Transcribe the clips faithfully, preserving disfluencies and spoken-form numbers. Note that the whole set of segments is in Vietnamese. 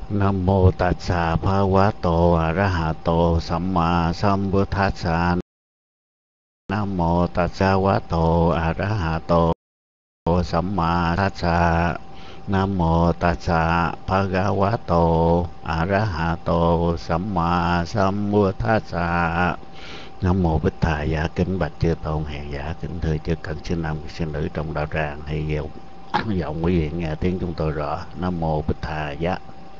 Nam mô Tát Sà Phá Quá Tô A Ra Hả Tô Samma Sambuddhassa. Nam mô Tát Sà Quá Tô A Ra Hả Tô Samma Tassa. Nam mô Tát Sà Phá Quá Tô A Ra Hả Tô Samma Sambuddhassa. Nam mô Bích Thà Giá. Kính bạch chư tôn hiền giả, kính thưa chư cận sư nam sư nữ trong đạo tràng, hay vọng vọng quý vị nghe tiếng chúng tôi rõ. Nam mô Bích Thà Giá.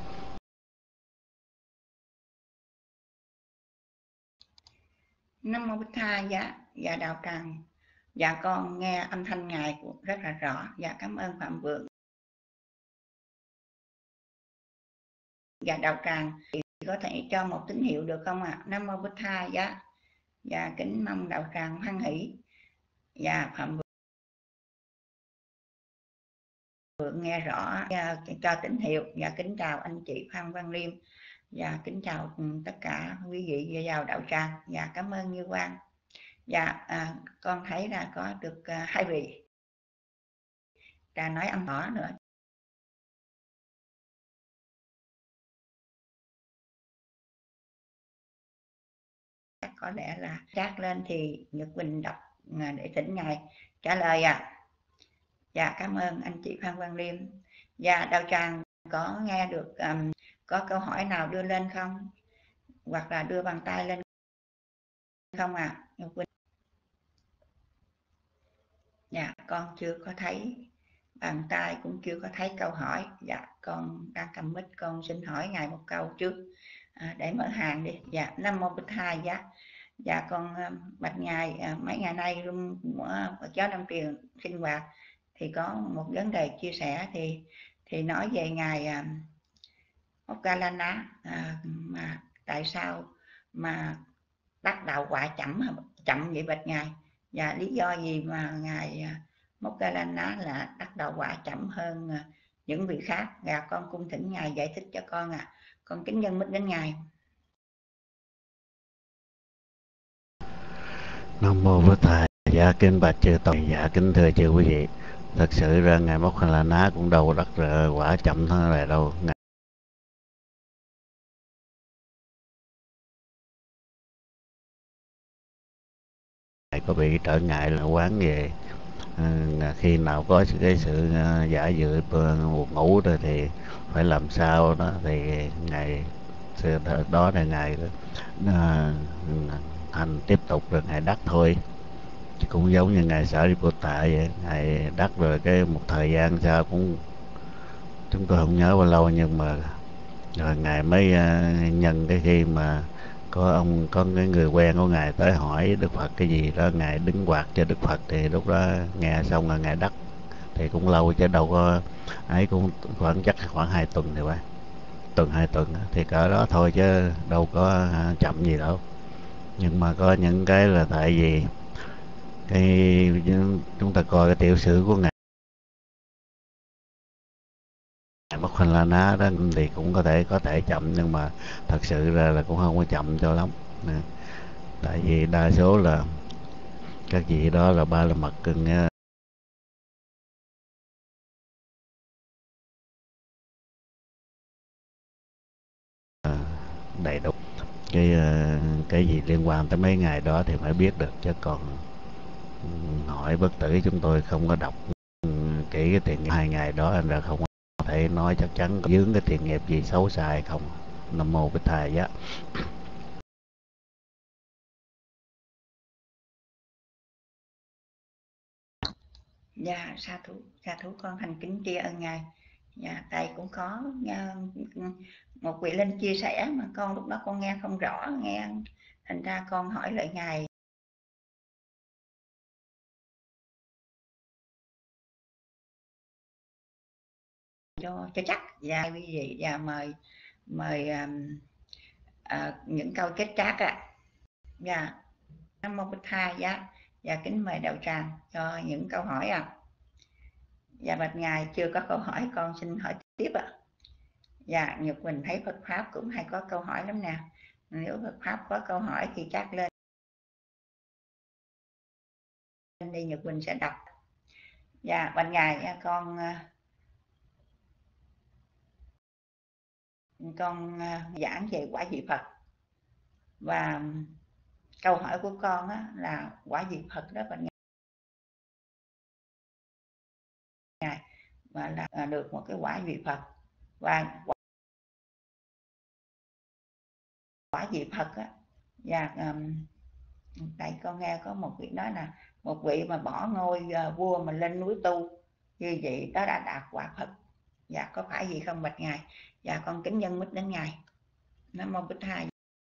Nam mô Bích Tha. Dạ, dạ đạo tràng. Dạ con nghe âm thanh ngài rất là rõ. Dạ cảm ơn Phạm Vượng. Dạ đạo tràng thì có thể cho một tín hiệu được không ạ? À? Nam mô Bích Tha. Dạ. Dạ kính mong đạo tràng hoan hỷ. Dạ Phạm Vượng nghe rõ, dạ, cho tín hiệu. Dạ kính chào anh chị Phan Văn Liêm. Dạ kính chào tất cả quý vị vào đạo tràng. Dạ cảm ơn Như Quang. Dạ à, con thấy là có được à, hai vị đã nói âm rõ nữa. Có lẽ là chat lên thì Nhật Quỳnh đọc để thỉnh ngài trả lời ạ. À. Dạ cảm ơn anh chị Phan Văn Liêm. Dạ đạo tràng có nghe được um, có câu hỏi nào đưa lên không, hoặc là đưa bàn tay lên không ạ? À? Nhật Quỳnh. Dạ con chưa có thấy bàn tay, cũng chưa có thấy câu hỏi. Dạ con đang cầm mic, con xin hỏi ngài một câu trước à, để mở hàng đi. Dạ Nam mô Bích Hai. Dạ dạ con bạch ngài, mấy ngày nay của Phật giáo Nam Truyền sinh hoạt thì có một vấn đề chia sẻ, thì thì nói về ngài Moggallana à, mà tại sao mà đắc đạo quả chậm chậm vậy bạch ngài, và lý do gì mà ngài Moggallana là đắc đạo quả chậm hơn những vị khác? Và con cung thỉnh ngài giải thích cho con à. Con kính nhân mít đến ngài. Nam mô Bích Thầy. Dạ kính bạch chư tôn. Dạ kính thưa chư quý vị, thật sự ra ngài Moggallana cũng đâu đắc quả chậm thế này đâu. Ngài có bị trở ngại là quán về à, khi nào có cái sự à, giả dự buồn ngủ rồi thì phải làm sao đó, thì ngài đó là ngài à, hành tiếp tục rồi ngài đắc thôi. Cũng giống như ngài Sariputta vậy, ngài đắc rồi cái một thời gian sau cũng chúng tôi không nhớ bao lâu, nhưng mà rồi ngài mới uh, nhân cái khi mà có ông có cái người quen của ngài tới hỏi Đức Phật cái gì đó, ngài đứng quạt cho Đức Phật, thì lúc đó nghe xong là ngài đắc. Thì cũng lâu chứ đâu có ấy, cũng khoảng chắc khoảng hai tuần thì phải, tuần hai tuần thì cỡ đó thôi chứ đâu có chậm gì đâu. Nhưng mà có những cái là tại vì cái chúng ta coi cái tiểu sử của ngài Moggallana đó thì cũng có thể có thể chậm, nhưng mà thật sự ra là cũng không có chậm cho lắm. Tại vì đa số là các vị đó là ba la mật cưng đầy đủ cái cái gì liên quan tới mấy ngày đó thì phải biết được, chứ còn hỏi bất tử chúng tôi không có đọc kỹ cái tiền nghiệp hai ngày đó, anh ra không có thể nói chắc chắn có dướng cái tiền nghiệp gì xấu xa hay không. Nam mô Bích Thầy. Giá. Dạ sa thú sa thú con thành kính tri ân ngài. Dạ tại cũng có uh, một vị linh chia sẻ mà con lúc đó con nghe không rõ, nghe thành ra con hỏi lại ngài cho cho chắc. Dạ quý vị, và mời mời um, uh, những câu kết trác ạ. À. Dạ Nam mô Bích Tha. Dạ dạ kính mời đạo tràng cho những câu hỏi ạ. À. Dạ bạch ngài, chưa có câu hỏi con xin hỏi tiếp ạ. À. Dạ Nhật Quỳnh thấy Phật pháp cũng hay có câu hỏi lắm nè, nếu Phật pháp có câu hỏi thì chắc lên đi, Nhật Quỳnh sẽ đọc. Dạ bạch ngài, con con giảng về quả vị Phật. Và câu hỏi của con á, là quả vị Phật đó và Ngài và là được một cái quả vị Phật. Và quả vị Phật á, và um, tại con nghe có một vị nói là một vị mà bỏ ngôi uh, vua mà lên núi tu như vậy đó đã đạt quả Phật. Dạ có phải gì không bạch Ngài? Dạ con kính dân mít đến Ngài. Nam mô Bích Thầy.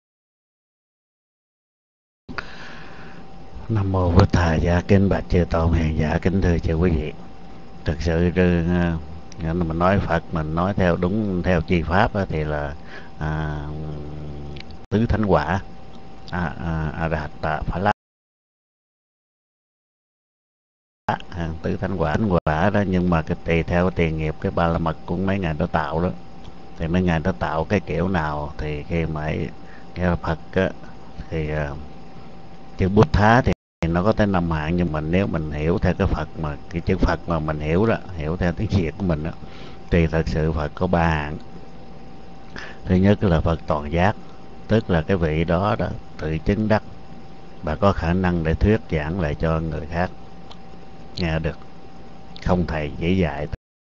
Nam mô Bích Thầy. Dạ kính bạch chư tôn hiền giả, kính thưa chư quý vị. Thực sự uh, mình nói Phật, mình nói theo đúng theo chi pháp á, thì là à, tứ thánh quả, a a a đạt tạ phá lá, à, tứ thánh quả thánh quả đó. Nhưng mà cái tùy theo tiền nghiệp cái ba la mật của mấy ngài đó tạo đó, thì mấy ngài đó tạo cái kiểu nào thì khi mà nghe Phật á, thì uh, chữ Bút Thá thì nó có tới năm hạng, nhưng mà nếu mình hiểu theo cái Phật mà cái chữ Phật mà mình hiểu đó, hiểu theo tiếng Việt của mình đó, thì thật sự Phật có ba hạng. Thứ nhất là Phật toàn giác, tức là cái vị đó đó tự chứng đắc và có khả năng để thuyết giảng lại cho người khác nghe được, không thầy chỉ dạy,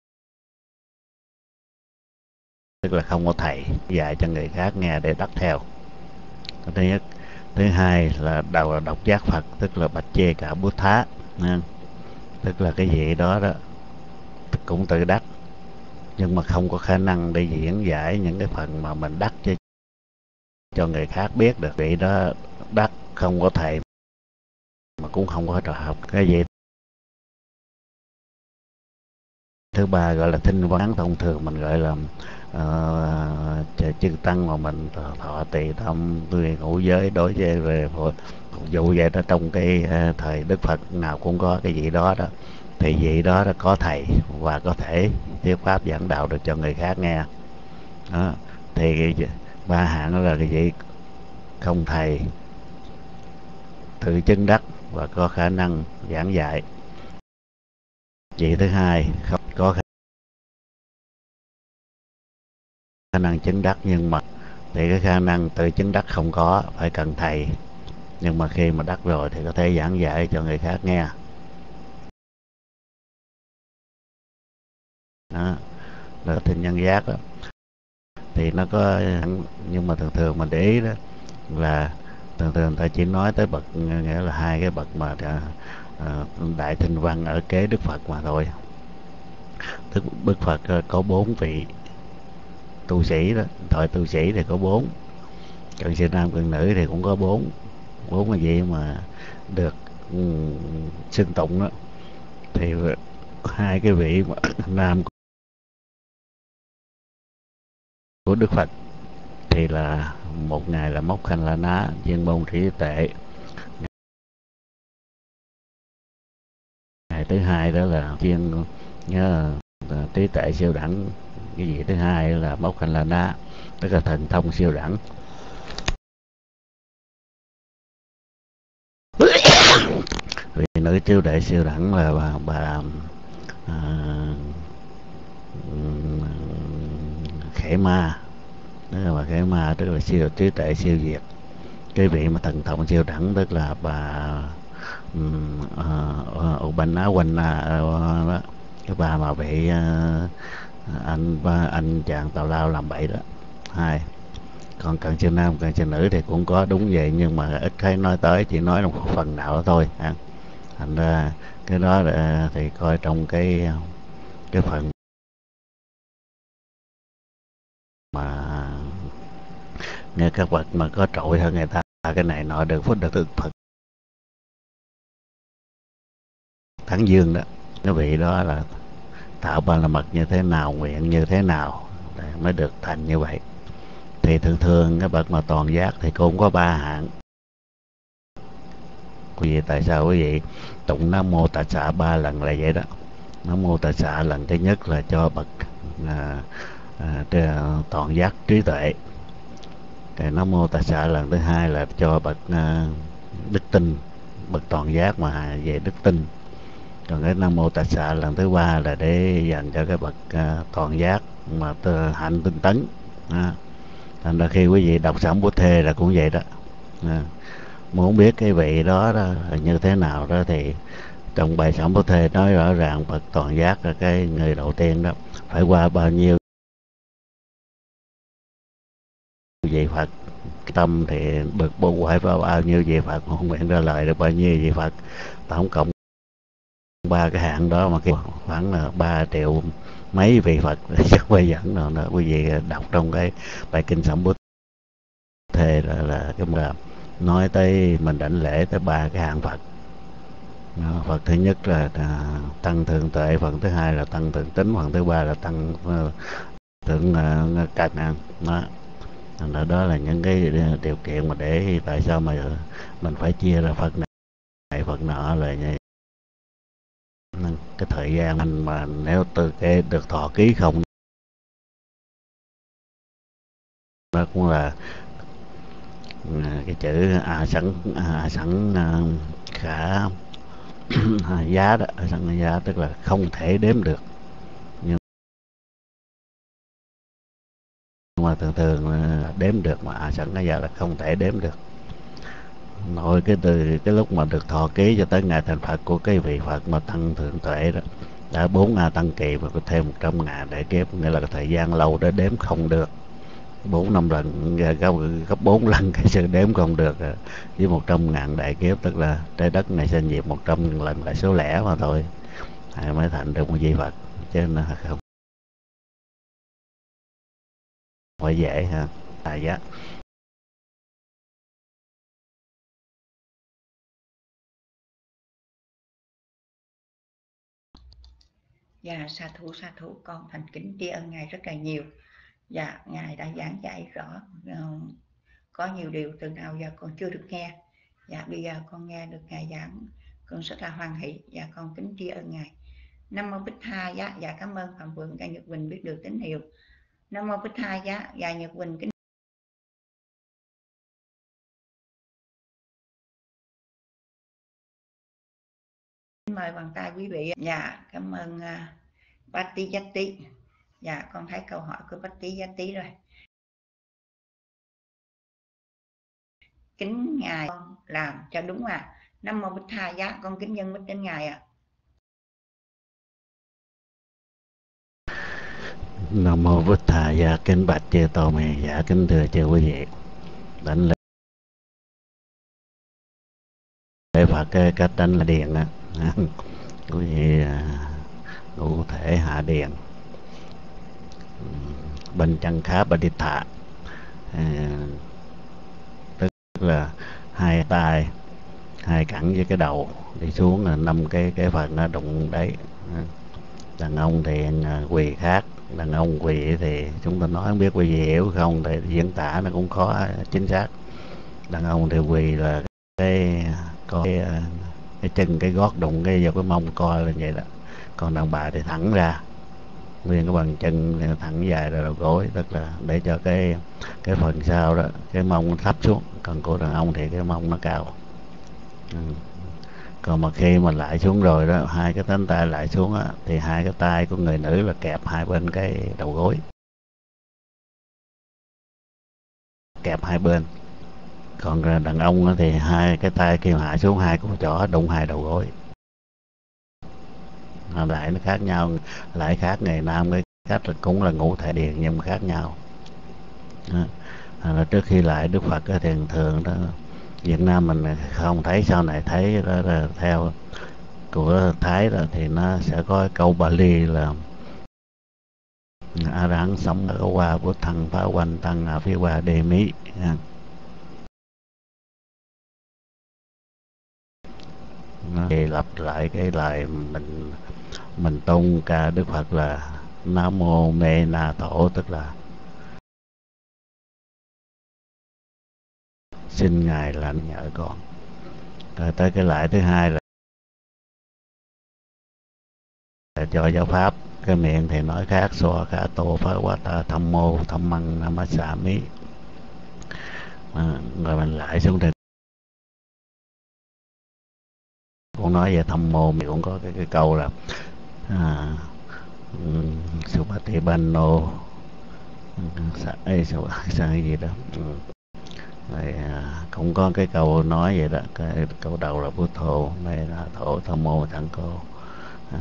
tức là không có thầy dạy cho người khác nghe để đắc theo. Thứ nhất. Thứ hai là đầu là độc giác Phật, tức là bạch chê cả Bút Thá, tức là cái vị đó đó cũng tự đắc nhưng mà không có khả năng để diễn giải những cái phần mà mình đắc cho cho người khác biết được. Vị đó đắc không có thầy mà cũng không có trò học. Cái vị thứ ba gọi là thinh văn, thông thường mình gọi là uh, chư tăng mà mình thọ tỳ tâm tùy ngũ giới đối với về phục vụ vậy đó. Trong cái uh, thời Đức Phật nào cũng có cái vị đó đó, thì vị đó đã có thầy và có thể thuyết pháp giảng đạo được cho người khác nghe đó. Thì ba hạng đó là cái vị không thầy, tự chứng đắc và có khả năng giảng dạy. Vị thứ hai không có khả năng chứng đắc, nhưng mà thì cái khả năng tự chứng đắc không có, phải cần thầy, nhưng mà khi mà đắc rồi thì có thể giảng dạy cho người khác nghe đó. Là thịnh nhân giác đó thì nó có, nhưng mà thường thường mình để ý đó là thường thường ta chỉ nói tới bậc, nghĩa là hai cái bậc mà à, đại thinh văn ở kế Đức Phật mà thôi. Tức Đức Phật có bốn vị tu sĩ đó, thời tu sĩ thì có bốn, cận sự nam cận nữ thì cũng có bốn, bốn cái gì mà được um, xưng tụng đó. Thì hai cái vị nam của Đức Phật thì là một ngài là Móc Khanh La Ná, chuyên môn trí tuệ. Ngày thứ hai đó là chuyên nhớ trí tuệ siêu đẳng. Cái vị thứ hai là Móc Khanh La Ná, tức là thần thông siêu đẳng. Vị nữ trí tuệ siêu đẳng là bà, bà à, Khể Ma, tức là bà Khể Ma, tức là siêu trí tuệ siêu việt. Cái vị mà thần thông siêu đẳng tức là bà Upanna Quanh đó, cái bà mà bị uh, anh anh chàng tào lao làm bậy đó. Hai. Còn cận siêu nam cận siêu nữ thì cũng có đúng vậy, nhưng mà ít thấy nói tới, chỉ nói một phần nào đó thôi. Thành ra cái đó là, thì coi trong cái cái phần mà nghe các bậc mà có trội hơn người ta, cái này nọ được phước được Phật Thắng Dương đó, cái vị đó là tạo ba la mật như thế nào, nguyện như thế nào để mới được thành như vậy. Thì thường thường cái bậc mà toàn giác thì cũng có ba hạng. Quý vị tại sao quý vị tụng Nam Mô Tát Xạ ba lần là vậy đó. Nam Mô Tát Xạ lần thứ nhất là cho bậc à, à, toàn giác trí tuệ. Cái Nam Mô Tát Xạ lần thứ hai là cho bậc à, đức tin, bậc toàn giác mà về đức tin. Còn cái Nam Mô Tát Xạ lần thứ ba là để dành cho cái bậc uh, toàn giác mà hạnh tinh tấn. À, thành ra khi quý vị đọc Sẩm Bút Thê là cũng vậy đó. À, muốn biết cái vị đó đó là như thế nào đó thì trong bài Sẩm Bút Thê nói rõ ràng Phật toàn giác là cái người đầu tiên đó phải qua bao nhiêu vị Phật, tâm thì bực bội phải bao bao nhiêu vị Phật, không nguyện ra lời được bao nhiêu vị Phật, tổng cộng ba cái hạng đó mà kêu khoảng là ba triệu mấy vị Phật chứ không phải dẫn nào nữa. Quý vị đọc trong cái bài kinh Sẩm Bút Thê là, là cái mà nói tới mình đảnh lễ tới ba cái hạng Phật. Đó, Phật thứ nhất là à, tăng thượng tuệ, Phật thứ hai là tăng thượng tính, Phật thứ ba là tăng uh, thượng uh, cạch nè. Đó. Đó, đó là những cái điều kiện mà để tại sao mà mình phải chia ra Phật này Phật nọ là như cái thời gian anh mà nếu từ cái được thọ ký không đó cũng là à, cái chữ a sẵn a sẵn à, khả giá đó, a sẵn giá tức là không thể đếm được, nhưng mà thường thường là đếm được, mà a sẵn giá là không thể đếm được. Nội cái từ cái lúc mà được thọ ký cho tới ngày thành Phật của cái vị Phật mà tăng thượng tuệ đó đã bốn a tăng kỳ và có thêm một trăm ngàn đại kiếp, nghĩa là cái thời gian lâu để đếm không được, bốn năm lần gấp gấp bốn lần cái sự đếm không được à, với một trăm ngàn đại kiếp, tức là trái đất này sinh diệt một trăm lần lại số lẻ mà thôi à, mới thành được một vị Phật, chứ nó không phải dễ ha. À giá. Dạ sa thú sa thú, con thành kính tri ân ngài rất là nhiều. Dạ ngài đã giảng dạy rõ, uh, có nhiều điều từ nào giờ con chưa được nghe. Dạ bây giờ con nghe được ngài giảng, con rất là hoan hỷ. Dạ con kính tri ân ngài. Nam mô Bích Tha giá. Dạ cảm ơn Phạm Vượng và Nhật Quỳnh biết được tín hiệu. Nam mô Bích Tha giá. Dạ Nhật Quỳnh kính mời bằng tay quý vị. Dạ cảm ơn uh, Bati Jati. Dạ con thấy câu hỏi của Bati Jati rồi. Kính ngài con làm cho đúng à. Nam mô Bích Tha giá, con kính dân bích đến ngài ạ. À. Nam mô Bụt Thầy. Dạ kính bạch chư Tô Mì. Dạ kính thưa chư quý vị, đánh lễ Phật cái cách đánh là điện á. Quý vị cụ thể hạ điện bên chân khá bà đi thả, à, tức là hai tay hai cẳng với cái đầu đi xuống là năm cái cái phần nó đụng đấy. Đàn ông thì quỳ khác, đàn ông quỳ thì chúng ta nói không biết quý vị hiểu không, thì diễn tả nó cũng khó chính xác. Đàn ông thì quỳ là cái có cái, cái chân cái gót đụng cái vào cái mông coi là vậy đó, còn đàn bà thì thẳng ra nguyên cái bàn chân thẳng dài ra đầu gối, tức là để cho cái cái phần sau đó cái mông nó thấp xuống, còn của đàn ông thì cái mông nó cao. Ừ. Còn mà khi mà lại xuống rồi đó, hai cái cánh tay lại xuống á, thì hai cái tay của người nữ là kẹp hai bên cái đầu gối, kẹp hai bên. Còn đàn ông thì hai cái tay kêu hạ xuống, hai củ chỏ đụng hai đầu gối. Lại nó khác nhau, lại khác ngày nam cái cách là cũng là ngũ thể điền nhưng mà khác nhau. À, là trước khi lại Đức Phật thì thường đó Việt Nam mình không thấy, sau này thấy đó là theo của Thái đó, thì nó sẽ có câu Bali là A Rán sống ở qua Bút Thăng Phá Quanh Tăng ở phía qua Đề Mỹ. Thì lặp lại cái lời mình mình tôn ca Đức Phật là Nam Mô Mê Na Tổ, tức là xin Ngài lãnh nhỡ con. Rồi tới cái lại thứ hai là cho giáo pháp, cái miệng thì nói khác, so khả tô phá quá ta tham mô tham măng nam xà mí. À, rồi mình lại xuống thì cũng nói về tham mô, mình cũng có cái, cái câu là à, Supati Banno sa, ê, sa, sa cái gì đó. Ừ. Rồi, à, cũng có cái câu nói vậy đó, cái câu đầu là bút thô mê na thổ tham mô thẳng cô. À,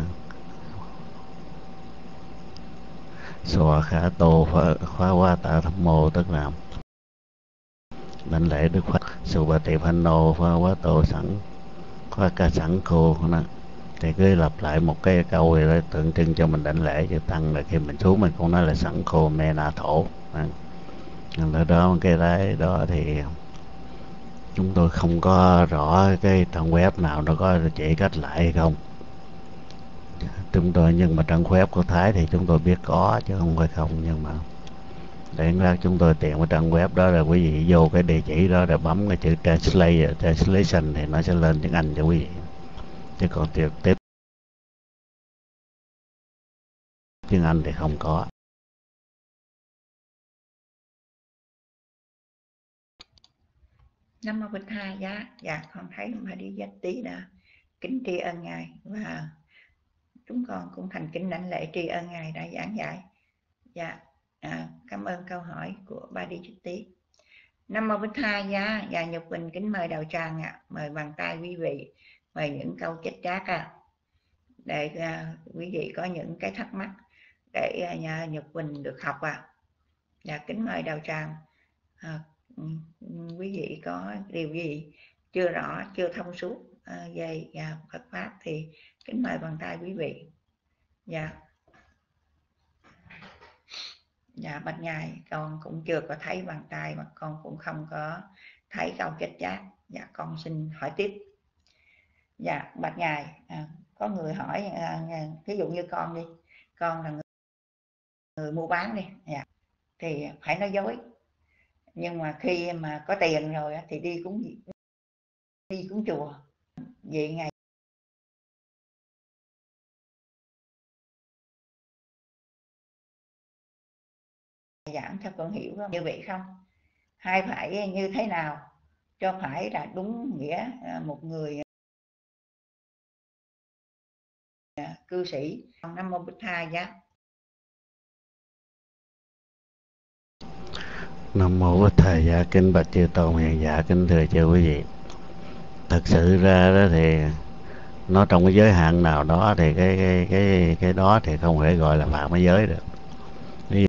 xòa khả tô phá, phá quá tạ tham mô, tức là đảnh lễ Đức Phật Su Ba Tỳ Phanh Nô phá quá tô sẵn khóa ca sẵn cô đó. Thì cứ lặp lại một cái câu gì đó tượng trưng cho mình đảnh lễ cho tăng, là khi mình xuống mình cũng nói là sẵn khô mê na thổ. Ở đó cái đấy đó thì chúng tôi không có rõ cái trang web nào nó có chỉ cách lại hay không chúng tôi, nhưng mà trang web của Thái thì chúng tôi biết có chứ không phải không. Nhưng mà để ra chúng tôi tìm cái trang web đó là quý vị vô cái địa chỉ đó để bấm cái chữ translate translation thì nó sẽ lên tiếng Anh cho quý vị, chứ còn tiếp tiếp tiếng Anh thì không có. Nam mô Bích Tha giá. Dạ con thấy mà đi giác tí đã kính tri ân ngài, và chúng con cũng thành kính đảnh lễ tri ân ngài đã giảng dạy. Dạ à, cảm ơn câu hỏi của ba đi chút tí. Nam mô Bích Tha giá. Và Nhật Quỳnh kính mời đạo tràng ạ, à. Mời bàn tay quý vị, mời những câu chết chát à, để uh, quý vị có những cái thắc mắc để uh, Nhật Quỳnh được học ạ. À. Dạ kính mời đạo tràng. À, quý vị có điều gì chưa rõ, chưa thông suốt à, về à, Phật pháp thì kính mời bàn tay quý vị. Dạ. Dạ bạch ngài, con cũng chưa có thấy bàn tay, mà con cũng không có thấy câu kết chat. Dạ con xin hỏi tiếp. Dạ bạch ngài, à, có người hỏi à, ví dụ như con đi, con là người, người mua bán đi, dạ, thì phải nói dối, nhưng mà khi mà có tiền rồi thì đi cúng đi cúng chùa. Vậy ngày giảng theo con hiểu không? Như vậy không? Hay phải như thế nào cho phải là đúng nghĩa một người cư sĩ? Nam mô Bích Tha giá. Nam mô Bích Tha giá. Kính bạch chư tôn hiền giả, kính thưa chư quý vị, thật sự ra đó thì nó trong cái giới hạn nào đó thì cái cái cái cái đó thì không thể gọi là phạm cái giới được. Ví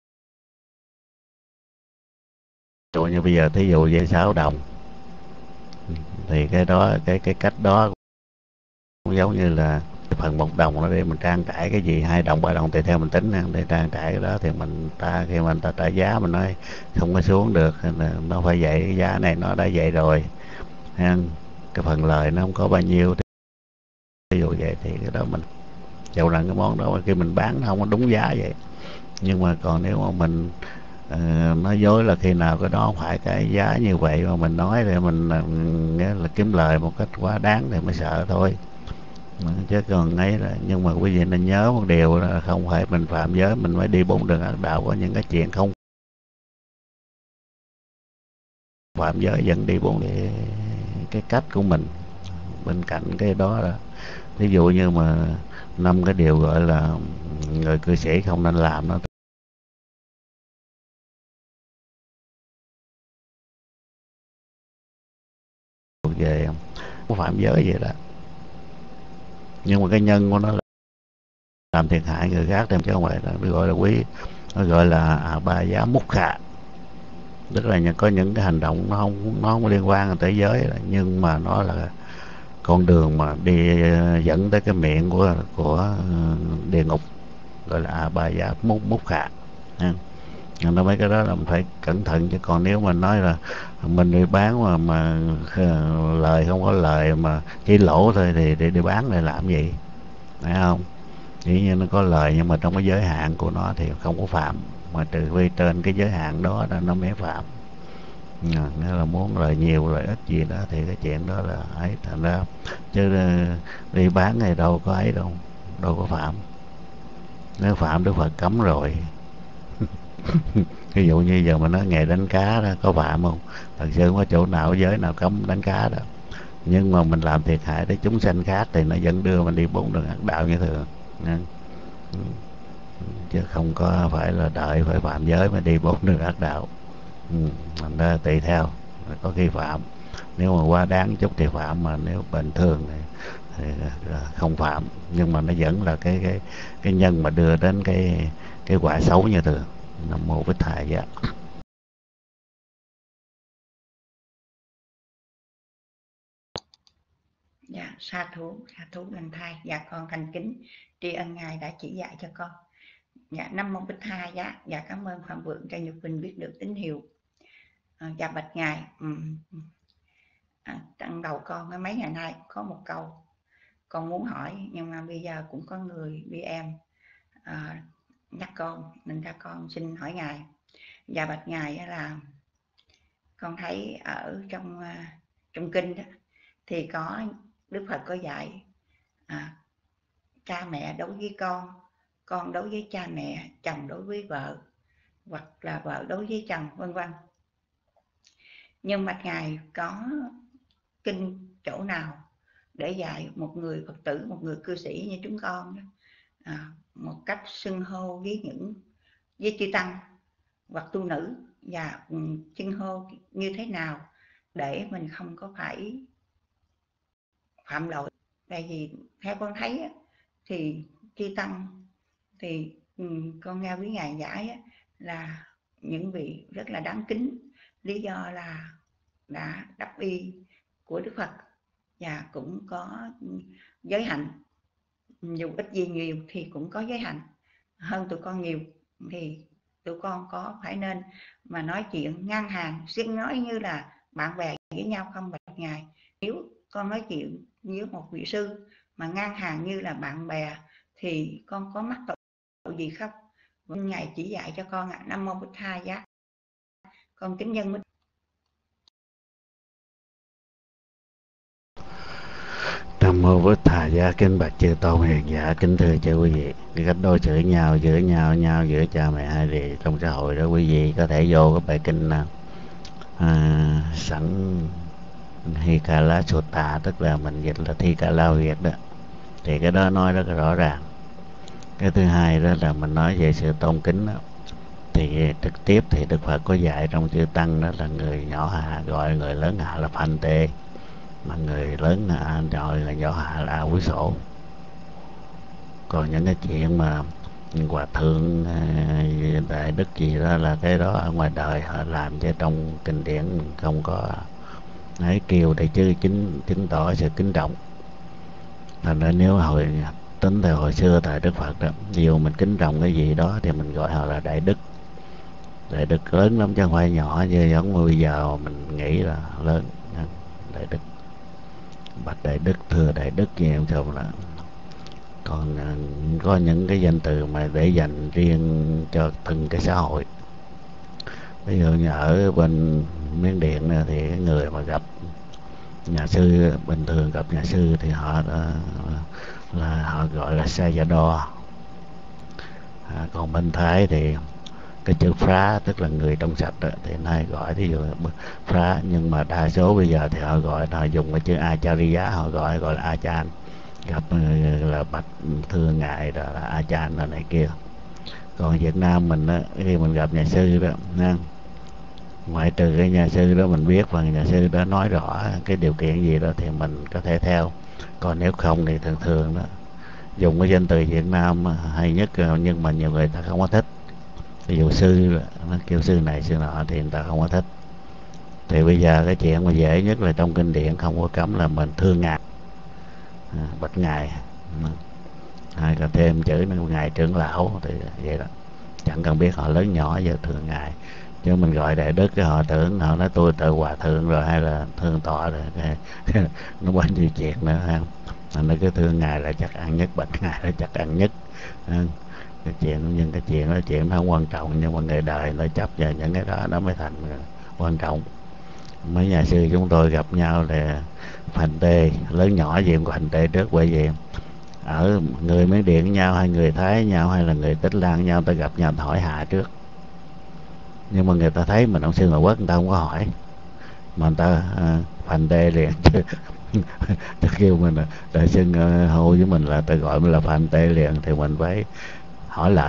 dụ như bây giờ thí dụ về sáu đồng thì cái đó cái cái cách đó cũng giống như là phần một đồng nó để mình trang trải cái gì, hai đồng ba đồng tùy theo mình tính để trang trải cái đó, thì mình ta khi mình ta trả giá mình nói không có xuống được, nó phải vậy, cái giá này nó đã vậy rồi, cái phần lời nó không có bao nhiêu, ví dụ vậy thì cái đó mình dầu rằng cái món đó mà khi mình bán nó không có đúng giá vậy. Nhưng mà còn nếu mà mình uh, nói dối là khi nào cái đó không phải cái giá như vậy mà mình nói để mình uh, nghĩa là kiếm lời một cách quá đáng thì mới sợ thôi, chứ còn ấy là. Nhưng mà quý vị nên nhớ một điều là không phải mình phạm giới mình mới đi bốn đường ác đạo, có những cái chuyện không phạm giới vẫn đi bốn cái, cái cách của mình. Bên cạnh cái đó là ví dụ như mà năm cái điều gọi là người cư sĩ không nên làm đó về phạm giới vậy đó, nhưng mà cái nhân của nó là làm thiệt hại người khác thêm chứ không phải là nó gọi là quý, nó gọi là à, ba giá múc khạ, tức là có những cái hành động nó không nó không liên quan tới giới, nhưng mà nó là con đường mà đi dẫn tới cái miệng của của địa ngục, gọi là à, ba giá múc múc khạ. Nó mấy cái đó là mình phải cẩn thận, chứ còn nếu mà nói là mình đi bán mà mà lời không có lời mà chỉ lỗ thôi thì đi, đi bán lại làm gì, phải không? Chỉ như nó có lời nhưng mà trong cái giới hạn của nó thì không có phạm, mà trừ khi trên cái giới hạn đó là nó mới phạm. À, nếu là muốn lời nhiều lợi ích gì đó thì cái chuyện đó là ấy, thành ra chứ đi bán này đâu có ấy đâu, đâu có phạm. Nếu phạm Đức Phật cấm rồi. Ví dụ như giờ mình nói nghề đánh cá đó có phạm không? Thật sự không có chỗ nào giới nào cấm đánh cá đâu, nhưng mà mình làm thiệt hại tới chúng sanh khác thì nó vẫn đưa mình đi bốn đường ác đạo như thường. chứ không có phải là đợi phải phạm giới mới đi bốn đường ác đạo. Ừ, thành ra tùy theo, có khi phạm, nếu mà quá đáng chút thì phạm, mà nếu bình thường thì, thì không phạm, nhưng mà nó vẫn là cái cái cái nhân mà đưa đến cái cái quả xấu như thường. Nam mô Bích Thầy Giá. Dạ, sa thú, sa thú lành thai. Dạ, con thành kính tri ân Ngài đã chỉ dạy cho con. Dạ, Nam mô Bích Thầy Giá. Dạ, cảm ơn Phạm Vượng cho Nhật Bình biết được tín hiệu. À, dạ bạch Ngài. Um, à, trong đầu con mấy ngày nay có một câu con muốn hỏi, nhưng mà bây giờ cũng có người bị em à, nhắc con, nên ra con xin hỏi Ngài. Dạ bạch Ngài là con thấy ở trong trong kinh đó, thì có Đức Phật có dạy à, cha mẹ đối với con, con đối với cha mẹ, chồng đối với vợ, hoặc là vợ đối với chồng, vân vân. Nhưng mà Ngài có kinh chỗ nào để dạy một người Phật tử, một người cư sĩ như chúng con đó, à, một cách xưng hô với những với chư tăng hoặc tu nữ, và xưng hô như thế nào để mình không có phải phạm lỗi? Tại vì theo con thấy thì chư tăng thì con nghe quý Ngài giải là những vị rất là đáng kính, lý do là đã đắp y của Đức Phật và cũng có giới hạnh, dù ít gì nhiều thì cũng có giới hạnh hơn tụi con nhiều, thì tụi con có phải nên mà nói chuyện ngang hàng, xin nói như là bạn bè với nhau không bạch Ngài? Nếu con nói chuyện với một vị sư mà ngang hàng như là bạn bè thì con có mắc tội gì không? Ngài chỉ dạy cho con ạ. Nam mô Bích Tha Giá. Con kính nhân Bích. Nam mô Bích Thà Giá. Kính bạch chư tôn hiền giả, kính thưa chư quý vị, cái cách đối xử nhau giữa nhau nhau giữa cha mẹ hai thì trong xã hội đó, quý vị có thể vô cái bài kinh à, sẵn Hikala Sutta, tức là mình dịch là Thi Ca La Việt đó, thì cái đó nói rất là rõ ràng. Cái thứ hai đó là mình nói về sự tôn kính đó, thì trực tiếp thì Đức Phật có dạy trong chư tăng đó là người nhỏ hạ gọi người lớn hạ là Phanh Tê, mà người lớn hạ gọi là nhỏ hạ là A Quý Sổ. Còn những cái chuyện mà hòa thượng đại đức gì đó là cái đó ở ngoài đời họ làm, chứ trong kinh điển không có ấy kêu để chứ chính chứng tỏ sự kính trọng. Thành ra nếu hồi tính theo hồi xưa tại Đức Phật đó, dù mình kính trọng cái gì đó thì mình gọi họ là đại đức. Đại đức lớn lắm chứ không phải nhỏ như giống như bây giờ mình nghĩ là lớn. Đại đức, bạch đại đức, thưa đại đức gì em không là. Còn có những cái danh từ mà để dành riêng cho từng cái xã hội. Ví dụ như ở bên Miến Điện thì người mà gặp nhà sư, bình thường gặp nhà sư thì họ đã, là họ gọi là Sayadaw. À, còn bên Thái thì cái chữ phá tức là người trong sạch đó, thì nay gọi thí dụ phá, nhưng mà đa số bây giờ thì họ gọi là dùng cái chữ Acharya, họ gọi gọi là Achan. Gặp là bạch thưa ngài đó là Achan là này kia. Còn Việt Nam mình đó, khi mình gặp nhà sư đó nha, ngoại trừ cái nhà sư đó mình biết và nhà sư đó nói rõ cái điều kiện gì đó thì mình có thể theo. Còn nếu không thì thường thường đó dùng cái danh từ Việt Nam hay nhất, nhưng mà nhiều người ta không có thích. Ví dụ sư, nó kêu sư này sư nọ thì người ta không có thích. Thì bây giờ cái chuyện mà dễ nhất là trong kinh điển không có cấm là mình thương ngài, à, bạch ngài, hay là thêm chữ ngài trưởng lão thì vậy đó, chẳng cần biết họ lớn nhỏ giờ thương ngài. Chứ mình gọi đại đức cái họ tưởng họ nói tôi tự hòa thượng rồi hay là thương tọa rồi nó bao nhiêu chuyện nữa ha. Nó cứ thương ngài là chắc ăn nhất, bạch ngài là chắc ăn nhất. Cái chuyện, nhưng cái chuyện đó chuyện nó không quan trọng, nhưng mà người đời nó chấp vào những cái đó nó mới thành quan trọng. Mấy nhà sư chúng tôi gặp nhau là Phanh Tê, lớn nhỏ gì cũng có Phanh Tê trước. Bởi vì ở người Miến Điện với nhau, hay người Thái với nhau, hay là người Tích Lan với nhau, ta gặp nhau ta hỏi hạ trước. Nhưng mà người ta thấy mình ông sư Ngoại Quốc, người ta không có hỏi, mà người ta uh, Phanh Tê liền chứ ta kêu mình đại xưng uh, hô với mình là ta gọi mình là Phanh Tê liền, thì mình phải hỏi lại.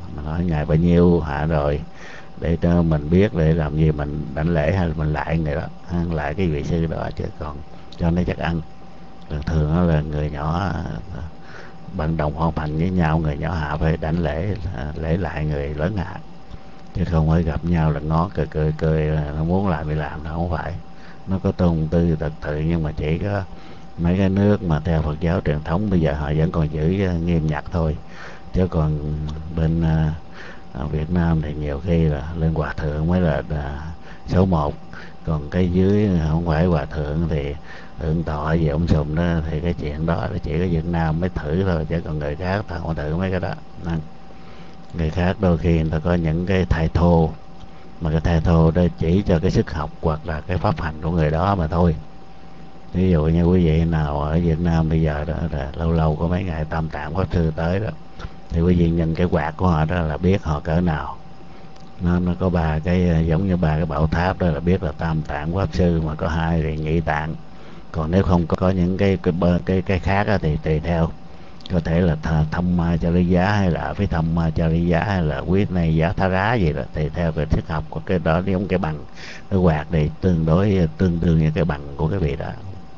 mình hỏi ngài bao nhiêu hạ rồi, để cho mình biết để làm gì mình đảnh lễ hay là mình lại người đó, ăn lại cái vị sư đó, chứ còn cho nó chắc ăn. Thường thường đó là người nhỏ bạn đồng hoàn thành với nhau, người nhỏ hạ phải đảnh lễ lễ lại người lớn hạ, chứ không phải gặp nhau là ngó cười cười cười là nó muốn làm thì làm, nó không phải. Nó có tôn tư trật tự, nhưng mà chỉ có mấy cái nước mà theo Phật giáo truyền thống bây giờ họ vẫn còn giữ nghiêm ngặt thôi, chứ còn bên à, ở Việt Nam thì nhiều khi là lên hòa thượng mới là, là số một, còn cái dưới không phải hòa thượng thì thượng tọa gì ông sùm đó, thì cái chuyện đó là chỉ có Việt Nam mới thử thôi, chứ còn người khác ta không thử mấy cái đó. Nên người khác đôi khi người ta có những cái thai thô, mà cái thai thô đó chỉ cho cái sức học hoặc là cái pháp hành của người đó mà thôi. Ví dụ như quý vị nào ở Việt Nam bây giờ đó là lâu lâu có mấy ngày tam tạng pháp sư tới đó, thì quý vị nhìn cái quạt của họ đó là biết họ cỡ nào. Nó, nó có ba cái giống như ba cái bảo tháp đó là biết là tam tạng pháp sư, mà có hai thì nhị tạng. Còn nếu không có, có những cái cái cái, cái khác á, thì tùy theo, có thể là thăm ma cha lý giá, hay là phải thăm ma cha lý giá, hay là quyết này giá thá rá gì đó, tùy theo cái thích học của cái đó. Giống cái bằng cái quạt thì tương đối tương đương như cái bằng của cái vị đó,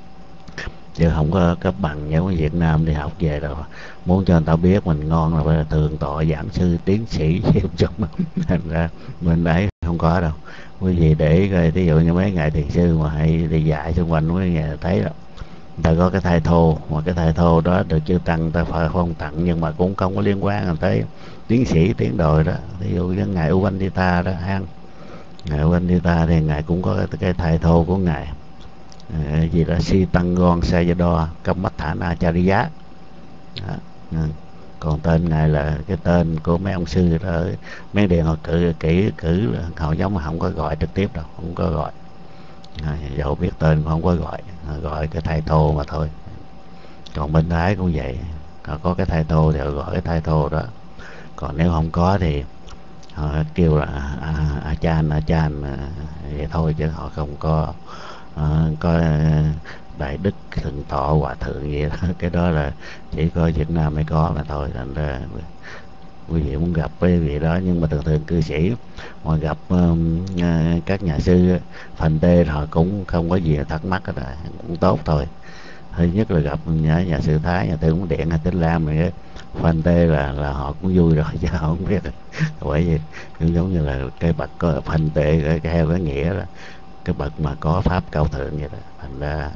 chứ không có cấp bằng giống ở Việt Nam đi học về rồi muốn cho người ta biết mình ngon là phải là thượng tọa giảng sư tiến sĩ trong thành ra mình ấy không có đâu. Quý vị để coi, ví dụ như mấy ngài thiền sư mà hay đi dạy xung quanh mấy ngày thấy đó, người ta có cái thai thô, mà cái thai thô đó được chư tăng người ta phải phong tặng, nhưng mà cũng không có liên quan tới tiến sĩ tiến đồi đó. Ví dụ như ngài Uvandita đó han, ngài Uvandita thì ngài cũng có cái, cái thai thô của ngài, à, gì đó si tăng gon sayadaw kamathana đó. Ừ. Còn tên ngài là cái tên của mấy ông sư đó ở mấy điện họ cử kỹ cử họ giống mà không có gọi trực tiếp đâu, không có gọi, à, dẫu biết tên cũng không có gọi, gọi cái title mà thôi. Còn bên Thái cũng vậy, họ có cái title thì họ gọi cái title đó, còn nếu không có thì họ kêu là a, a chan a chan vậy thôi, chứ họ không có uh, có đại đức thượng tọa hòa thượng gì đó. Cái đó là chỉ có Việt Nam mới có mà thôi. Thành ra quý vị muốn gặp cái vị đó, nhưng mà thường thường cư sĩ mà gặp um, uh, các nhà sư Phành Tê họ cũng không có gì thắc mắc hết, rồi cũng tốt thôi. Thứ nhất là gặp nhà, nhà sư Thái, nhà Tư Ấn Điện hay Tích Lam này, Phành Tê là là họ cũng vui rồi chứ họ không biết. Bởi vì cũng giống như là cái bậc có Phành Tê, cái, cái theo cái nghĩa là cái bậc mà có pháp cao thượng vậy đó. Thành ra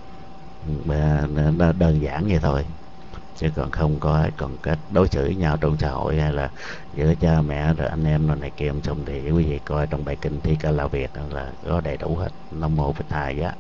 nó đơn giản vậy thôi, chứ còn không có còn cách đối xử với nhau trong xã hội, hay là giữa cha mẹ rồi anh em rồi này kia. Xong thì quý vị coi trong bài kinh Thi Ca La Việt là có đầy đủ hết. Nam mô Bích Thầy giá.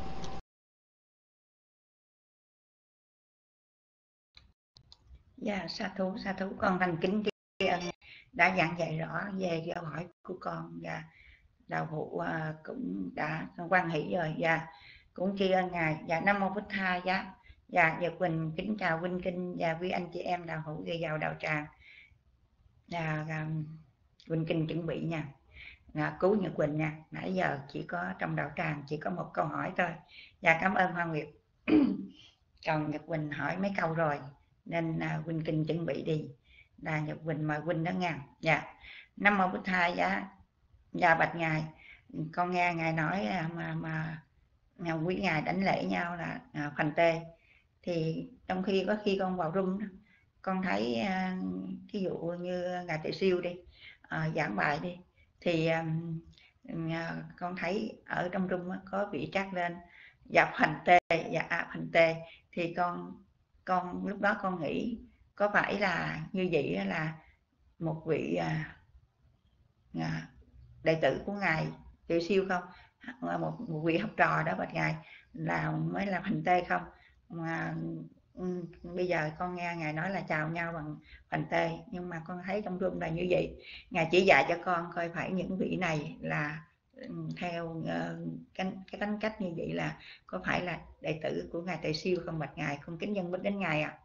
Dạ, sa thú sa thú con thành kính tri ân đã giảng dạy rõ về câu hỏi của con, và đạo hữu à, cũng đã quan hỷ rồi, và cũng tri ân ngài. Và nam mô Bích Tha giá. Và Nhật Quỳnh kính chào Vinh Kinh và quý anh chị em đạo hữu đi vào đạo tràng. Và à, Vinh Kinh chuẩn bị nha, à, cứu Nhật Quỳnh nha. Nãy giờ chỉ có trong đạo tràng chỉ có một câu hỏi thôi. Và cảm ơn Hoa Nguyệt. Còn Nhật Quỳnh hỏi mấy câu rồi, nên à, Quỳnh Kinh chuẩn bị đi. Là Nhật Quỳnh mời Quỳnh đó nha. Dạ. Nam mô Bích Tha giá. Dạ bạch ngài, con nghe ngài nói à, mà mà nhà quý ngài đánh lễ nhau là à, Phành Tê, thì trong khi có khi con vào room đó, con thấy à, ví dụ như ngài Tề Siêu đi à, giảng bài đi, thì à, à, con thấy ở trong room có vị trắc lên dạ Phành Tê, dạ à, Phành Tê, thì con con lúc đó con nghĩ có phải là như vậy là một vị à, à, đệ tử của ngài Triệu Siêu không, một, một vị học trò đó bạch ngài là mới là Phành Tê không, mà ừ, bây giờ con nghe ngài nói là chào nhau bằng Phành Tê, nhưng mà con thấy trong room là như vậy. Ngài chỉ dạy cho con coi phải những vị này là theo uh, cái, cái tính cách như vậy là có phải là đệ tử của ngài Tề Siêu không bạch ngài. Con kính dân bích đến ngài ạ. À.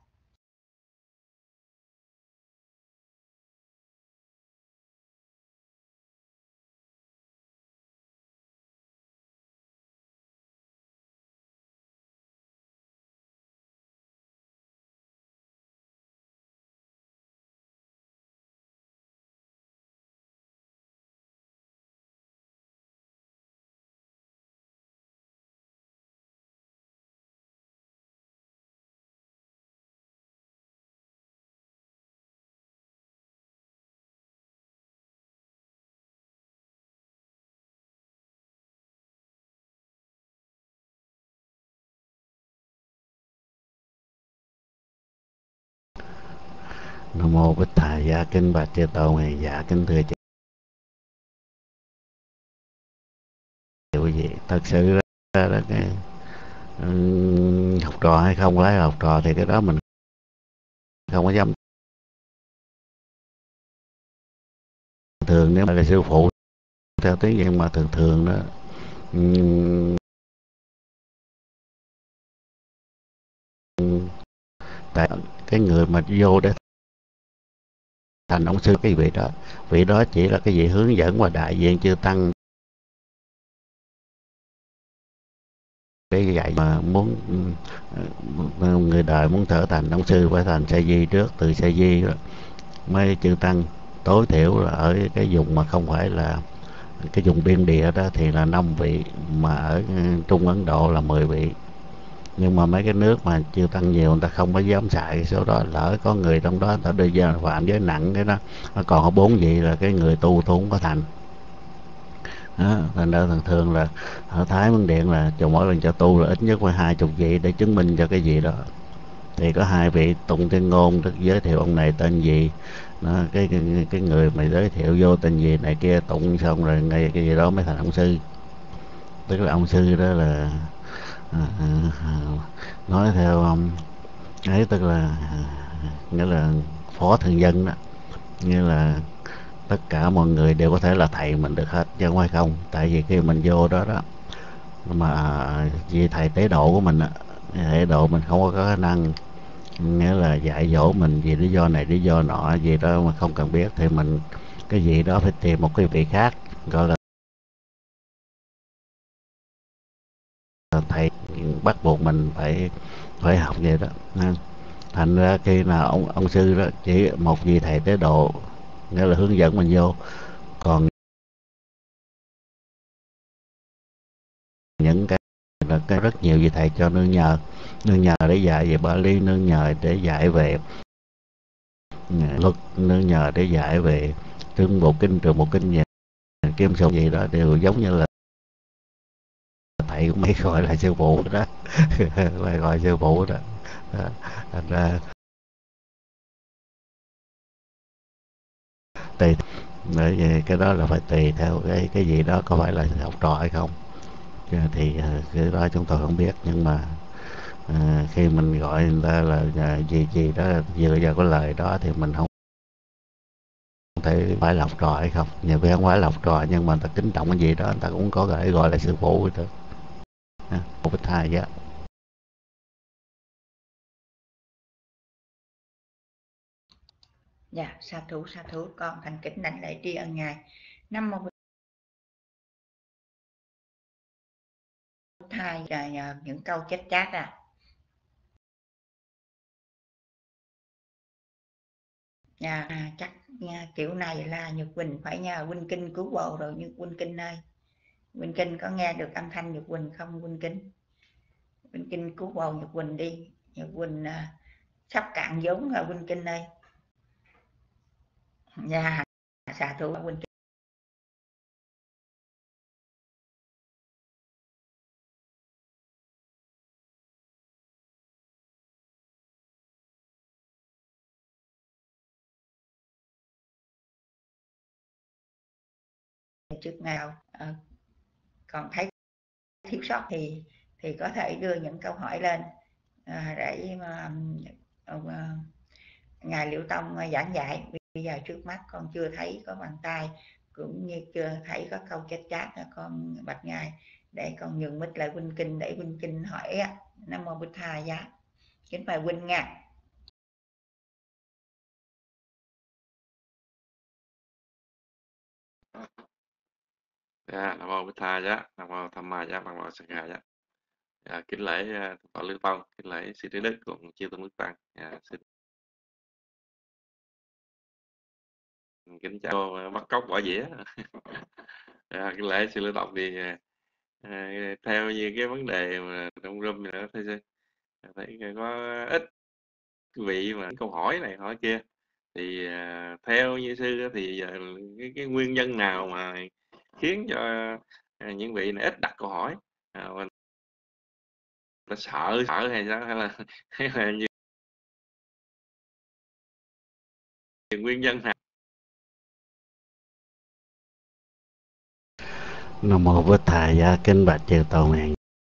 Nam mô Bích Thầy Giá, kính bạch chư tôn hiền giả, kính thưa quý vị. Thật sự ra là cái ừm, học trò hay không phải học trò thì cái đó mình không có dám. Thường nếu mà là sư phụ theo tiếng Việt mà thường thường đó, ừm, tại cái người mà vô để thành ông sư, cái vị đó vị đó chỉ là cái vị hướng dẫn và đại diện chư tăng cái dạy. Mà muốn ừ, người đời muốn trở thành ông sư phải thành sa di trước, từ sa di đó mới chư tăng. Tối thiểu là ở cái vùng mà không phải là cái vùng biên địa đó thì là năm vị, mà ở ừ, Trung Ấn Độ là mười vị. Nhưng mà mấy cái nước mà chư tăng nhiều người ta không có dám xài cái số đó, lỡ có người trong đó người ta đưa ra phạm giới nặng cái đó, còn có bốn vị là cái người tu tu không có thành đó. Thành ra thường thường là ở Thái Minh Điện là chừng mỗi lần cho tu là ít nhất phải hai chục vị để chứng minh cho cái gì đó. Thì có hai vị tụng tuyên ngôn rất giới thiệu ông này tên gì đó, cái, cái cái người mà giới thiệu vô tên gì này kia, tụng xong rồi ngay cái gì đó mới thành ông sư. Tức là ông sư đó là à, à, à, nói theo um, ấy, tức là à, nghĩa là phó thường dân đó, như là tất cả mọi người đều có thể là thầy mình được hết chứ không phải không. Tại vì khi mình vô đó đó mà vì thầy tế độ của mình á, tế độ mình không có khả năng, nghĩa là dạy dỗ mình vì lý do này lý do nọ gì đó mà không cần biết, thì mình cái gì đó phải tìm một cái vị khác gọi là thầy, bắt buộc mình phải phải học vậy đó. Thành ra khi nào ông ông sư đó chỉ một vị thầy tế độ, nghĩa là hướng dẫn mình vô. Còn những cái là cái rất nhiều vị thầy cho nương nhờ, nương nhờ để dạy về Bali, nương nhờ để dạy về luật, nương nhờ để dạy về trường bộ kinh, trường bộ kinh nhà kim sùng gì đó, đều giống như là thầy cũng mấy gọi là sư phụ đó. Phải gọi sư phụ đó, đó. Thành ra tùy, bởi vì cái đó là phải tùy theo cái cái gì đó có phải là học trò hay không. Thì ờ, cái đó chúng tôi không biết, nhưng mà à, khi mình gọi người ta là à, gì gì đó dựa vào cái lời đó thì mình không thể phải là học trò hay không. Nhiều khi không phải là học trò nhưng mà người ta kính trọng cái gì đó người ta cũng có thể gọi là sư phụ thôi. Một cái thai vậy. Dạ, sa thú sa thú, con thành kính đảnh lễ tri ân ngài. Nam mô Bụt Thầy. Là những câu chết chát à. Dạ, à, chắc nha, kiểu này là Nhật Quỳnh phải nhờ Huynh Kinh cứu bồ rồi. Như Huynh Kinh ơi, Huynh Kinh có nghe được âm thanh Nhật Quỳnh không? Huynh Kinh, Huynh Kinh cứu bồ Nhật Quỳnh đi. Nhật Quỳnh à, sắp cạn vốn rồi Huynh Kinh ơi. Dạ, xạ thủ Huynh Kinh. Trước nào à, còn thấy thiếu sót thì thì có thể đưa những câu hỏi lên à, để mà ông à, ngài Liễu Tông giảng dạy. Bây giờ trước mắt con chưa thấy có bàn tay, cũng như chưa thấy có câu chết chát, con bạch ngài để con nhường mic lại Huynh Kinh để Huynh Kinh hỏi. Nam mô Bụt Thầy giá, kính mời Huynh nha. Dạ, Nam mô Bích Tha giá, Nam mô Tham Ma giá, Nam mô Sanh Hà giá. Dạ, kính lễ uh, Thượng tọa Lưu Tông, kính lễ sư Trí Đức cùng chư tôn đức tăng. Dạ, xin kính chào uh, bắt cóc bỏ dĩa. Dạ, kính lễ sư Lưu Tông thì uh, theo như cái vấn đề mà trong room này đó, thấy, thấy có ít vị mà câu hỏi này hỏi kia thì uh, theo như sư thì uh, cái, cái nguyên nhân nào mà khiến cho uh, những vị này ít đặt câu hỏi, uh, ta sợ sợ hay sao, hay là hay là như nguyên nhân nào? Nam mô Bổn Thầy giá kính bạch chư tôn hiền.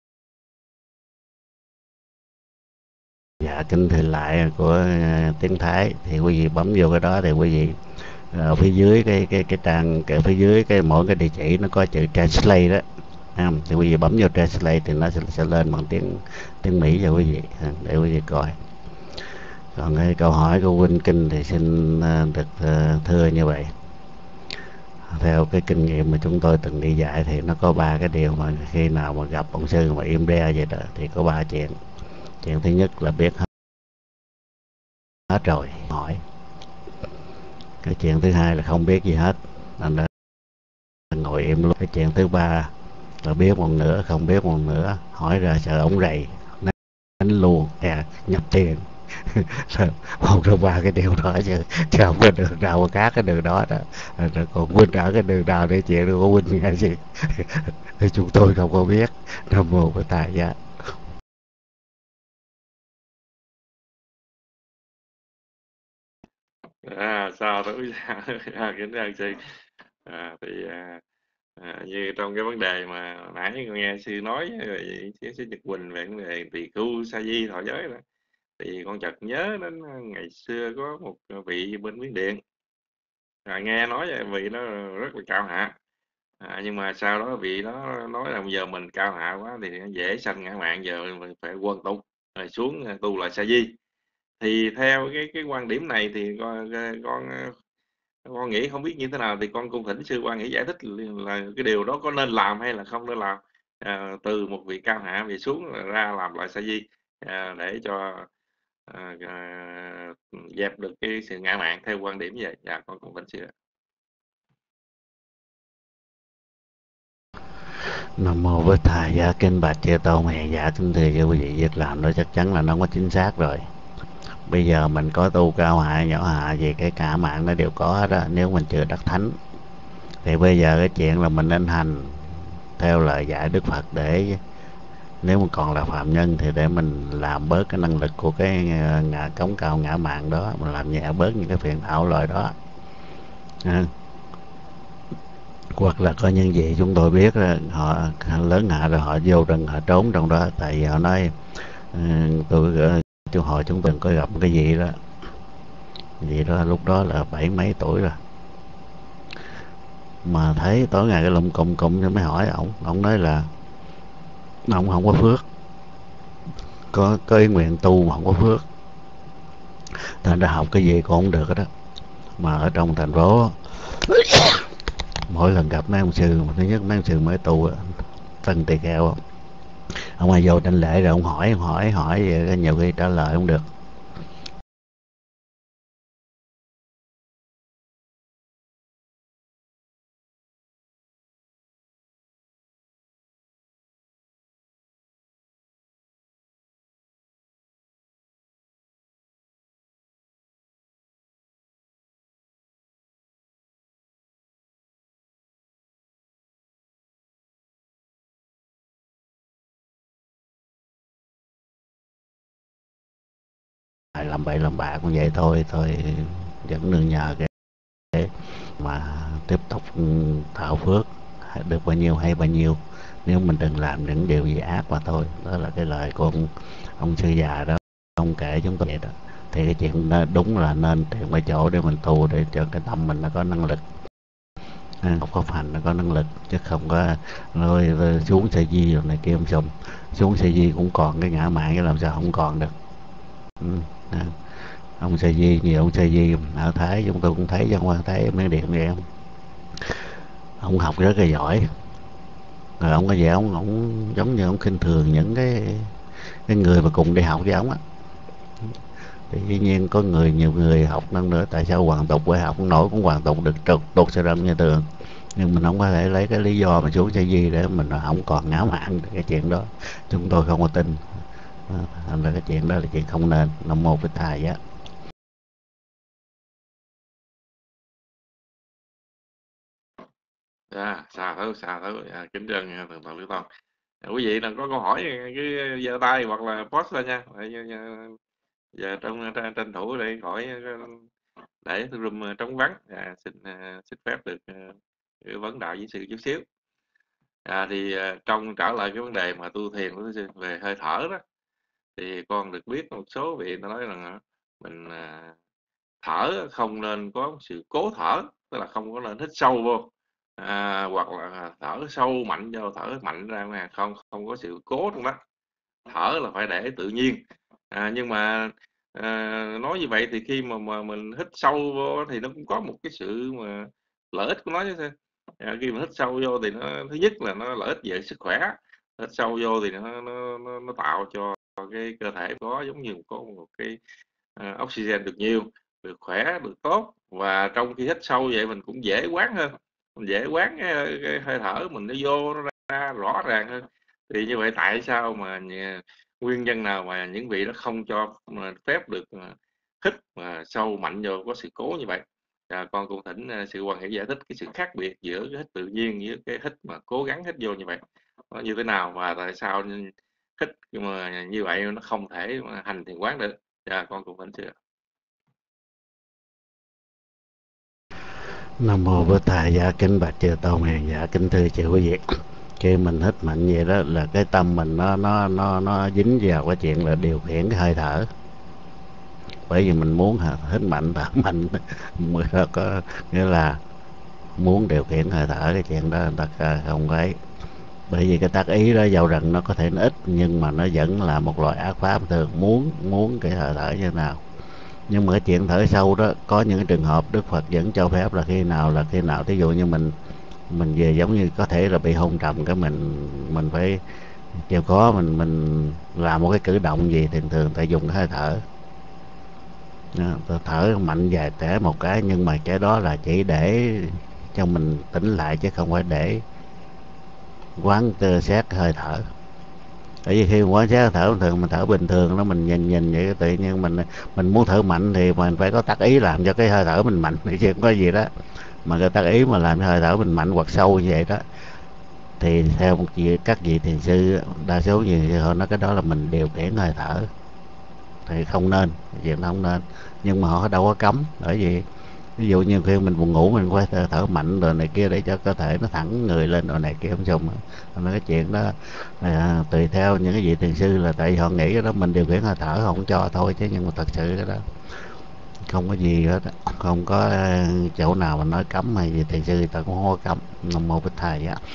Dạ kính thưa lại của uh, tiếng Thái thì quý vị bấm vô cái đó thì quý vị ở phía dưới cái cái cái trang cái phía dưới cái mỗi cái địa chỉ nó có chữ translate đó. À, thì quý vị bấm vô translate thì nó sẽ, sẽ lên bằng tiếng tiếng Mỹ cho quý vị à, để quý vị coi. Còn cái câu hỏi của Huynh Kinh thì xin uh, được uh, thưa như vậy. Theo cái kinh nghiệm mà chúng tôi từng đi dạy thì nó có ba cái điều mà khi nào mà gặp ông sư mà im re vậy đó thì có ba chuyện. Chuyện thứ nhất là biết hết, hết rồi hỏi. Cái chuyện thứ hai là không biết gì hết nên là ngồi im luôn. Cái chuyện thứ ba là biết một nửa không biết một nửa, hỏi ra sợ ổng rầy đánh luôn à, nhập tiền. Một trong ba cái điều đó chứ chứ không có đường nào mà khác cái đường đó đó. Rồi còn Huynh ở cái đường nào để chuyện của Huynh nghe gì thì chúng tôi không có biết. Nam mô Bổn Thầy giá. À, sao tối à, kính thưa sư à, thì à, à, như trong cái vấn đề mà nãy con nghe sư nói về tiến sĩ Nhật Quỳnh về vấn đề tỳ khu sa di thọ giới đó, thì con chợt nhớ đến ngày xưa có một vị bên Miến Điện, à, nghe nói về vị đó rất là cao hạ, à, nhưng mà sau đó vị đó nói là giờ mình cao hạ quá thì dễ sanh ngã mạn, giờ mình phải quân tục rồi xuống tu lại sa di. Thì theo cái cái quan điểm này thì con con con nghĩ không biết như thế nào, thì con cung thỉnh sư quan nghĩ giải thích là cái điều đó có nên làm hay là không nên làm, à, từ một vị cao hạ về xuống ra làm lại sa di, à, để cho à, à, dẹp được cái sự ngã mạn theo quan điểm như vậy. Dạ con cung thỉnh sư. Nam mô Bổn Thầy giá kính bạch chư tôn hiền. Dạ kính thưa cho quý vị, việc làm đó chắc chắn là nó có chính xác rồi. Bây giờ mình có tu cao hạ nhỏ hạ gì cái cả mạng nó đều có hết đó, nếu mình chưa đắc thánh. Thì bây giờ cái chuyện là mình nên hành theo lời dạy Đức Phật, để nếu mà còn là phạm nhân thì để mình làm bớt cái năng lực của cái ngã cống cao ngã mạng đó, mình làm nhẹ bớt những cái phiền não loại đó à. Hoặc là có những gì chúng tôi biết đó, họ lớn hạ rồi họ vô rừng họ trốn trong đó, tại vì họ nói ừ, tôi tôi hỏi chúng tôi có gặp cái gì đó gì đó lúc đó là bảy mấy tuổi rồi, mà thấy tối ngày cái lụm cụm cụm cho mới hỏi ổng, ổng nói là ông không có phước, có có ý nguyện tu mà không có phước, thành ra học cái gì cũng không được đó. Mà ở trong thành phố mỗi lần gặp mấy ông sư, thứ nhất mấy ông sư mới tu Tân Tỳ Kheo, ông ai vô đảnh lễ rồi ông hỏi hỏi hỏi vậy, nhiều khi trả lời không được. Làm bậy làm bạ cũng vậy thôi thôi, vẫn nương nhờ cái mà tiếp tục thảo phước, được bao nhiêu hay bao nhiêu, nếu mình đừng làm những điều gì ác mà thôi. Đó là cái lời của ông, ông sư già đó, ông kể chúng tôi vậy đó. Thì cái chuyện đó đúng là nên tìm cái chỗ để mình tu, để cho cái tâm mình nó có năng lực, học pháp hành nó có năng lực, chứ không có nói xuống xe di rồi này kia không xong. Xuống xe di cũng còn cái ngã mạn, chứ làm sao không còn được. Ừ. À. Ông Sa Di, nhiều ông Sa Di ở Thái chúng tôi cũng thấy, trong quan Thái Miến Điện vậy em, ông học rất là giỏi, rồi ông có vẻ ông ông giống như ông khinh thường những cái cái người mà cùng đi học với ông á. Thì dĩ nhiên có người, nhiều người học năng nữa, tại sao hoàn tục với học nổi cũng hoàn tục được trục đột xe râm như tường, nhưng mình không có thể lấy cái lý do mà xuống Sa Di để mình không còn ngã mạn. Cái chuyện đó chúng tôi không có tin, thành ra cái chuyện đó là chuyện không nên. Nam mô Bổn Thầy á. Dạ xà thấu xà thấu, dạ, kính trân thượng tọa Lưu Tôn. À, quý vị nào có câu hỏi cứ giơ tay hoặc là post lên nha. Để, giờ trong tranh, tranh thủ để hỏi để room uh, trống vắng. À, xin uh, xin phép được uh, vấn đạo với sư chút xíu. À, thì uh, trong trả lời cái vấn đề mà tu thiền của sư về hơi thở đó, thì con được biết một số vị nó nói rằng mình uh, thở không nên có sự cố thở, tức là không có nên hít sâu vô, à, hoặc là thở sâu mạnh vô, thở mạnh ra mà không không có sự cố trong đó. Thở là phải để tự nhiên. À, nhưng mà à, nói như vậy thì khi mà, mà mình hít sâu vô thì nó cũng có một cái sự mà lợi ích của nó chứ. À, khi mà hít sâu vô thì nó, thứ nhất là nó lợi ích về sức khỏe. Hít sâu vô thì nó nó nó, nó tạo cho cái cơ thể có giống như có một cái uh, oxygen được nhiều, được khỏe, được tốt. Và trong khi hít sâu vậy mình cũng dễ quán hơn, mình dễ quán cái, cái hơi thở mình nó vô, nó ra rõ ràng hơn. Thì như vậy tại sao mà nhà, nguyên nhân nào mà những vị đó không cho mà phép được mà hít mà sâu mạnh vô có sự cố như vậy? À, con cũng thỉnh uh, sư Hoàng Hiểu giải thích cái sự khác biệt giữa cái hít tự nhiên với cái hít mà cố gắng hít vô như vậy nó như thế nào, và tại sao hít mà như vậy nó không thể mà hành thiền quán được. Dạ, con cũng thỉnh sư. Nam mô Bổn Thầy. Dạ kính bạch chư tôn hiền. Dạ kính thưa chư quý vị, khi mình hít mạnh vậy đó là cái tâm mình nó nó nó nó dính vào cái chuyện là điều khiển cái hơi thở. Bởi vì mình muốn hít mạnh thở mạnh có nghĩa là muốn điều khiển hơi thở, cái chuyện đó người ta không ấy. Bởi vì cái tác ý đó dầu rằng nó có thể nó ít nhưng mà nó vẫn là một loại ác pháp, thường muốn muốn cái hơi thở như thế nào. Nhưng mà cái chuyện thở sâu đó có những cái trường hợp Đức Phật vẫn cho phép là khi nào là khi nào. Thí dụ như mình mình về giống như có thể là bị hôn trầm, cái mình mình phải chịu khó mình mình làm một cái cử động gì thì thường phải dùng cái hơi thở. Đó, thở mạnh dài tẻ một cái, nhưng mà cái đó là chỉ để cho mình tỉnh lại chứ không phải để quán cơ xét hơi thở. Bởi vì khi quán xét hơi thở thường mình thở bình thường đó, mình nhìn nhìn vậy tự nhiên mình mình muốn thở mạnh thì mình phải có tác ý làm cho cái hơi thở mình mạnh thì chứ không có gì đó. Mà cái tác ý mà làm cho hơi thở mình mạnh hoặc sâu như vậy đó thì theo một vị, các vị thiền sư đa số như họ nói cái đó là mình điều khiển hơi thở thì không nên, chuyện đó không nên. Nhưng mà họ đâu có cấm, bởi vì ví dụ như khi mình buồn ngủ mình phải thở, thở mạnh rồi này kia để cho cơ thể nó thẳng người lên rồi này kia không xong. Nên cái chuyện đó à, tùy theo những cái vị thiền sư là tại vì họ nghĩ cái đó mình điều khiển hơi thở không cho thôi, chứ nhưng mà thật sự cái đó không có gì hết, không có chỗ nào mà nói cấm hay gì thiền sư người ta cũng không có cấm. Nam mô Bích Thầy á.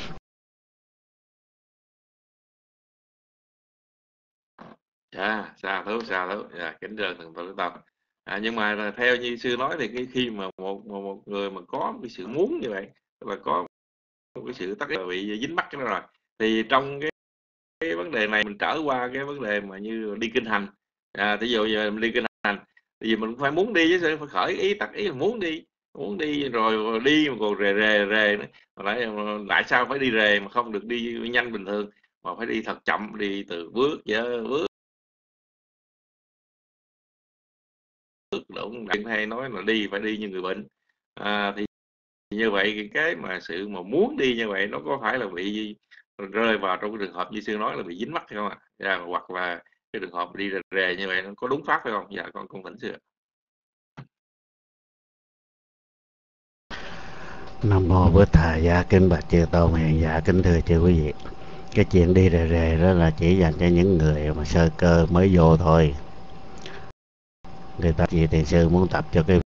Dạ, xa thú xa thú. Dạ, kính thưa thượng tọa Đức Tâm. À, nhưng mà là theo như sư nói thì cái khi mà một một, một người mà có một cái sự muốn như vậy, tức là có một cái sự tác bị dính mắc cái đó rồi, thì trong cái, cái vấn đề này mình trở qua cái vấn đề mà như đi kinh hành. À, ví dụ giờ mình đi kinh hành thì mình phải muốn đi chứ, phải khởi ý tác ý là muốn đi, muốn đi rồi đi mà còn rề rề rề nữa. Lại tại sao phải đi rề mà không được đi nhanh bình thường, mà phải đi thật chậm, đi từ bước giờ bước đúng hay nói là đi phải đi như người bệnh. À, thì như vậy cái mà sự mà muốn đi như vậy nó có phải là bị rơi vào trong cái trường hợp như sư nói là bị dính mắc hay không ạ? À? Hoặc là cái trường hợp đi rề rề như vậy nó có đúng pháp hay không? Dạ con con thỉnh sư. Nam mô Bổn Thầy. Dạ kính bạch chư tôn hiền. Dạ kính thưa chư quý vị, cái chuyện đi rề rề đó là chỉ dành cho những người mà sơ cơ mới vô thôi. Người ta chỉ thiền sư muốn tập cho cái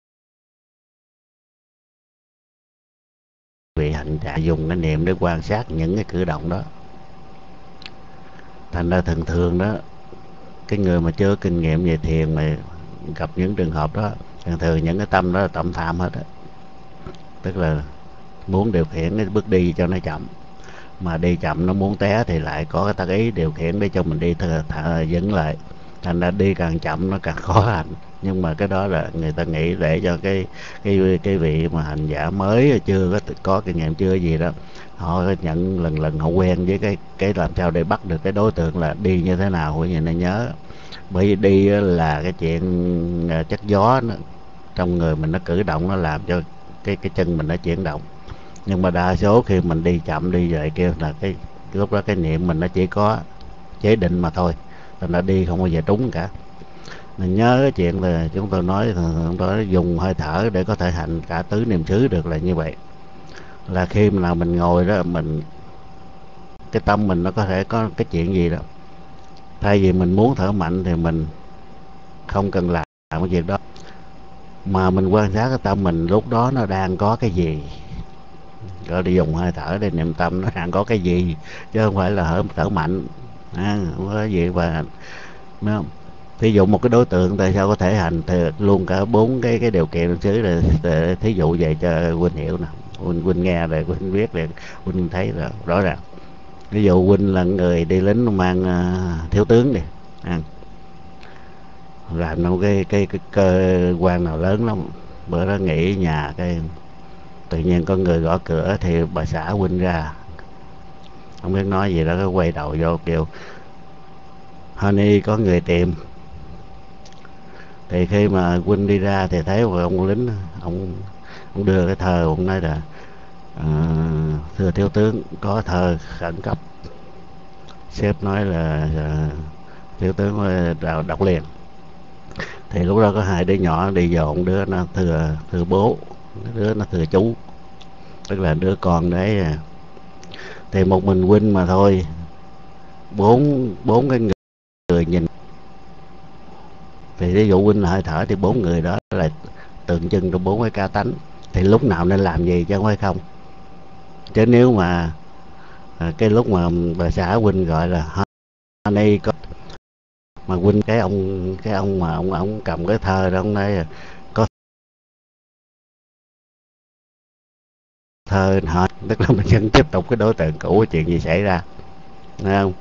vị hành giả dùng cái niệm để quan sát những cái cử động đó. Thành ra thường thường đó, cái người mà chưa kinh nghiệm về thiền mà gặp những trường hợp đó, thường thường những cái tâm đó là tâm tham hết á, tức là muốn điều khiển cái bước đi cho nó chậm, mà đi chậm nó muốn té thì lại có cái tác ý điều khiển để cho mình đi thờ, thờ, dẫn lại. Thành ra đi càng chậm nó càng khó hành. Nhưng mà cái đó là người ta nghĩ để cho cái cái cái vị mà hành giả mới chưa có có kinh nghiệm chưa gì đó, họ nhận lần lần họ quen với cái cái làm sao để bắt được cái đối tượng là đi như thế nào của người này nhớ. Bởi vì đi là cái chuyện chất gió nó, trong người mình nó cử động, nó làm cho cái cái chân mình nó chuyển động. Nhưng mà đa số khi mình đi chậm đi vậy kêu là cái lúc đó cái niệm mình nó chỉ có chế định mà thôi, nên nó đi không bao giờ trúng cả. mình nhớ cái chuyện là chúng tôi nói chúng tôi dùng hơi thở để có thể hành cả tứ niệm xứ được là như vậy. Là khi nào mình ngồi đó, mình cái tâm mình nó có thể có cái chuyện gì đó, thay vì mình muốn thở mạnh thì mình không cần làm cái việc đó, mà mình quan sát cái tâm mình lúc đó nó đang có cái gì, rồi đi dùng hơi thở để niệm tâm nó đang có cái gì, chứ không phải là thở, thở mạnh à, không có cái gì. Và nó thí dụ một cái đối tượng tại sao có thể hành thì luôn cả bốn cái cái điều kiện xứ, để, để thí dụ về cho Huynh hiểu nè, Huynh, Huynh nghe rồi Huynh biết rồi Huynh thấy rồi rõ ràng. Ví dụ Huynh là người đi lính mang uh, thiếu tướng đi à, làm trong cái, cái cái cơ quan nào lớn lắm, bữa đó nghỉ nhà cái tự nhiên có người gõ cửa thì bà xã Huynh ra, không biết nói gì đó, cái quay đầu vô kêu Honey có người tìm. Thì khi mà Huynh đi ra thì thấy một ông lính, ông ông đưa cái thơ, ông nói là à, thưa thiếu tướng có thơ khẩn cấp. Sếp nói là à, thiếu tướng đọc, đọc liền. Thì lúc đó có hai đứa nhỏ đi dọn, đứa nó thưa thưa bố, đứa nó thưa chú, tức là đứa con đấy à. Thì một mình Huynh mà thôi, bốn bốn cái người, người nhìn, thì ví dụ Huynh là hơi thở thì bốn người đó là tượng trưng cho bốn cái cá tánh, thì lúc nào nên làm gì chứ không phải không. Chứ nếu mà à, cái lúc mà bà xã Huynh gọi là Honey có, mà Huynh cái ông cái ông mà ông ông cầm cái thơ đó, ông nói có thơ hả, tức là mình vẫn tiếp tục cái đối tượng cũ, chuyện gì xảy ra, thấy không?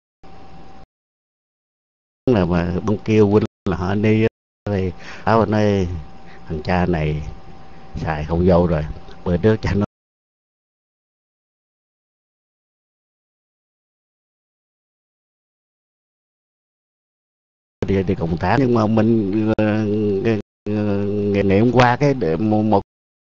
Là mà ông kêu Huynh là Honey thì áo nói thằng cha này xài không vô rồi. Bữa trước cha nó đi đi công tác, nhưng mà mình uh, nghiệm qua cái một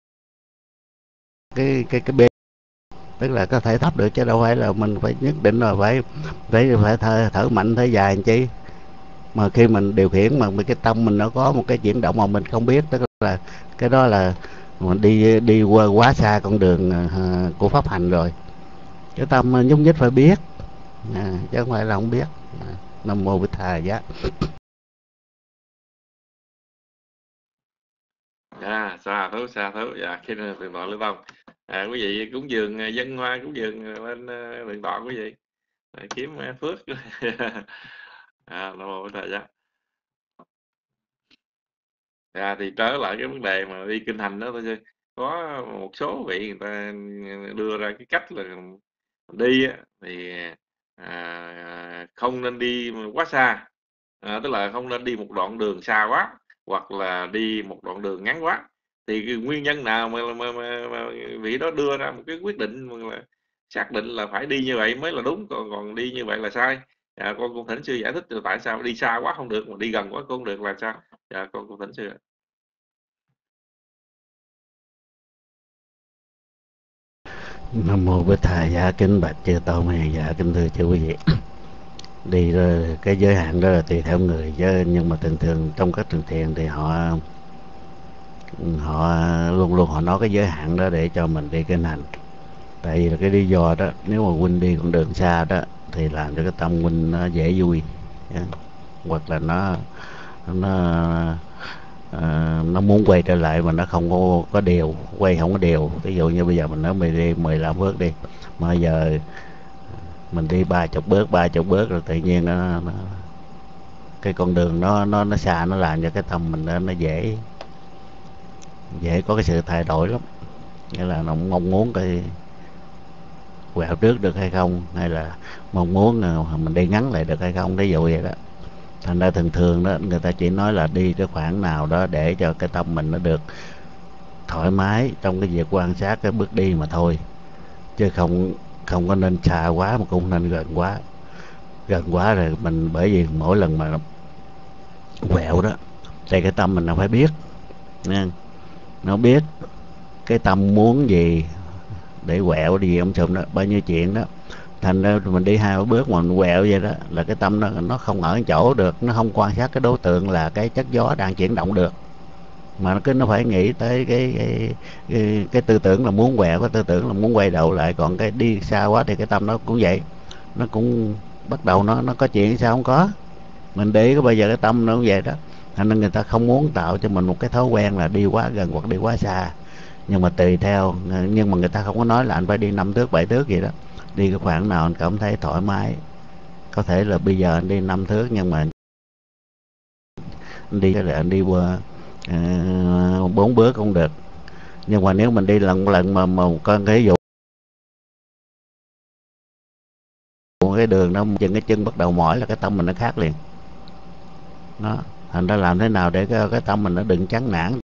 cái cái cái bên, tức là có thể thấp được, chứ đâu phải là mình phải nhất định là phải phải phải thở, thở mạnh thở dài làm chi. Mà khi mình điều khiển mà cái tâm mình nó có một cái chuyển động mà mình không biết, tức là cái đó là mình đi đi qua quá xa con đường uh, của pháp hành rồi. Cái tâm nhúc nhích phải biết à, chứ không phải là không biết. à, Nam mô Bích Thà Giá. À, xa thú xa thú dạ khi nào thượng tọa Lưu Tông à, quý vị cúng dường à, dân hoa cúng dường lên uh, thượng tọa quý vị à, kiếm uh, phước. À, Nam mô Bích Thầy Giá. À, thì trở lại cái vấn đề mà đi kinh hành đó thôi chứ, có một số vị người ta đưa ra cái cách là đi á, thì à, không nên đi quá xa, à, tức là không nên đi một đoạn đường xa quá hoặc là đi một đoạn đường ngắn quá. Thì cái nguyên nhân nào mà, mà, mà, mà vị đó đưa ra một cái quyết định mà là xác định là phải đi như vậy mới là đúng, còn còn đi như vậy là sai. À, con cũng thỉnh sư giải thích là tại sao đi xa quá không được mà đi gần quá cũng không được là sao. Dạ, con cũng thỉnh sư ạ. Nam mô Bích Thầy Giá. Kính bạch chư tôn hay dạ, kính thưa chư quý vị. Đi rồi, cái giới hạn đó là tùy theo người chứ, nhưng mà thường thường trong các trường thiền thì họ họ luôn luôn họ nói cái giới hạn đó để cho mình đi kinh hành. Tại vì là cái lý do đó, nếu mà Huynh đi con đường xa đó thì làm cho cái tâm Huynh nó dễ vui, hoặc là nó nó à, nó muốn quay trở lại mà nó không có có điều, quay không có điều. Ví dụ như bây giờ mình nói mình đi mười lăm bước đi, mà giờ mình đi ba chục bước ba chục bước rồi tự nhiên nó, nó cái con đường nó nó nó xa, nó làm cho cái tâm mình nó, nó dễ dễ có cái sự thay đổi lắm. Nghĩa là nó mong muốn cái quẹo trước được hay không, hay là mong muốn mình đi ngắn lại được hay không, ví dụ vậy đó. Thành ra thường thường đó người ta chỉ nói là đi cái khoảng nào đó để cho cái tâm mình nó được thoải mái trong cái việc quan sát cái bước đi mà thôi, chứ không không có nên xa quá mà cũng không nên gần quá. Gần quá rồi mình, bởi vì mỗi lần mà quẹo đó thì cái tâm mình nó phải biết nha, nó biết cái tâm muốn gì để quẹo đi ông chùm đó, bao nhiêu chuyện đó. thành ra mình đi hai ba bước mà mình quẹo vậy đó là cái tâm nó nó không ở chỗ được, nó không quan sát cái đối tượng là cái chất gió đang chuyển động được, mà nó cứ nó phải nghĩ tới cái cái, cái cái tư tưởng là muốn quẹo, cái tư tưởng là muốn quay đầu lại. Còn cái đi xa quá thì cái tâm nó cũng vậy, nó cũng bắt đầu nó nó có chuyện sao không có. Mình để ý có bây giờ cái tâm nó cũng vậy đó, thành nên người ta không muốn tạo cho mình một cái thói quen là đi quá gần hoặc đi quá xa. Nhưng mà tùy theo, nhưng mà người ta không có nói là anh phải đi năm thước bảy thước gì đó, đi cái khoảng nào anh cảm thấy thoải mái. Có thể là bây giờ anh đi năm thước nhưng mà anh đi cái là anh đi qua uh, bốn bước cũng được. Nhưng mà nếu mình đi lần lần mà một con cái dụ cái đường nó chừng cái chân bắt đầu mỏi là cái tâm mình nó khác liền. Đó, thành ra làm thế nào để cái, cái tâm mình nó đừng chán nản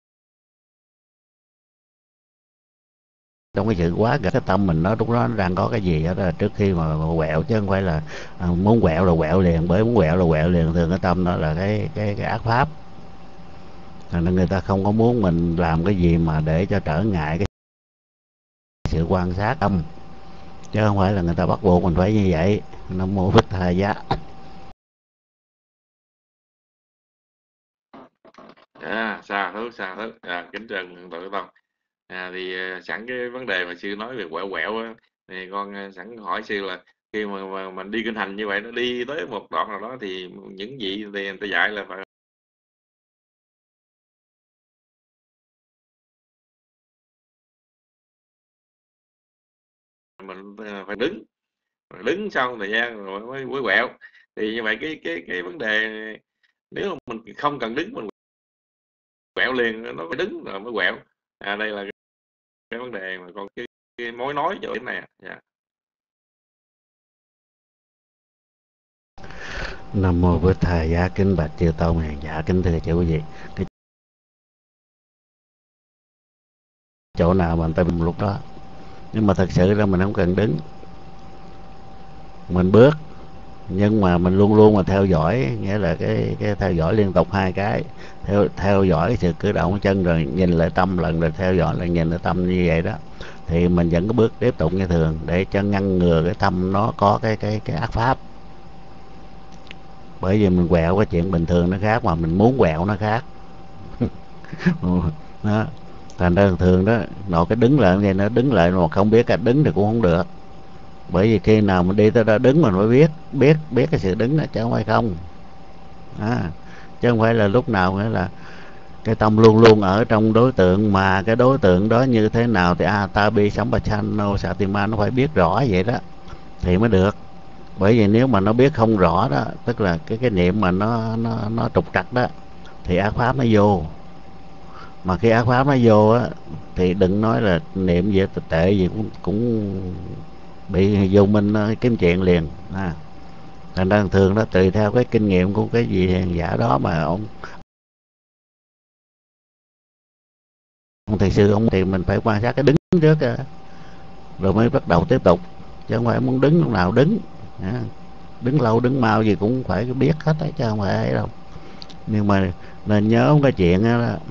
trong cái sự quá cái tâm mình, nó lúc đó nó đang có cái gì đó trước khi mà, mà quẹo, chứ không phải là à, muốn quẹo là quẹo liền. Bởi muốn quẹo là quẹo liền, thường cái tâm đó là cái cái cái ác pháp. Thành nên người ta không có muốn mình làm cái gì mà để cho trở ngại cái sự quan sát tâm, chứ không phải là người ta bắt buộc mình phải như vậy. Nam mô Bích Thầy Giá. À, xa thứ xa thứ à, kính trân tự tâm. À, thì à, sẵn cái vấn đề mà sư nói về quẹo quẹo á, thì con à, sẵn hỏi sư là khi mà, mà mình đi kinh hành như vậy, nó đi tới một đoạn nào đó thì những gì thì người ta dạy là phải mình à, phải đứng, rồi đứng xong thời gian rồi mới mới quẹo. Thì như vậy cái cái cái vấn đề, nếu mà mình không cần đứng mình quẹo liền, nó phải đứng rồi mới quẹo. À, đây là cái vấn đề mà con cái, cái mối nói chỗ này. Yeah. Nam mô Bích Thầy Giá. Kính bạch chư tôn hàng giả, kính thưa chư quý vị, cái chỗ nào mà người ta lúc đó, nhưng mà thật sự là mình không cần đứng, mình bước, nhưng mà mình luôn luôn mà theo dõi, nghĩa là cái cái theo dõi liên tục hai cái, theo theo dõi sự cử động của chân, rồi nhìn lại tâm lần, rồi theo dõi là nhìn lại tâm như vậy đó, thì mình vẫn có bước tiếp tục như thường để cho ngăn ngừa cái tâm nó có cái cái cái ác pháp. Bởi vì mình quẹo cái chuyện bình thường nó khác, mà mình muốn quẹo nó khác. Đó, thành ra thường đó, nội cái đứng lại vậy, nó đứng lại mà không biết cách đứng thì cũng không được. Bởi vì khi nào mình đi tới đó đứng mình phải biết biết biết cái sự đứng đó, chứ không phải không. À, chứ không phải là lúc nào nghĩa là cái tâm luôn luôn ở trong đối tượng, mà cái đối tượng đó như thế nào thì Atabi Sampachano Satima nó phải biết rõ vậy đó thì mới được. Bởi vì nếu mà nó biết không rõ đó, tức là cái cái niệm mà nó nó nó trục trặc đó, thì ác pháp nó vô. Mà khi ác pháp nó vô á, thì đừng nói là niệm gì tệ gì cũng cũng bị vô minh kiếm chuyện liền. À, thành ra thường đó tùy theo cái kinh nghiệm của cái gì hàng giả đó mà ông ông thầy sư ông thì mình phải quan sát cái đứng trước rồi mới bắt đầu tiếp tục, chứ không phải muốn đứng lúc nào đứng. À, đứng lâu đứng mau gì cũng phải biết hết đấy, chứ không phải ấy đâu. Nhưng mà nên nhớ cái chuyện đó, đó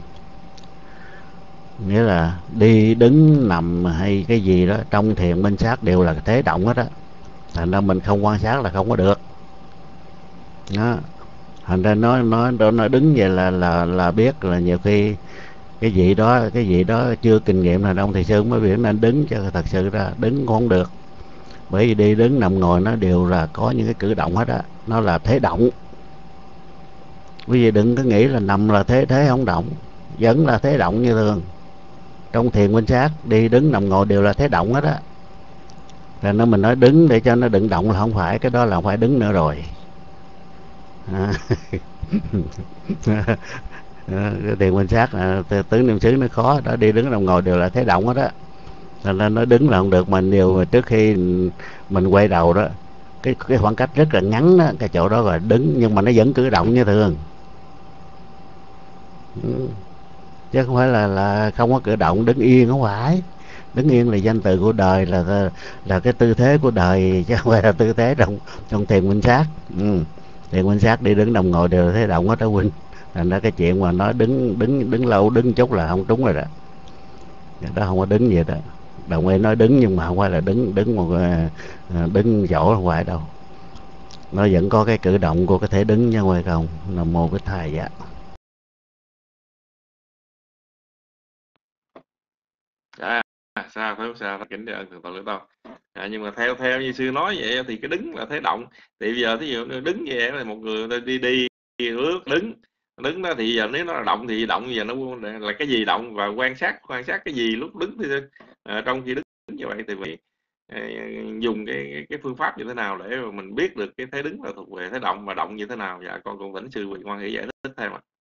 nghĩa là đi đứng nằm hay cái gì đó trong thiền minh sát đều là thế động hết á. Thành ra mình không quan sát là không có được đó. Thành ra nói nói nó đứng vậy là là là biết là nhiều khi cái gì đó cái gì đó chưa kinh nghiệm là đông thầy sư mới biết nên đứng, cho thật sự ra đứng cũng không được. Bởi vì đi đứng nằm ngồi nó đều là có những cái cử động hết á, nó là thế động. Quý vị đừng có nghĩ là nằm là thế thế không động, vẫn là thế động như thường. Trong thiền minh sát đi đứng nằm ngồi đều là thế động hết á. Rồi nó mình nói đứng để cho nó đừng động là không phải, cái đó là không phải đứng nữa rồi. À. Cái thiền minh sát là tứ niệm xứ nó khó đó, đi đứng nằm ngồi đều là thế động hết á. Nên nó nói đứng là không được. Mà điều mà trước khi mình quay đầu đó, cái cái khoảng cách rất là ngắn đó, cái chỗ đó gọi đứng, nhưng mà nó vẫn cử động như thường. Chứ không phải là là không có cử động. Đứng yên không phải, đứng yên là danh từ của đời, là là cái tư thế của đời, chứ không phải là tư thế trong trong thiền minh sát. Ừ. Thiền minh sát đi đứng nằm ngồi đều là thế động hết đó huynh. Thành ra cái chuyện mà nói đứng đứng đứng lâu đứng chút là không trúng rồi đó. Đó không có đứng gì đó. Đồng ý nói đứng nhưng mà không phải là đứng đứng một đứng chỗ không phải đâu, nó vẫn có cái cử động của cái thể đứng chứ không không. Nam mô Bích Thầy dạ. À, sao thấy sao kính để ơn thượng tọa Lữ Tông. À, nhưng mà theo theo như sư nói vậy thì cái đứng là thế động, thì bây giờ thí dụ đứng như vậy là một người đi đi ước đứng đứng đó, thì giờ nếu nó là động thì động, giờ nó là cái gì động, và quan sát quan sát cái gì lúc đứng thì à, trong khi đứng như vậy thì mình à, dùng cái cái phương pháp như thế nào để mà mình biết được cái thế đứng là thuộc về thế động, và động như thế nào. Dạ con cũng thỉnh sư Quỳ Ngoan Hỷ giải thích thêm ạ.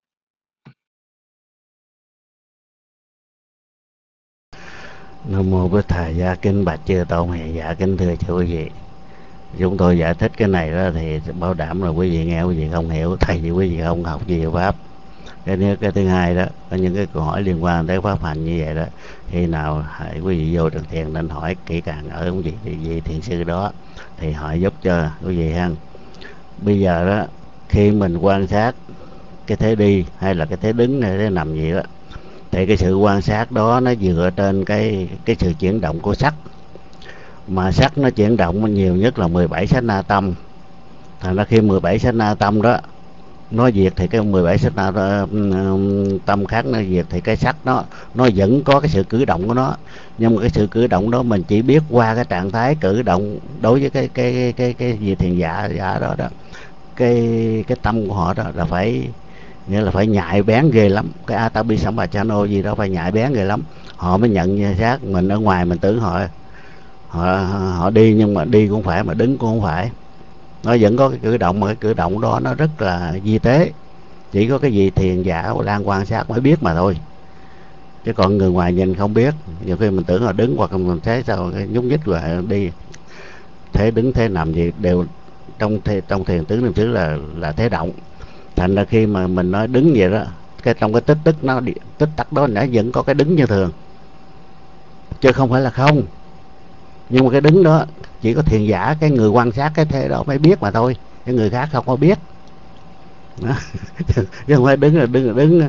Nam mô Bích Thầy dạ, kính bạch chư tôn hiền dạ, kính thưa chư quý vị. Chúng tôi giải thích cái này đó thì bảo đảm là quý vị nghe quý vị không hiểu, thầy vì quý vị không học gì pháp. Cái thứ, cái thứ hai đó, có những cái câu hỏi liên quan tới pháp hành như vậy đó, khi nào hãy quý vị vô Trần Thiền nên hỏi kỹ càng ở ông vị vị thiền sư đó thì họ giúp cho quý vị ha. Bây giờ đó, khi mình quan sát cái thế đi hay là cái thế đứng hay thế nằm gì đó, thì cái sự quan sát đó nó dựa trên cái cái sự chuyển động của sắc, mà sắc nó chuyển động nhiều nhất là mười bảy sát na tâm. Thành ra khi mười bảy sát na tâm đó nó diệt thì cái mười bảy sát na tâm khác nó diệt thì cái sắc nó nó vẫn có cái sự cử động của nó, nhưng mà cái sự cử động đó mình chỉ biết qua cái trạng thái cử động đối với cái cái cái cái, cái gì thiền giả giả đó đó. Cái cái tâm của họ đó là phải, nghĩa là phải nhạy bén ghê lắm, cái Atapi Sampajano gì đó phải nhạy bén ghê lắm, họ mới nhận xác. Mình ở ngoài mình tưởng họ họ họ đi, nhưng mà đi cũng phải mà đứng cũng không phải, nó vẫn có cái cử động, mà cái cử động đó nó rất là vi tế, chỉ có cái gì thiền giả đang quan sát mới biết mà thôi, chứ còn người ngoài nhìn không biết. Nhiều khi mình tưởng họ đứng, hoặc mình thấy sao nhúc nhích rồi đi, thế đứng thế nằm gì đều trong trong thiền tứ niệm xứ là là thế động. Thành ra khi mà mình nói đứng vậy đó, cái trong cái tích tức nó tích tắc đó nó vẫn có cái đứng như thường, chứ không phải là không. Nhưng mà cái đứng đó chỉ có thiền giả, cái người quan sát cái thế đó mới biết mà thôi, cái người khác không có biết đó. Chứ không phải đứng là đứng là đứng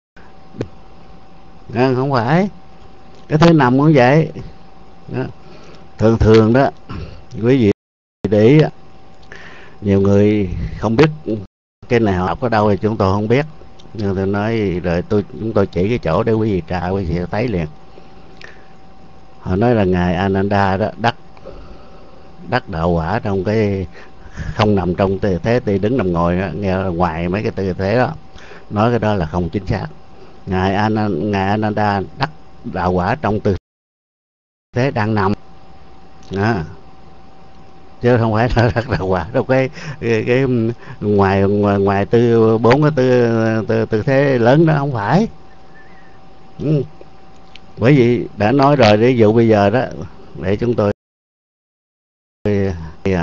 à, không phải. Cái thế nằm cũng vậy đó. Thường thường đó quý vị để ý, nhiều người không biết cái này họ học ở đâu thì chúng tôi không biết, nhưng tôi nói rồi tôi chúng tôi chỉ cái chỗ để quý vị tra, quý vị thấy liền. Họ nói là ngài Ananda đó đắc đắc đạo quả trong cái không nằm trong tư thế thì đứng nằm ngồi đó, nghe là ngoài mấy cái tư thế đó, nói cái đó là không chính xác. Ngài Ananda, ngài Ananda đắc đạo quả trong tư thế đang nằm đó, chứ không phải là đắc đạo quả trong cái cái, cái ngoài ngoài, ngoài tư bốn cái tư, tư tư thế lớn đó, không phải. Ừ. Bởi vì đã nói rồi, ví dụ bây giờ đó để chúng tôi cái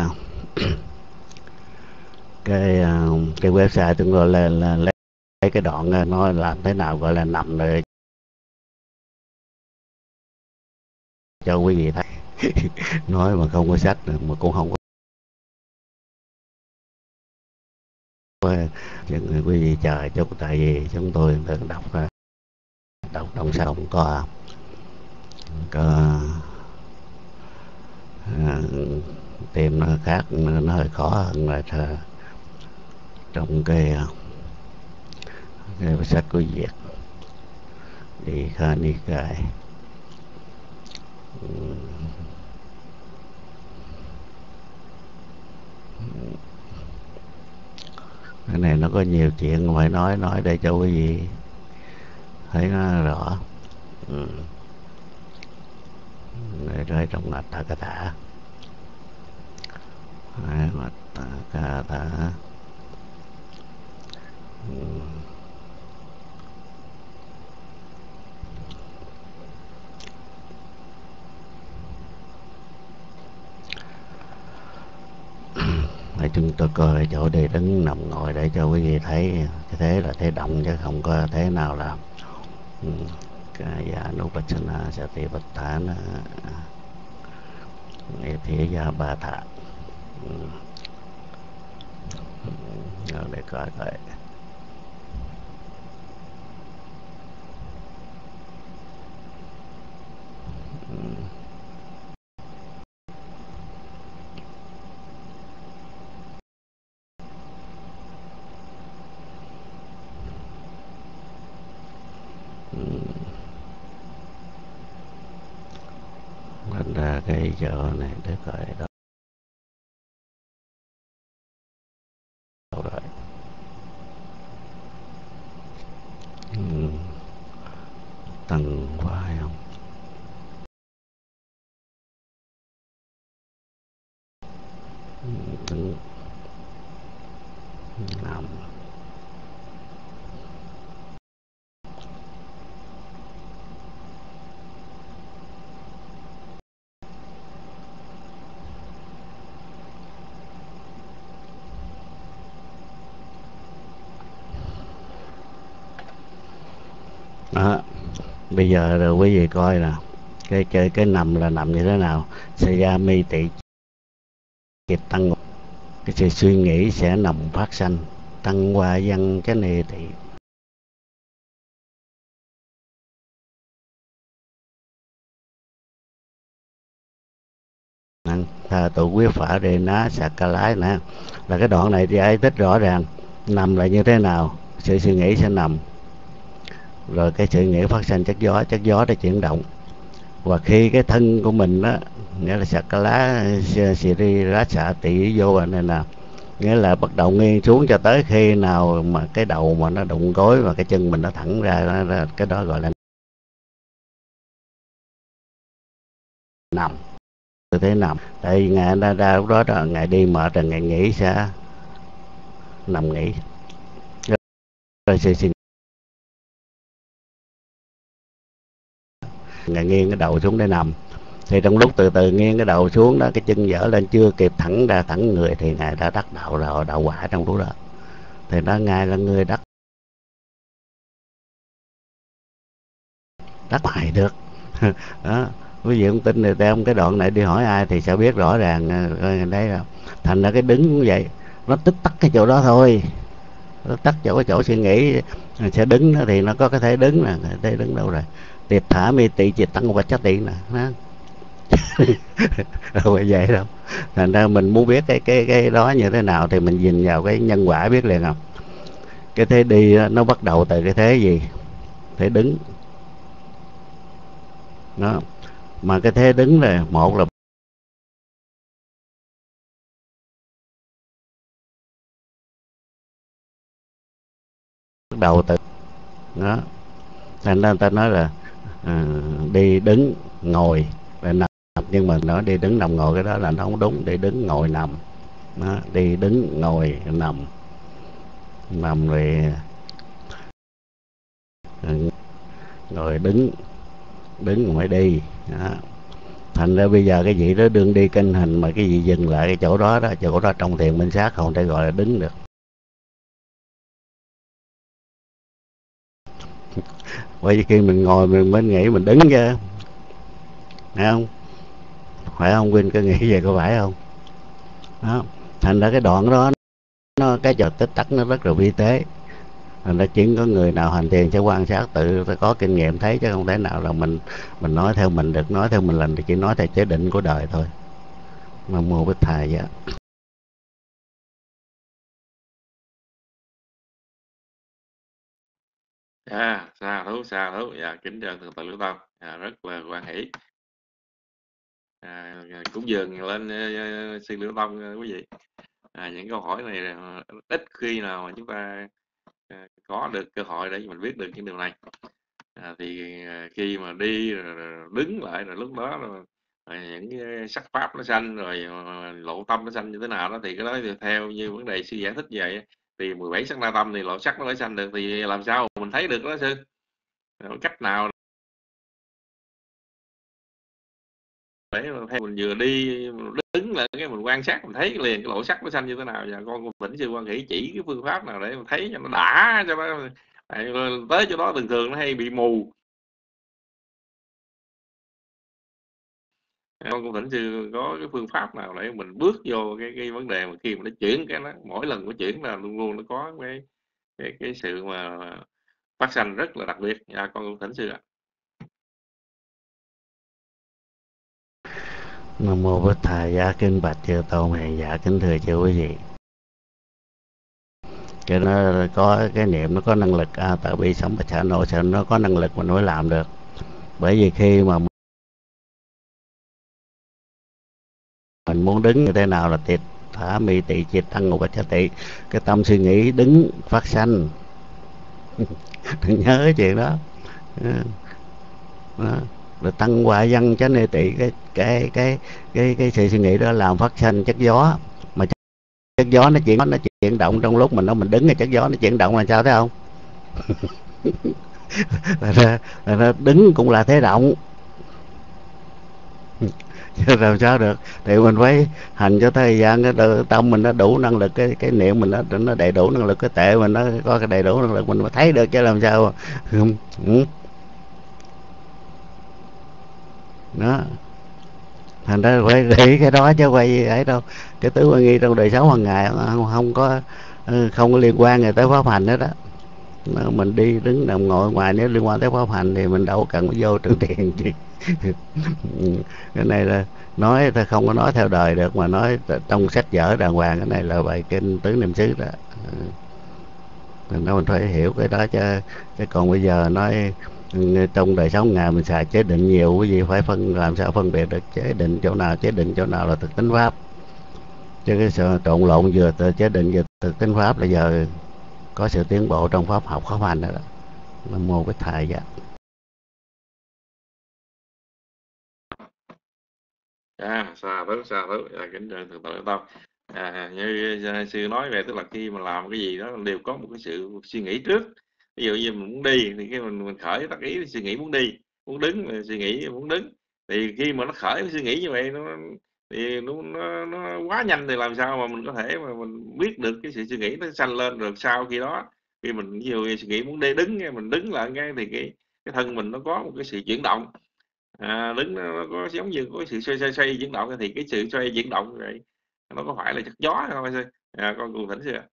cái, cái website chúng tôi là, là lấy cái đoạn nói làm thế nào gọi là nằm rồi cho quý vị thấy. Nói mà không có sách mà cũng không có, quý vị chờ chút, tại vì chúng tôi tự đọc đọc trong sau không có có à, tìm nó khác, nó hơi khó hơn là thờ, trong cái cái sách của Việt đi kha đi cài. Cái này nó có nhiều chuyện phải nói nói để cho quý vị thấy nó rõ. Ừ. Để rơi trong ngạch ta ca thả, ngạch ta ca thả. Ừ. Để chúng tôi coi chỗ để đứng nằm ngồi để cho quý vị thấy cái thế là thế động, chứ không có thế nào là Kaya Nupassana Satipatthana Thiya Ba Thạ. Rồi để coi coi. cái chỗ này để coi đó đâu rồi. Ừ. Tầng vai không? Đứng nằm. Đó. Bây giờ rồi quý vị coi nè, cái cái cái nằm là nằm như thế nào. Sayami tị kiệt tăng ngục, cái sự suy nghĩ sẽ nằm phát sanh tăng hoa văn cái nề tị. Tha tụ quyết phả đề ná sạc ca lái nè, là cái đoạn này giải thích rõ ràng nằm là như thế nào, sự suy nghĩ sẽ nằm, rồi cái sự nghĩ phát sinh chất gió, chất gió để chuyển động, và khi cái thân của mình đó, nghĩa là sạc ca lá siri lá xạ tị vô này nè, nghĩa là bắt đầu nghiêng xuống cho tới khi nào mà cái đầu mà nó đụng gối và cái chân mình nó thẳng ra, nó, cái đó gọi là nằm. Tôi thấy nằm, tại vì ngài ra ra lúc đó, đó ngài đi mệt rồi ngài nghỉ sẽ nằm nghỉ, rồi sự suy ngài nghiêng cái đầu xuống để nằm. Thì trong lúc từ từ nghiêng cái đầu xuống đó, cái chân dở lên chưa kịp thẳng ra thẳng người thì ngài đã đắc đạo rồi, đạo quả trong lúc đó. Thì đó ngài là người đắc đắc hoài được. Đó. Quý vị không tin thì theo cái đoạn này đi hỏi ai thì sẽ biết rõ ràng đấy. Là thành ra cái đứng như vậy nó tích tắc cái chỗ đó thôi, nó tắt chỗ cái chỗ suy nghĩ sẽ đứng đó, thì nó có cái thế đứng nè, thế đứng đâu rồi tiệt thả mi tịจิต tăng vật chất tị nè, đâu phải vậy đâu. Thành ra mình muốn biết cái cái cái đó như thế nào thì mình nhìn vào cái nhân quả biết liền không. Cái thế đi đó, nó bắt đầu từ cái thế gì, thế đứng đó. Mà cái thế đứng này, một là bắt đầu từ đó. Thành ra người ta nói là à, đi đứng ngồi rồi nằm, nhưng mà nó đi đứng nằm ngồi cái đó là nó không đúng. Đi đứng ngồi nằm đó. Đi đứng ngồi nằm, nằm rồi ngồi đứng, đứng mới đi đó. Thành ra bây giờ cái gì đó đương đi kinh hành mà cái gì dừng lại cái chỗ đó đó, chỗ đó trong thiền minh sát không thể gọi là đứng được. Bởi vì khi mình ngồi mình mới nghĩ mình đứng chứ, phải không? Phải không Quynh, có nghĩ vậy có phải không? Đó. Thành ra cái đoạn đó nó cái giờ tích tắc nó rất là vi tế. Thành ra chỉ có người nào hành thiền sẽ quan sát tự có kinh nghiệm thấy, chứ không thể nào là mình mình nói theo mình được. Nói theo mình là chỉ nói theo chế định của đời thôi. Nam mô Bích Thầy vậy. À, xa thú xa thú dạ, kính chào thượng tọa Lưu Tâm, à, rất là hoan hỷ, à, cúng dường lên uh, sư Lưu Tâm uh, quý vị. À, những câu hỏi này uh, ít khi nào mà chúng ta uh, có được cơ hội để mình biết được những điều này. À, thì uh, khi mà đi rồi, rồi đứng lại rồi lúc đó rồi, rồi những cái sắc pháp nó sanh rồi uh, lộ tâm nó sanh như thế nào đó, thì cái đó thì theo như vấn đề sư giải thích vậy, thì mười bảy sắc na tâm thì lộ sắc nó mới sanh được, thì làm sao mình thấy được đó sư? Rồi cách nào để theo mình vừa đi đứng lại cái mình quan sát mình thấy liền cái lộ sắc nó xanh như thế nào, và con con tỉnh sư quan nghĩ chỉ cái phương pháp nào để mình thấy cho nó đã, cho nó tới chỗ đó thường thường nó hay bị mù. Con con tỉnh sư có cái phương pháp nào để mình bước vô cái cái vấn đề mà khi mà nó chuyển cái nó mỗi lần nó chuyển là luôn luôn nó có cái cái cái sự mà phát sanh rất là đặc biệt. Dạ, con con tỉnh sư ạ. Nam mô Bích Thầy. Dạ kinh bạch chư tôn hiền. Dạ kính thưa chư quý vị, cái nó có cái niệm, nó có năng lực à, tại vì sống bạch xả nội sẽ nó có năng lực mình mới làm được. Bởi vì khi mà hành muốn đứng như thế nào là tiệt thả mi tị triệt tăng ngục bạch cha tị. Cái tâm suy nghĩ đứng phát sanh. Đừng nhớ cái chuyện đó. Đó. Rồi tăng hóa văn chánh nê tị, cái cái cái cái cái sự suy nghĩ đó làm phát sanh chất gió, mà chất gió nó chuyển nó chuyển động trong lúc mình nó mình đứng, cái chất gió nó chuyển động là sao thấy không? là ra, là ra đứng cũng là thế động. Chứ làm sao được, thì mình phải hành cho thời gian, cái tâm mình nó đủ năng lực, cái cái niệm mình nó nó đầy đủ năng lực, cái tệ mình nó có cái đầy đủ năng lực mình mới thấy được, chứ làm sao ừ. Ừ. Đó, thành ra phải để cái đó chứ quay ấy đâu. Cái tứ quan nghi trong đời sống hàng ngày không, không có không có liên quan gì tới pháp hành hết đó. Mình đi đứng nằm ngồi ngoài nếu liên quan tới pháp hành thì mình đâu cần phải vô trường thiền gì. Cái này là nói ta không có nói theo đời được, mà nói trong sách vở đàng hoàng. Cái này là bài kinh tứ niệm xứ đó. Mình mình phải hiểu cái đó chứ. Chứ còn bây giờ nói trong đời sống ngày mình xài chế định nhiều, cái gì phải phân, làm sao phân biệt được chế định chỗ nào chế định chỗ nào là thực tính pháp. Chứ cái sự trộn lộn vừa chế định vừa thực tính pháp là giờ có sự tiến bộ trong pháp học pháp hành đó. Nam mô Bích Thầy dạ. À, xa thứ xa thứ à, kính thưa thượng tọa Tông. À, như sư nói về, tức là khi mà làm cái gì đó đều có một cái sự suy nghĩ trước. Ví dụ như mình muốn đi thì cái mình mình khởi tác ý suy nghĩ muốn đi, muốn đứng suy nghĩ muốn đứng. Thì khi mà nó khởi suy nghĩ như vậy, nó thì nó, nó, nó quá nhanh thì làm sao mà mình có thể mà mình biết được cái sự suy nghĩ nó sanh lên. Rồi sau khi đó khi mình ví dụ suy nghĩ muốn đi đứng, mình đứng lại cái thì cái cái thân mình nó có một cái sự chuyển động. À, đứng nó có giống như có sự xoay xoay xoay chuyển động, thì cái sự xoay chuyển động này nó có phải là chất gió hay không sư? À, con cùng thỉnh sư ạ.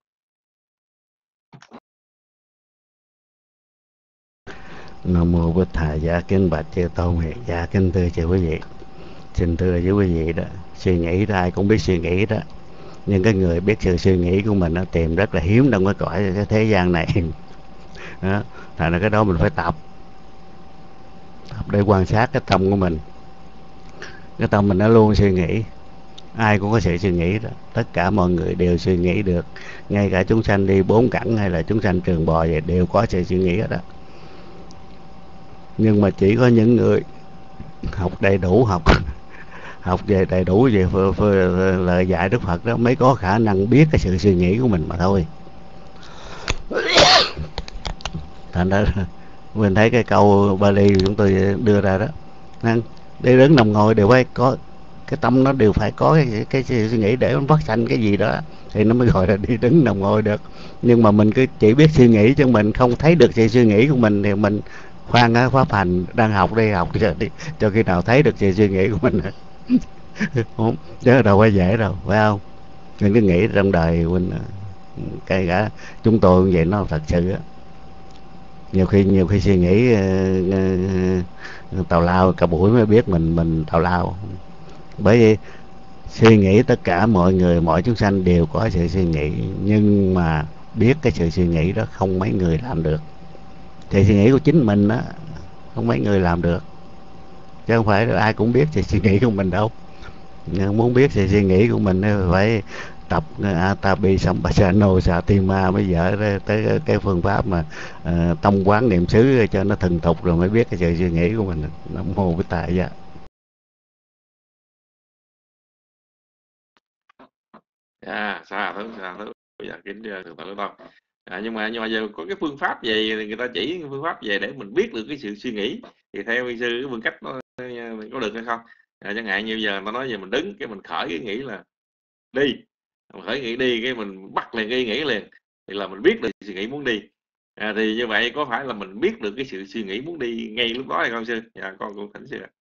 Nam mô Bích Thầy dạ. Kính bạch chư tôn hiền dạ. Kính thưa chư quý vị, xin thưa với quý vị đó, suy nghĩ đó ai cũng biết suy nghĩ đó, nhưng cái người biết sự suy nghĩ của mình nó tìm rất là hiếm trong cái cõi cái thế gian này. Đó, thành ra cái đó mình phải tập tập để quan sát cái tâm của mình. Cái tâm mình nó luôn suy nghĩ, ai cũng có sự suy nghĩ đó, tất cả mọi người đều suy nghĩ được, ngay cả chúng sanh đi bốn cẳng hay là chúng sanh trường bò vậy đều có sự suy nghĩ đó. Nhưng mà chỉ có những người học đầy đủ, học học về đầy đủ về lời dạy Đức Phật đó mới có khả năng biết cái sự suy nghĩ của mình mà thôi. Thành ra mình thấy cái câu Bali chúng tôi đưa ra đó, đi đứng nằm ngồi đều phải có cái tâm, nó đều phải có cái, cái suy nghĩ để nó phát sanh cái gì đó thì nó mới gọi là đi đứng nằm ngồi được. Nhưng mà mình cứ chỉ biết suy nghĩ chứ mình không thấy được sự suy nghĩ của mình thì mình khoan á, pháp hành đang học đi học giờ đi cho khi nào thấy được sự suy nghĩ của mình. Không, chứ đâu phải dễ đâu, phải không? Mình cứ nghĩ trong đời mình cái cả chúng tôi cũng vậy, nó thật sự á, nhiều khi nhiều khi suy nghĩ uh, uh, tào lao cả buổi mới biết mình mình tào lao. Bởi vì suy nghĩ tất cả mọi người mọi chúng sanh đều có sự suy nghĩ, nhưng mà biết cái sự suy nghĩ đó không mấy người làm được. Thì suy nghĩ của chính mình đó không mấy người làm được, chứ không phải ai cũng biết sự suy nghĩ của mình đâu. Nhưng muốn biết sự suy nghĩ của mình phải tập Atapi Sampasano Satima mới dở tới cái phương pháp mà uh, tông quán niệm xứ cho nó thuần thục rồi mới biết cái sự suy nghĩ của mình. Nam mô Bích Thầy dạ. À, xa thứ xa thứ dạ, kính thưa thượng tọa Đức Tông. À, nhưng mà nhưng mà giờ có cái phương pháp về, người ta chỉ phương pháp về để mình biết được cái sự suy nghĩ, thì theo sư cái phương cách nó có được hay không? À, chẳng hạn như giờ nó nói về mình đứng cái mình khởi cái nghĩ là đi, mình khởi nghĩ đi cái mình bắt liền cái nghĩ liền, thì là mình biết được suy nghĩ muốn đi. À, thì như vậy có phải là mình biết được cái sự suy nghĩ muốn đi ngay lúc đó hay không sư? Dạ, con cũng thỉnh sư ạ.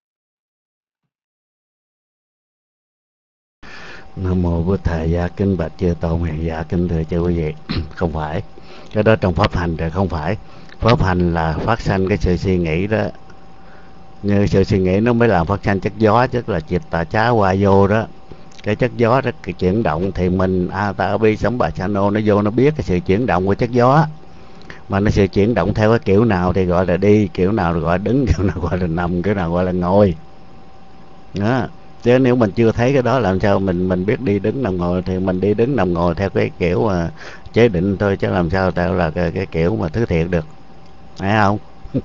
Nam mô Bích Thầy dạ. Kính bạch chư tôn hiền dạ. Kính thưa chư quý vị, không phải cái đó trong pháp hành thì không phải. Pháp hành là phát sanh cái sự suy nghĩ đó, như sự suy nghĩ nó mới làm phát sanh chất gió, tức làจิตตchá qua vô đó. Cái chất gió đó cái chuyển động thì mình Atapi Sampasano nó vô nó biết cái sự chuyển động của chất gió, mà nó sự chuyển động theo cái kiểu nào thì gọi là đi, kiểu nào gọi là đứng, kiểu nào gọi là nằm, kiểu nào gọi là ngồi đó. Chứ nếu mình chưa thấy cái đó làm sao mình mình biết đi đứng nằm ngồi, thì mình đi đứng nằm ngồi theo cái kiểu mà chế định thôi, chứ làm sao tạo là cái, cái kiểu mà thứ thiệt được, phải không?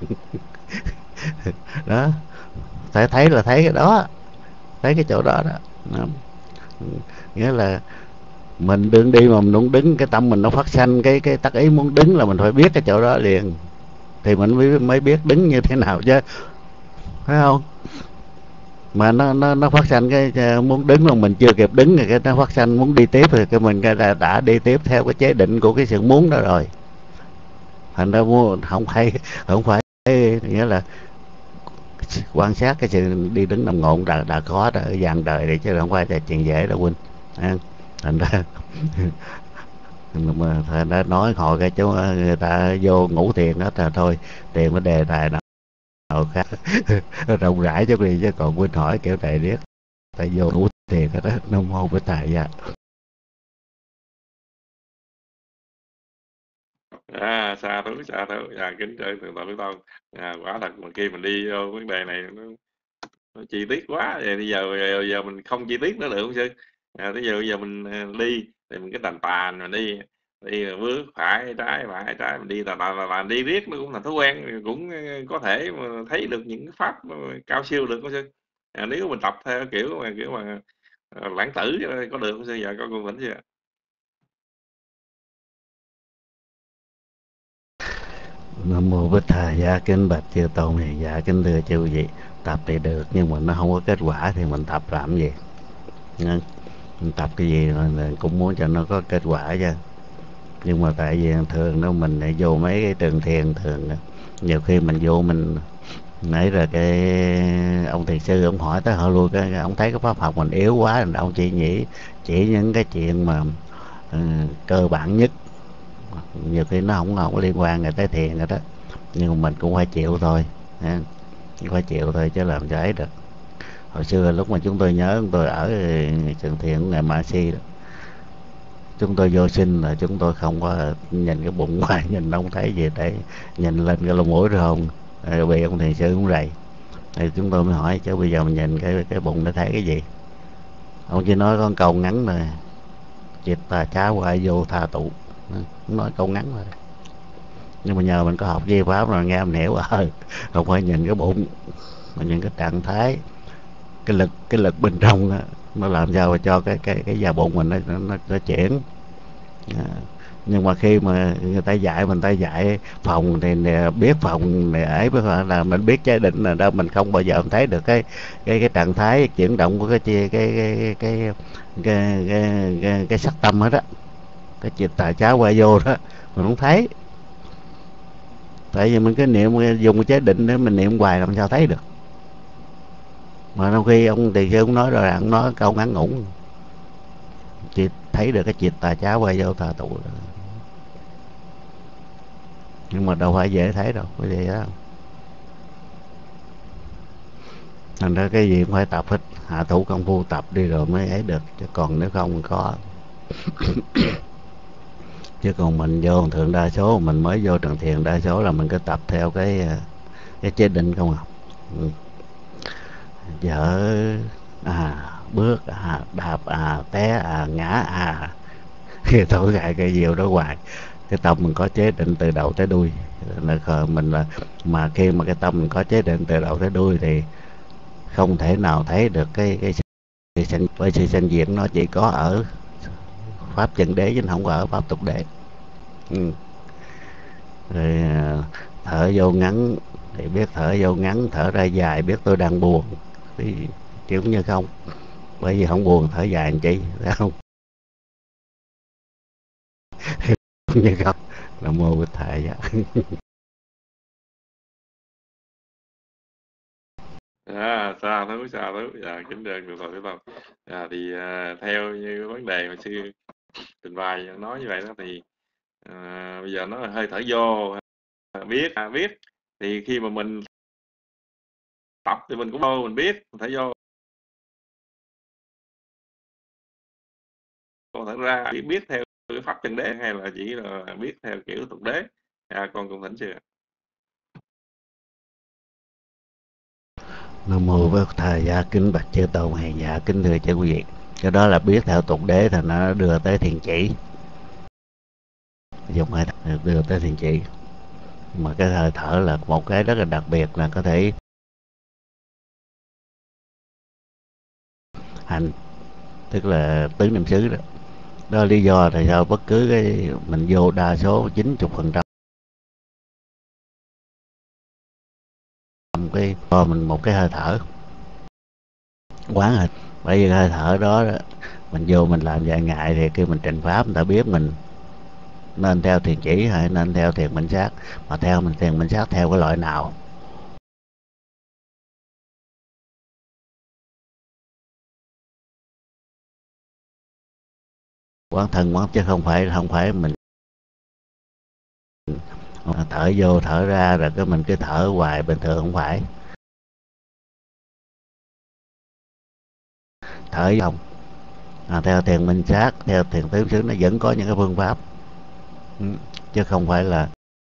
Đó, phải thấy là thấy cái đó, thấy cái chỗ đó đó. Đó. Nghĩa là mình đứng đi mà mình muốn đứng, cái tâm mình nó phát sanh cái cái tác ý muốn đứng là mình phải biết cái chỗ đó liền, thì mình mới mới biết đứng như thế nào chứ, phải không? Mà nó nó nó phát sanh cái ờ, muốn đứng mà mình chưa kịp đứng, rồi cái nó phát sanh muốn đi tiếp, thì cái mình cái đã, đã đi tiếp theo cái chế định của cái sự muốn đó rồi. Thành ra muốn không phải, không phải nghĩa là quan sát cái sự đi đứng nằm ngộn đã đã có đã dàn đời đấy, chứ không phải là chuyện dễ đâu huynh. À, thành ra mà thành ra nói hồi cái chú người ta vô ngủ thiền hết rồi thôi, tìm cái đề tài nào khác rộng rãi cho đi, chứ còn huynh hỏi kiểu này riết tại vô ngủ thiền hết đó, nó mô với tài ra. À, xa thú xa thú à, kính trời thượng tọa Đức Tôn. À, quả thật mà khi mình đi vô vấn đề này nó, nó chi tiết quá, vậy bây giờ giờ, giờ mình không chi tiết nữa được không sư? À, bây giờ bây giờ mình à, đi thì mình cái tàn tàn mình đi, đi rồi bước phải trái phải trái, mình đi tàn tàn tàn tàn đi riết nó cũng là thói quen, cũng ờ, có thể mà thấy được những cái pháp mà cao siêu được không sư? À, nếu mình tập theo kiểu mà kiểu mà à, lãng tử có được không sư? Dạ con cùng thỉnh chưa? Nam mô Bích Thầy, dạ kính bạch chư tôn, thì dạ kính thưa chư vị, tập thì được nhưng mà nó không có kết quả thì mình tập làm gì? Nha. Mình tập cái gì mà cũng muốn cho nó có kết quả chứ. Nhưng mà tại vì thường đó mình lại vô mấy cái trường thiền, thường nhiều khi mình vô mình nãy rồi cái ông thiền sư ông hỏi tới họ luôn, cái ông thấy cái pháp học mình yếu quá, rồi ông chỉ nhỉ chỉ những cái chuyện mà ừ, cơ bản nhất, nhiều khi nó không không có liên quan người tới thiền rồi đó, nhưng mà mình cũng phải chịu thôi, ha. Phải chịu thôi chứ làm sao ấy được. Hồi xưa lúc mà chúng tôi nhớ chúng tôi ở trường thiền của ngài Mã Si đó, chúng tôi vô sinh là chúng tôi không có nhìn cái bụng ngoài nhìn không thấy gì, để nhìn lên cái lỗ mũi rồi không, rồi bị ông thiền sư cũng rầy, thì chúng tôi mới hỏi chứ bây giờ mình nhìn cái cái bụng để thấy cái gì. Ông chỉ nói con câu ngắn rồi: "Chịt tà chá hoại vô tha tụ", nói câu ngắn thôi. Nhưng mà nhờ mình có học Di Pháp rồi nghe mình hiểu, ờ không phải nhìn cái bụng mà nhìn cái trạng thái, cái lực cái lực bên trong đó, nó làm sao mà cho cái cái cái da bụng mình nó nó, nó chuyển. À, nhưng mà khi mà người ta dạy mình ta dạy phòng thì biết phòng này ấy, với là mình biết chế định là đâu, mình không bao giờ mình thấy được cái cái cái trạng thái chuyển động của cái cái cái cái cái cái, cái, cái, cái sắc tâm hết á, cái chuyện tài cháo qua vô đó mình không thấy, tại vì mình cứ niệm dùng cái chế định để mình niệm hoài làm sao thấy được. Mà đôi khi ông tỳ sư cũng nói rồi, ông nói câu ngắn ngủn, chỉ thấy được cái chuyện tà cháo qua vô tà tụ, nhưng mà đâu phải dễ thấy đâu, có gì đó. Thành ra cái gì cũng phải tập hết, hạ thủ công phu tập đi rồi mới ấy được, chứ còn nếu không mình có. Chứ còn mình vô thường đa số mình mới vô trần thiền, đa số là mình cứ tập theo cái cái chế định không à. Ừ. Dở à, bước à, đạp à, té à, ngã à, khi thổi gại cây diều đó hoài, cái tâm mình có chế định từ đầu tới đuôi là mình là, mà khi mà cái tâm mình có chế định từ đầu tới đuôi thì không thể nào thấy được cái cái sự sanh, bởi sự sanh diệt nó chỉ có ở pháp chân đế chứ không có ở pháp tục đế. Ừ. Rồi à, thở vô ngắn thì biết thở vô ngắn, thở ra dài biết tôi đang buồn, thì kiểu như không, bởi vì không buồn thở dài làm chi, phải không? Như không. Nam mô Bích Thầy á. À, xa thú xa thú dạ kính thưa được rồi, biết không? À, thì à, theo như vấn đề mà sư trình bày nói như vậy đó, thì à, bây giờ nó là hơi thở vô, à, biết à, biết thì khi mà mình tập thì mình cũng vô mình biết thở vô, còn thở ra biết, biết theo cái pháp chân đế hay là chỉ là biết theo kiểu tục đế? À, con cùng thỉnh chưa? Nam mô Bổn Thầy Giá, kính bạch chư tôn hiền giả, kính thưa chư quý vị. Cái đó là biết theo tục đế thì nó đưa tới thiền chỉ, dùng hơi thở đưa tới thiền chỉ. Mà cái hơi thở là một cái rất là đặc biệt, là có thể hành, tức là tứ niệm xứ đó. Đó là lý do tại sao bất cứ cái mình vô đa số chín mươi phần trăm cái cho mình một cái hơi thở quán hình, bởi vì cái hơi thở đó, đó mình vô mình làm vài ngày thì khi mình trình pháp người ta biết mình nên theo thiền chỉ hay nên theo thiền minh sát, mà theo mình thiền minh sát theo cái loại nào. Quán thân quán, chứ không phải không phải mình thở vô thở ra rồi cái mình cứ thở hoài bình thường, không phải. Thở không à, theo thiền minh sát, theo thiền tứ xứ nó vẫn có những cái phương pháp, ừ, chứ không phải là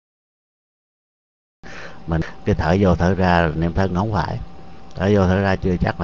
mình cái thở vô thở ra rồi niệm thân, không phải. Thở vô thở ra chưa chắc là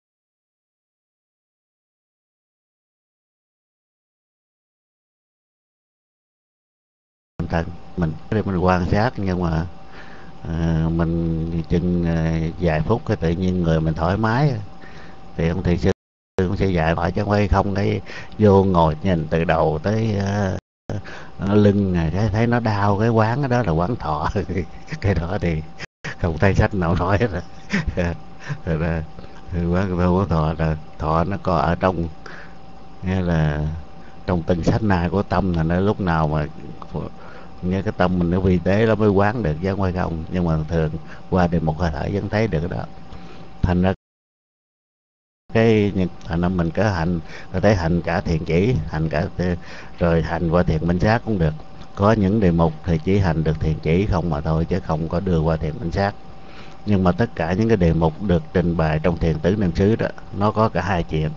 niệm thân. Mình để mình quan sát, nhưng mà à, mình chừng à, vài phút cái tự nhiên người mình thoải mái thì ông thầy sư cũng sẽ dạy hỏi, chứ quay không cái vô ngồi nhìn từ đầu tới uh, lưng này, thấy, thấy nó đau, cái quán đó là quán thọ. Cái đó thì không thấy sách nào nói hết rồi. Thật ra quán quán thọ là thọ nó có ở trong, nghĩa là trong từng sách na của tâm, là nó lúc nào mà nghe cái tâm mình nó vi tế nó mới quán được, chứ không phải không. Nhưng mà thường qua được một hơi thở vẫn thấy được cái đó. Thành ra cái thành ra mình có hành, có thể hành cả thiền chỉ, hành cả rồi hành qua thiền minh sát cũng được. Có những đề mục thì chỉ hành được thiền chỉ không mà thôi, chứ không có đưa qua thiền minh sát. Nhưng mà tất cả những cái đề mục được trình bày trong thiền tứ niệm xứ đó, nó có cả hai chuyện.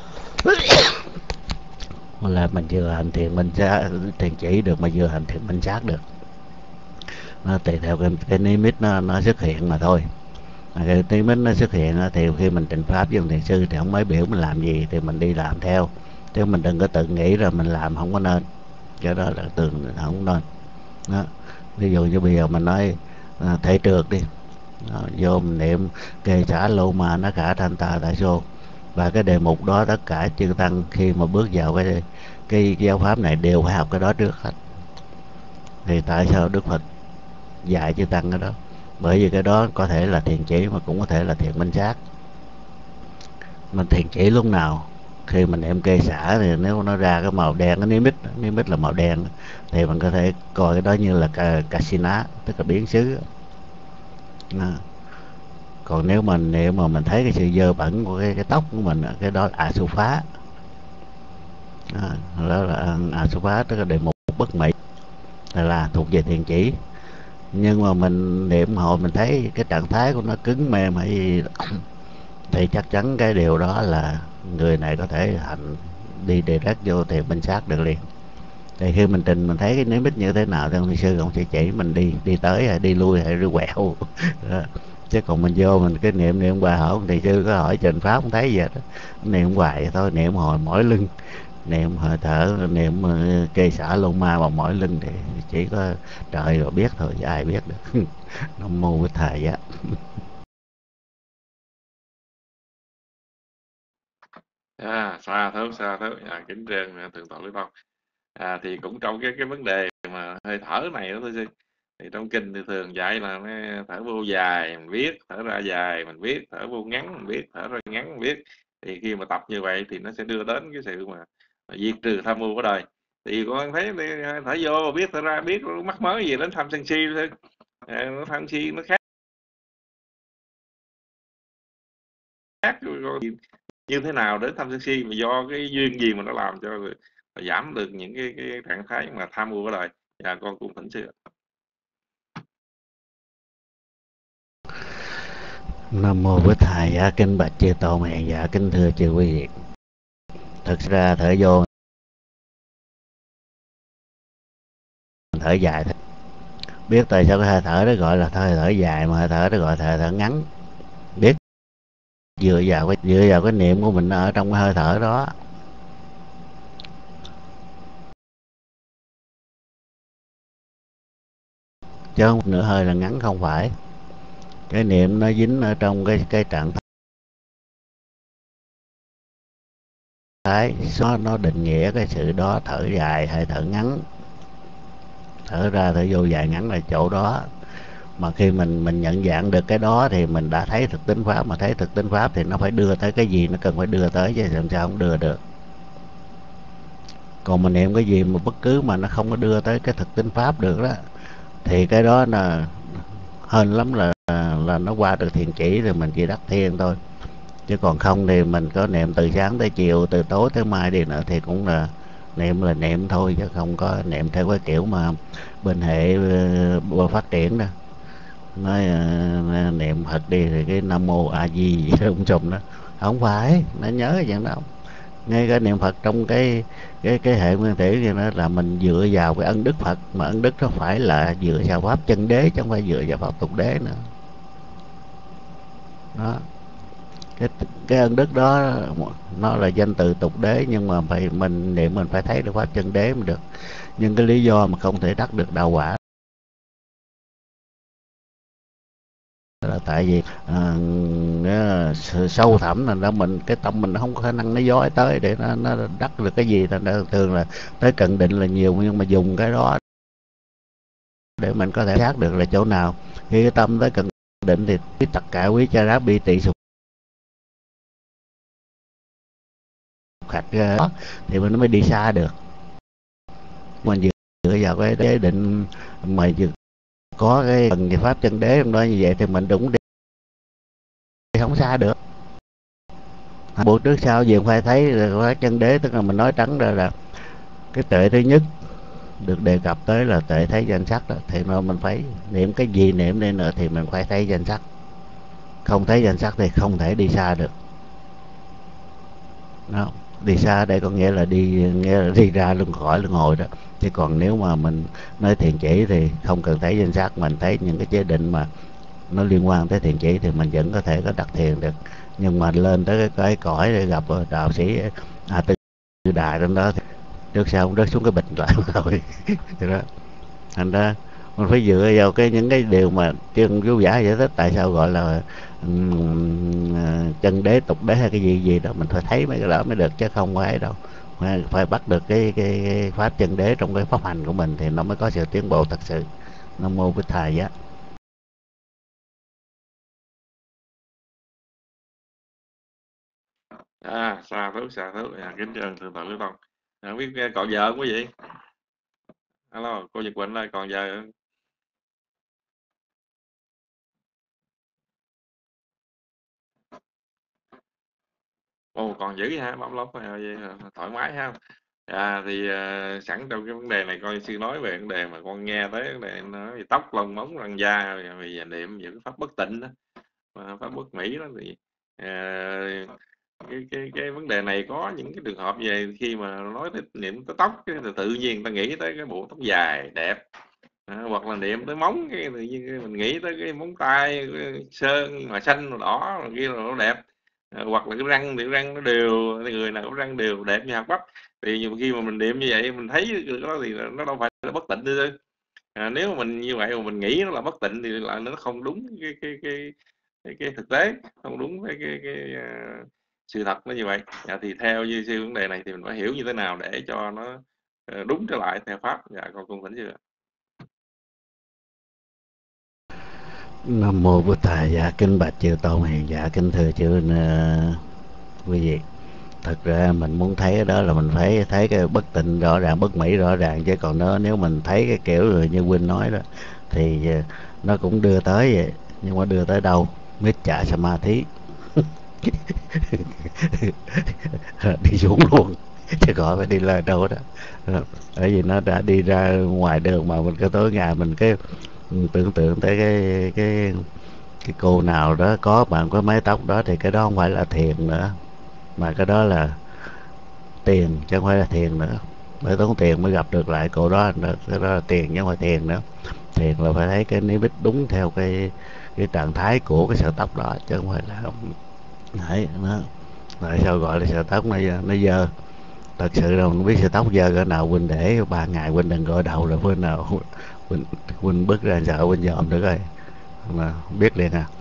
Là mình vừa hành thiền minh sát, thiền chỉ được, mà vừa hành thiền minh sát được. Nó tùy theo cái, cái nimitz nó, nó xuất hiện mà thôi. Cái nimitz nó xuất hiện thì khi mình trình pháp với ông thiền sư thì ông mới biểu mình làm gì thì mình đi làm theo, chứ mình đừng có tự nghĩ rồi mình làm không có nên. Cái đó là tường không nên đó. Ví dụ như bây giờ mình nói à, thể trượt đi đó, vô mình niệm kê xả lô ma nó khả thanh ta tại xô, và cái đề mục đó tất cả chư tăng khi mà bước vào cái cái, cái giáo pháp này đều phải học cái đó trước hết. Thì tại sao Đức Phật dạy chư tăng cái đó? Bởi vì cái đó có thể là thiền chỉ, mà cũng có thể là thiền minh sát. Mình thiền chỉ lúc nào? Khi mình niệm kê xả thì nếu nó ra cái màu đen, cái nimitz nimitz là màu đen, thì mình có thể coi cái đó như là kasina, tức là biến xứ. À. Còn nếu mình niệm mà mình thấy cái sự dơ bẩn của cái, cái tóc của mình, cái đó là asuphá. À, đó là asuphá, tức là đề mục bất mỹ, là, là thuộc về thiền chỉ. Nhưng mà mình niệm hồi mình thấy cái trạng thái của nó cứng mềm hay gì thì chắc chắn cái điều đó là người này có thể hành đi direct vô thiền minh sát được liền. Thì khi mình trình mình thấy cái nimitz như thế nào thì ông sư ông sẽ chỉ mình đi đi tới hay đi lui hay đi quẹo. Chứ còn mình vô mình cái niệm niệm hoài, hỏi ông thầy sư có hỏi trình pháp không thấy gì hết, niệm hoài thôi, niệm hồi mỏi lưng, niệm hơi thở, niệm kê xả lô ma vào mỏi lưng thì chỉ có trời rồi biết thôi, chứ ai biết được. Nam mô Bổn Thầy á. À, xa thấu xa thấu à, kính trên thượng tọa Lý Tông. À, thì cũng trong cái cái vấn đề mà hơi thở này đó thôi chứ, thì trong kinh thì thường dạy là nó thở vô dài mình biết, thở ra dài mình biết, thở vô ngắn mình biết, thở ra ngắn mình biết. Thì khi mà tập như vậy thì nó sẽ đưa đến cái sự mà, mà diệt trừ tham mưu ở đời. Thì con thấy thở vô biết, thở ra biết, mắc mớ gì đến tham sân si thôi. À, nó tham si nó khác khác như thế nào đến tham sân si, mà do cái duyên gì mà nó làm cho giảm được những cái, cái trạng thái mà tham mưu ở đời. Và con cũng thỉnh sư. Nam mô Bổn Thầy á, kính bạch chư tôn hiền giả, kính thưa chư quý vị. Thực ra thở vô thở dài thôi. Biết tại sao cái hơi thở đó gọi là hơi thở dài, mà hơi thở đó gọi là hơi thở ngắn, biết dựa vào cái dựa vào cái niệm của mình ở trong cái hơi thở đó, chứ không nửa hơi là ngắn, không phải. Cái niệm nó dính ở trong cái cái trạng thái, nó nó định nghĩa cái sự đó, thở dài hay thở ngắn, thở ra thở vô dài ngắn là chỗ đó. Mà khi mình mình nhận dạng được cái đó thì mình đã thấy thực tính pháp, mà thấy thực tính pháp thì nó phải đưa tới cái gì nó cần phải đưa tới, chứ làm sao không đưa được. Còn mình niệm cái gì mà bất cứ mà nó không có đưa tới cái thực tính pháp được đó, thì cái đó là hên lắm là là nó qua được thiền chỉ rồi mình chỉ đắc thiên thôi. Chứ còn không thì mình có niệm từ sáng tới chiều, từ tối tới mai đi nữa thì cũng là niệm là niệm thôi, chứ không có niệm theo cái kiểu mà bên hệ uh, phát triển đó. Nói uh, niệm Phật đi thì cái Nam Mô A Di gì đó cũng trùm đó. Không phải, nó nhớ cái chuyện đó. Ngay cái niệm Phật trong cái cái cái hệ nguyên thủy thì nó là mình dựa vào cái ân đức Phật, mà ân đức nó phải là dựa vào pháp chân đế chứ không phải dựa vào pháp tục đế nữa. Đó. Cái cái ân đức đó nó là danh từ tục đế, nhưng mà phải mình niệm mình phải thấy được pháp chân đế mới được. Nhưng cái lý do mà không thể đắc được đạo quả là tại vì à, sâu thẳm là đó, mình cái tâm mình nó không có khả năng nó dối tới để nó nó đắc được cái gì. Thành ra thường là tới cận định là nhiều, nhưng mà dùng cái đó để mình có thể xác được là chỗ nào. Khi cái tâm tới cận định thì tất cả quý cha rá bi tị sục khạch đó, thì mình mới đi xa được. Mình dựa vào cái đế định mà có cái phần về pháp chân đế trong đó như vậy thì mình đúng đi không xa được. Bộ trước sau gì phải thấy là pháp chân đế, tức là mình nói trắng ra là cái tuệ thứ nhất được đề cập tới là tuệ thấy danh sắc đó, thì mà mình phải niệm cái gì niệm đi nữa thì mình phải thấy danh sắc. Không thấy danh sắc thì không thể đi xa được. Đó. Đi xa đây có nghĩa là đi nghĩa là đi ra luân khỏi luân hồi đó. Chứ còn nếu mà mình nói thiền chỉ thì không cần thấy danh sắc, mình thấy những cái chế định mà nó liên quan tới thiền chỉ thì mình vẫn có thể có đặt thiền được. Nhưng mà lên tới cái, cái cõi để gặp đạo sĩ à, Tư Đà trong đó thì trước sau cũng rớt xuống cái bình lại rồi. Thì đó, thành ra mình phải dựa vào cái những cái điều mà chuyên chú giả giải thích tại sao gọi là um, chân đế tục đế hay cái gì gì đó, mình phải thấy mấy cái đó mới được, chứ không phải đâu. Phải, phải bắt được cái, cái, cái pháp chân đế trong cái pháp hành của mình thì nó mới có sự tiến bộ thật sự. Nam mô Bích Thầy giá. À, xa thú xa thú à, kính thưa thượng tọa Lý Tông. À, không biết còn vợ không quý vị? Alo, cô Nhật Quỳnh ơi, còn vợ? Ồ, còn dữ hả? Bấm lóc thoải mái ha. À, thì à, sẵn trong cái vấn đề này coi sư nói về vấn đề mà con nghe tới vấn đề nó thì tóc lông móng răng da, rồi về niệm những cái pháp bất tịnh đó, pháp bất mỹ đó, thì à, cái cái cái vấn đề này có những cái trường hợp về khi mà nói tới niệm tới tóc cái thì tự nhiên ta nghĩ tới cái bộ tóc dài đẹp. À, hoặc là niệm tới móng cái tự nhiên mình nghĩ tới cái móng tay cái sơn mà xanh màu đỏ rồi kia là nó đẹp. À, hoặc là cái răng thì răng nó đều, người nào có răng đều đẹp như hạt bắp, thì nhiều khi mà mình niệm như vậy mình thấy cái đó thì nó đâu phải là bất tịnh nữa. À, nếu mà mình như vậy mà mình nghĩ nó là bất tịnh thì là nó không đúng cái cái cái cái, cái thực tế, không đúng với cái cái, cái uh, sự thật nó như vậy. Dạ, thì theo như sư vấn đề này thì mình phải hiểu như thế nào để cho nó uh, đúng trở lại theo pháp. Dạ, con cung thỉnh chưa? Nam mô Bổn Thầy. Dạ kính bạch chư tôn hiền. Dạ kính thưa chư uh, quý vị. Thật ra mình muốn thấy cái đó là mình phải thấy cái bất tịnh rõ ràng, bất mỹ rõ ràng, chứ còn nó nếu mình thấy cái kiểu như Huynh nói đó thì uh, nó cũng đưa tới vậy, nhưng mà đưa tới đâu? Mít chả samadhi đi xuống luôn, chứ gọi phải đi lên đâu đó. Bởi vì nó đã đi ra ngoài đường mà mình cái tối ngày mình cái tưởng tượng tới cái cái cái cô nào đó có bạn có mái tóc đó thì cái đó không phải là thiền nữa, mà cái đó là tiền chứ không phải là thiền nữa. Bởi tốn tiền mới gặp được lại cô đó, cái đó là tiền chứ không phải thiền nữa. Thiền là phải thấy cái niết đúng theo cái cái trạng thái của cái sợi tóc đó, chứ không phải là Đấy, nó tại sao gọi là sợi tóc nó nó dơ. Thật sự là mình biết sợi tóc dơ cỡ nào, Huynh để ba ngày Huynh đừng gội đầu, rồi bữa nào Huynh Huynh bước ra sợ Huynh dòm được rồi mà biết liền à.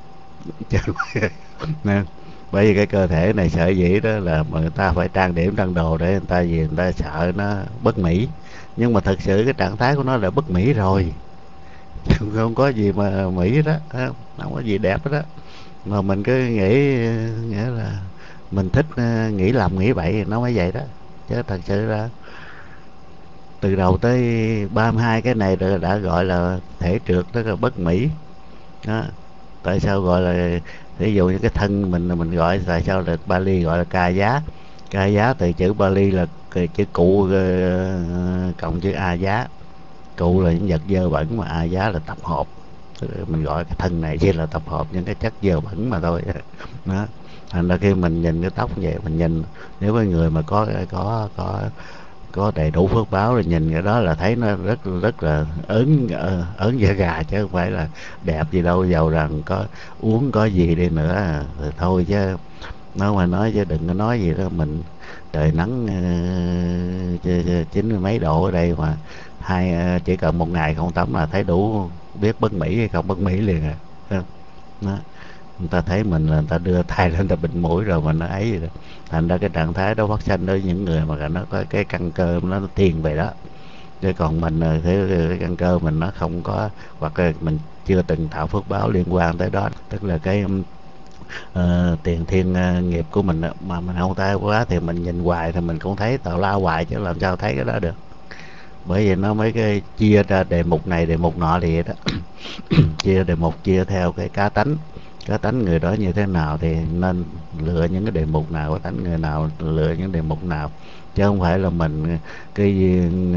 Nên bởi vì cái cơ thể này sở dĩ đó là mà người ta phải trang điểm trang đồ để người ta, vì người ta sợ nó bất mỹ, nhưng mà thật sự cái trạng thái của nó là bất mỹ rồi. Không có gì mà mỹ đó, không có gì đẹp đó, mà mình cứ nghĩ, nghĩa là mình thích ờ, nghĩ lầm nghĩ bậy nó mới vậy đó, chứ thật sự ra từ đầu tới ba mươi hai cái này đã, đã gọi là thể trượt, tức là bất mỹ đó. Tại sao gọi là, ví dụ như cái thân mình mình gọi tại sao là Bali gọi là ca giá. Ca giá từ chữ Bali là chữ cụ ờ, cộng chữ a giá. Cụ là những vật dơ bẩn, mà a giá là tập hợp. Mình gọi cái thân này chỉ là tập hợp những cái chất dơ bẩn mà thôi đó. Thành ra khi mình nhìn cái tóc vậy, mình nhìn nếu với người mà có có có có đầy đủ phước báo rồi, nhìn cái đó là thấy nó rất rất là ớn ờ, ớn da gà, chứ không phải là đẹp gì đâu. Giàu rằng có uống có gì đi nữa thì thôi, chứ nó mà nói chứ đừng có nói gì đó. Mình trời nắng uh, chín mươi mấy độ ở đây mà hai uh, chỉ cần một ngày không tắm là thấy đủ biết bất mỹ hay không bất mỹ liền à. Đó. Người ta thấy mình là người ta đưa tay lên, người ta bịt mũi rồi mà nó ấy rồi đó. Thành ra cái trạng thái đó phát sinh đối với những người mà nó có cái căn cơ nó thiên về đó, chứ còn mình thì cái căn cơ mình nó không có, hoặc là mình chưa từng tạo phước báo liên quan tới đó, tức là cái uh, tiền thiên uh, nghiệp của mình đó. Mà mình không tay quá thì mình nhìn hoài thì mình cũng thấy tào lao hoài, chứ làm sao thấy cái đó được. Bởi vì nó mấy cái chia ra đề mục này đề mục nọ thì đó. Chia đề mục chia theo cái cá tánh, cá tánh người đó như thế nào thì nên lựa những cái đề mục nào, cá tánh người nào lựa những đề mục nào, chứ không phải là mình cái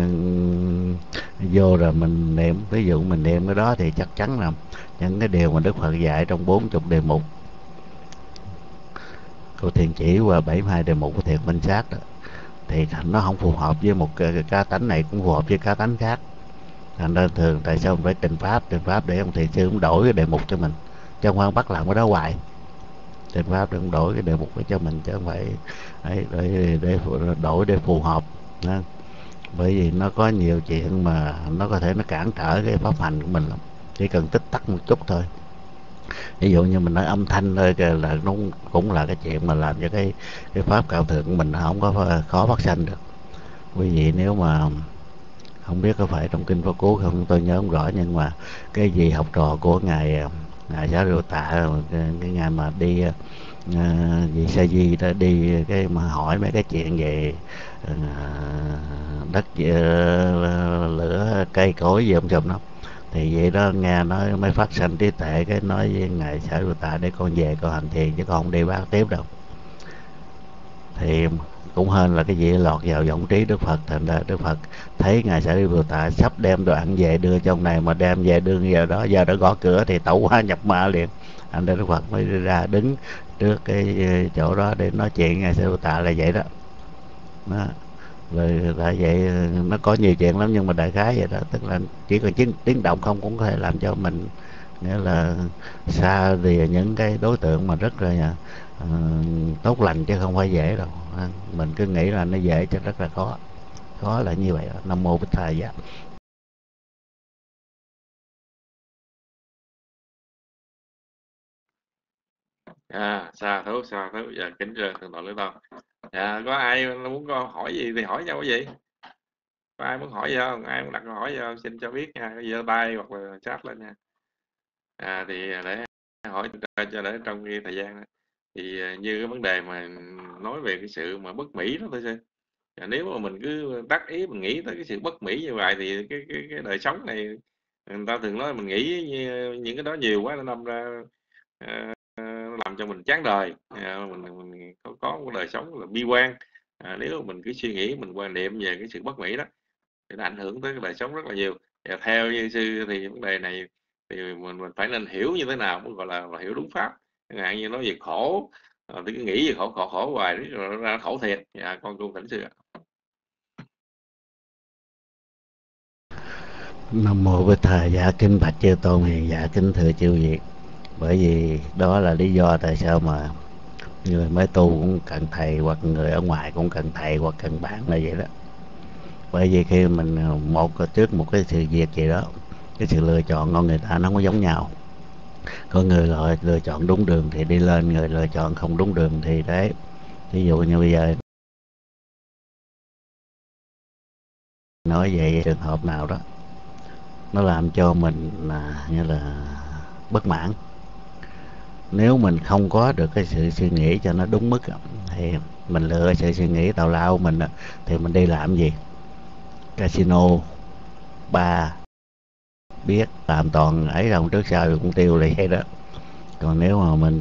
vô rồi mình niệm. Ví dụ mình niệm cái đó thì chắc chắn là những cái điều mà Đức Phật dạy trong bốn chục đề mục của thiền chỉ và bảy mươi hai đề mục của thiền minh sát đó, thì nó không phù hợp với một cái, cái cá tánh này cũng phù hợp với cá tánh khác. Thành ra thường tại sao mình phải trình pháp trình pháp để ông thiền sư cũng đổi cái đề mục cho mình, chứ không phải bắt làm cái đó hoài. Trình pháp để ông đổi cái đề mục cho mình, chứ không phải ấy, để, để đổi để phù hợp đó. Bởi vì nó có nhiều chuyện mà nó có thể nó cản trở cái pháp hành của mình lắm, chỉ cần tích tắc một chút thôi. Ví dụ như mình nói âm thanh thôi là nó cũng là cái chuyện mà làm cho cái cái pháp cao thượng của mình nó không có khó phát sinh được. Quý vị nếu mà không biết có phải trong kinh Pháp Cú không, tôi nhớ không rõ, nhưng mà cái gì học trò của ngài ngài Xá Lợi Tạ, cái, cái ngày mà đi uh, gì Sa Di đó đi cái mà hỏi mấy cái chuyện về uh, đất uh, lửa cây cối gì ông chùm đó, thì vậy đó nghe nói mới phát sinh trí tuệ, cái nói với ngài Xá Lợi Tạ để con về con hành thiền chứ con không đi bác tiếp đâu. Thì cũng hên là cái gì lọt vào vọng trí Đức Phật, thành ra Đức Phật thấy ngài Xá Lợi Tạ sắp đem đồ ăn về đưa trong này, mà đem về đưa giờ đó giờ đã gõ cửa thì tẩu hóa nhập ma liền. Thành ra Đức Phật mới ra đứng trước cái chỗ đó để nói chuyện ngài Xá Lợi Tạ là vậy đó. Đó. Rồi tại vậy nó có nhiều chuyện lắm, nhưng mà đại khái vậy đó, tức là chỉ cần tiếng, tiếng động không cũng có thể làm cho mình, nghĩa là xa thì những cái đối tượng mà rất là uh, tốt lành, chứ không phải dễ đâu. Mình cứ nghĩ là nó dễ chứ rất là khó. Khó là như vậy. Nam mô Bích Thầy Giá. À, xa thú xa thú giờ kính thưa thượng tọa Lý Tông. Dạ, có ai muốn có hỏi gì thì hỏi nhau cái gì, có ai muốn hỏi gì không, ai muốn đặt câu hỏi gì không xin cho biết nha, giơ tay hoặc là chat lên nha. À thì để hỏi cho để trong cái thời gian đó. Thì như cái vấn đề mà nói về cái sự mà bất mỹ đó thôi chứ. À, nếu mà mình cứ đắc ý mình nghĩ tới cái sự bất mỹ như vậy thì cái cái, cái đời sống này, người ta thường nói mình nghĩ như, những cái đó nhiều quá nó đâm ra uh, làm cho mình chán đời, à, mình, mình có, có một đời sống là bi quan. À, nếu mà mình cứ suy nghĩ mình quan niệm về cái sự bất mỹ đó thì nó ảnh hưởng tới cái đời sống rất là nhiều. Và theo như sư thì vấn đề này thì mình, mình phải nên hiểu như thế nào mới gọi là, là hiểu đúng pháp. Chẳng hạn như nói về khổ, à, thì cứ nghĩ về khổ khổ khổ hoài rồi ra khổ thiệt. Dạ, con cung thỉnh sư ạ. Nam mô Bích Thầy Giá. Kính bạch chư tôn hiền giả, kính thưa chư vị. Bởi vì đó là lý do tại sao mà người mới tu cũng cần thầy, hoặc người ở ngoài cũng cần thầy hoặc cần bạn là vậy đó. Bởi vì khi mình một trước một cái sự việc gì đó, cái sự lựa chọn con người ta nó không có giống nhau. Có người lựa, lựa chọn đúng đường thì đi lên, người lựa chọn không đúng đường thì đấy. Ví dụ như bây giờ nói về trường hợp nào đó nó làm cho mình là như là bất mãn, nếu mình không có được cái sự suy nghĩ cho nó đúng mức thì mình lựa sự suy nghĩ tào lao mình thì mình đi làm gì? Casino, bar, biết làm toàn ấy đâu, trước sau cũng tiêu là vậy đó. Còn nếu mà mình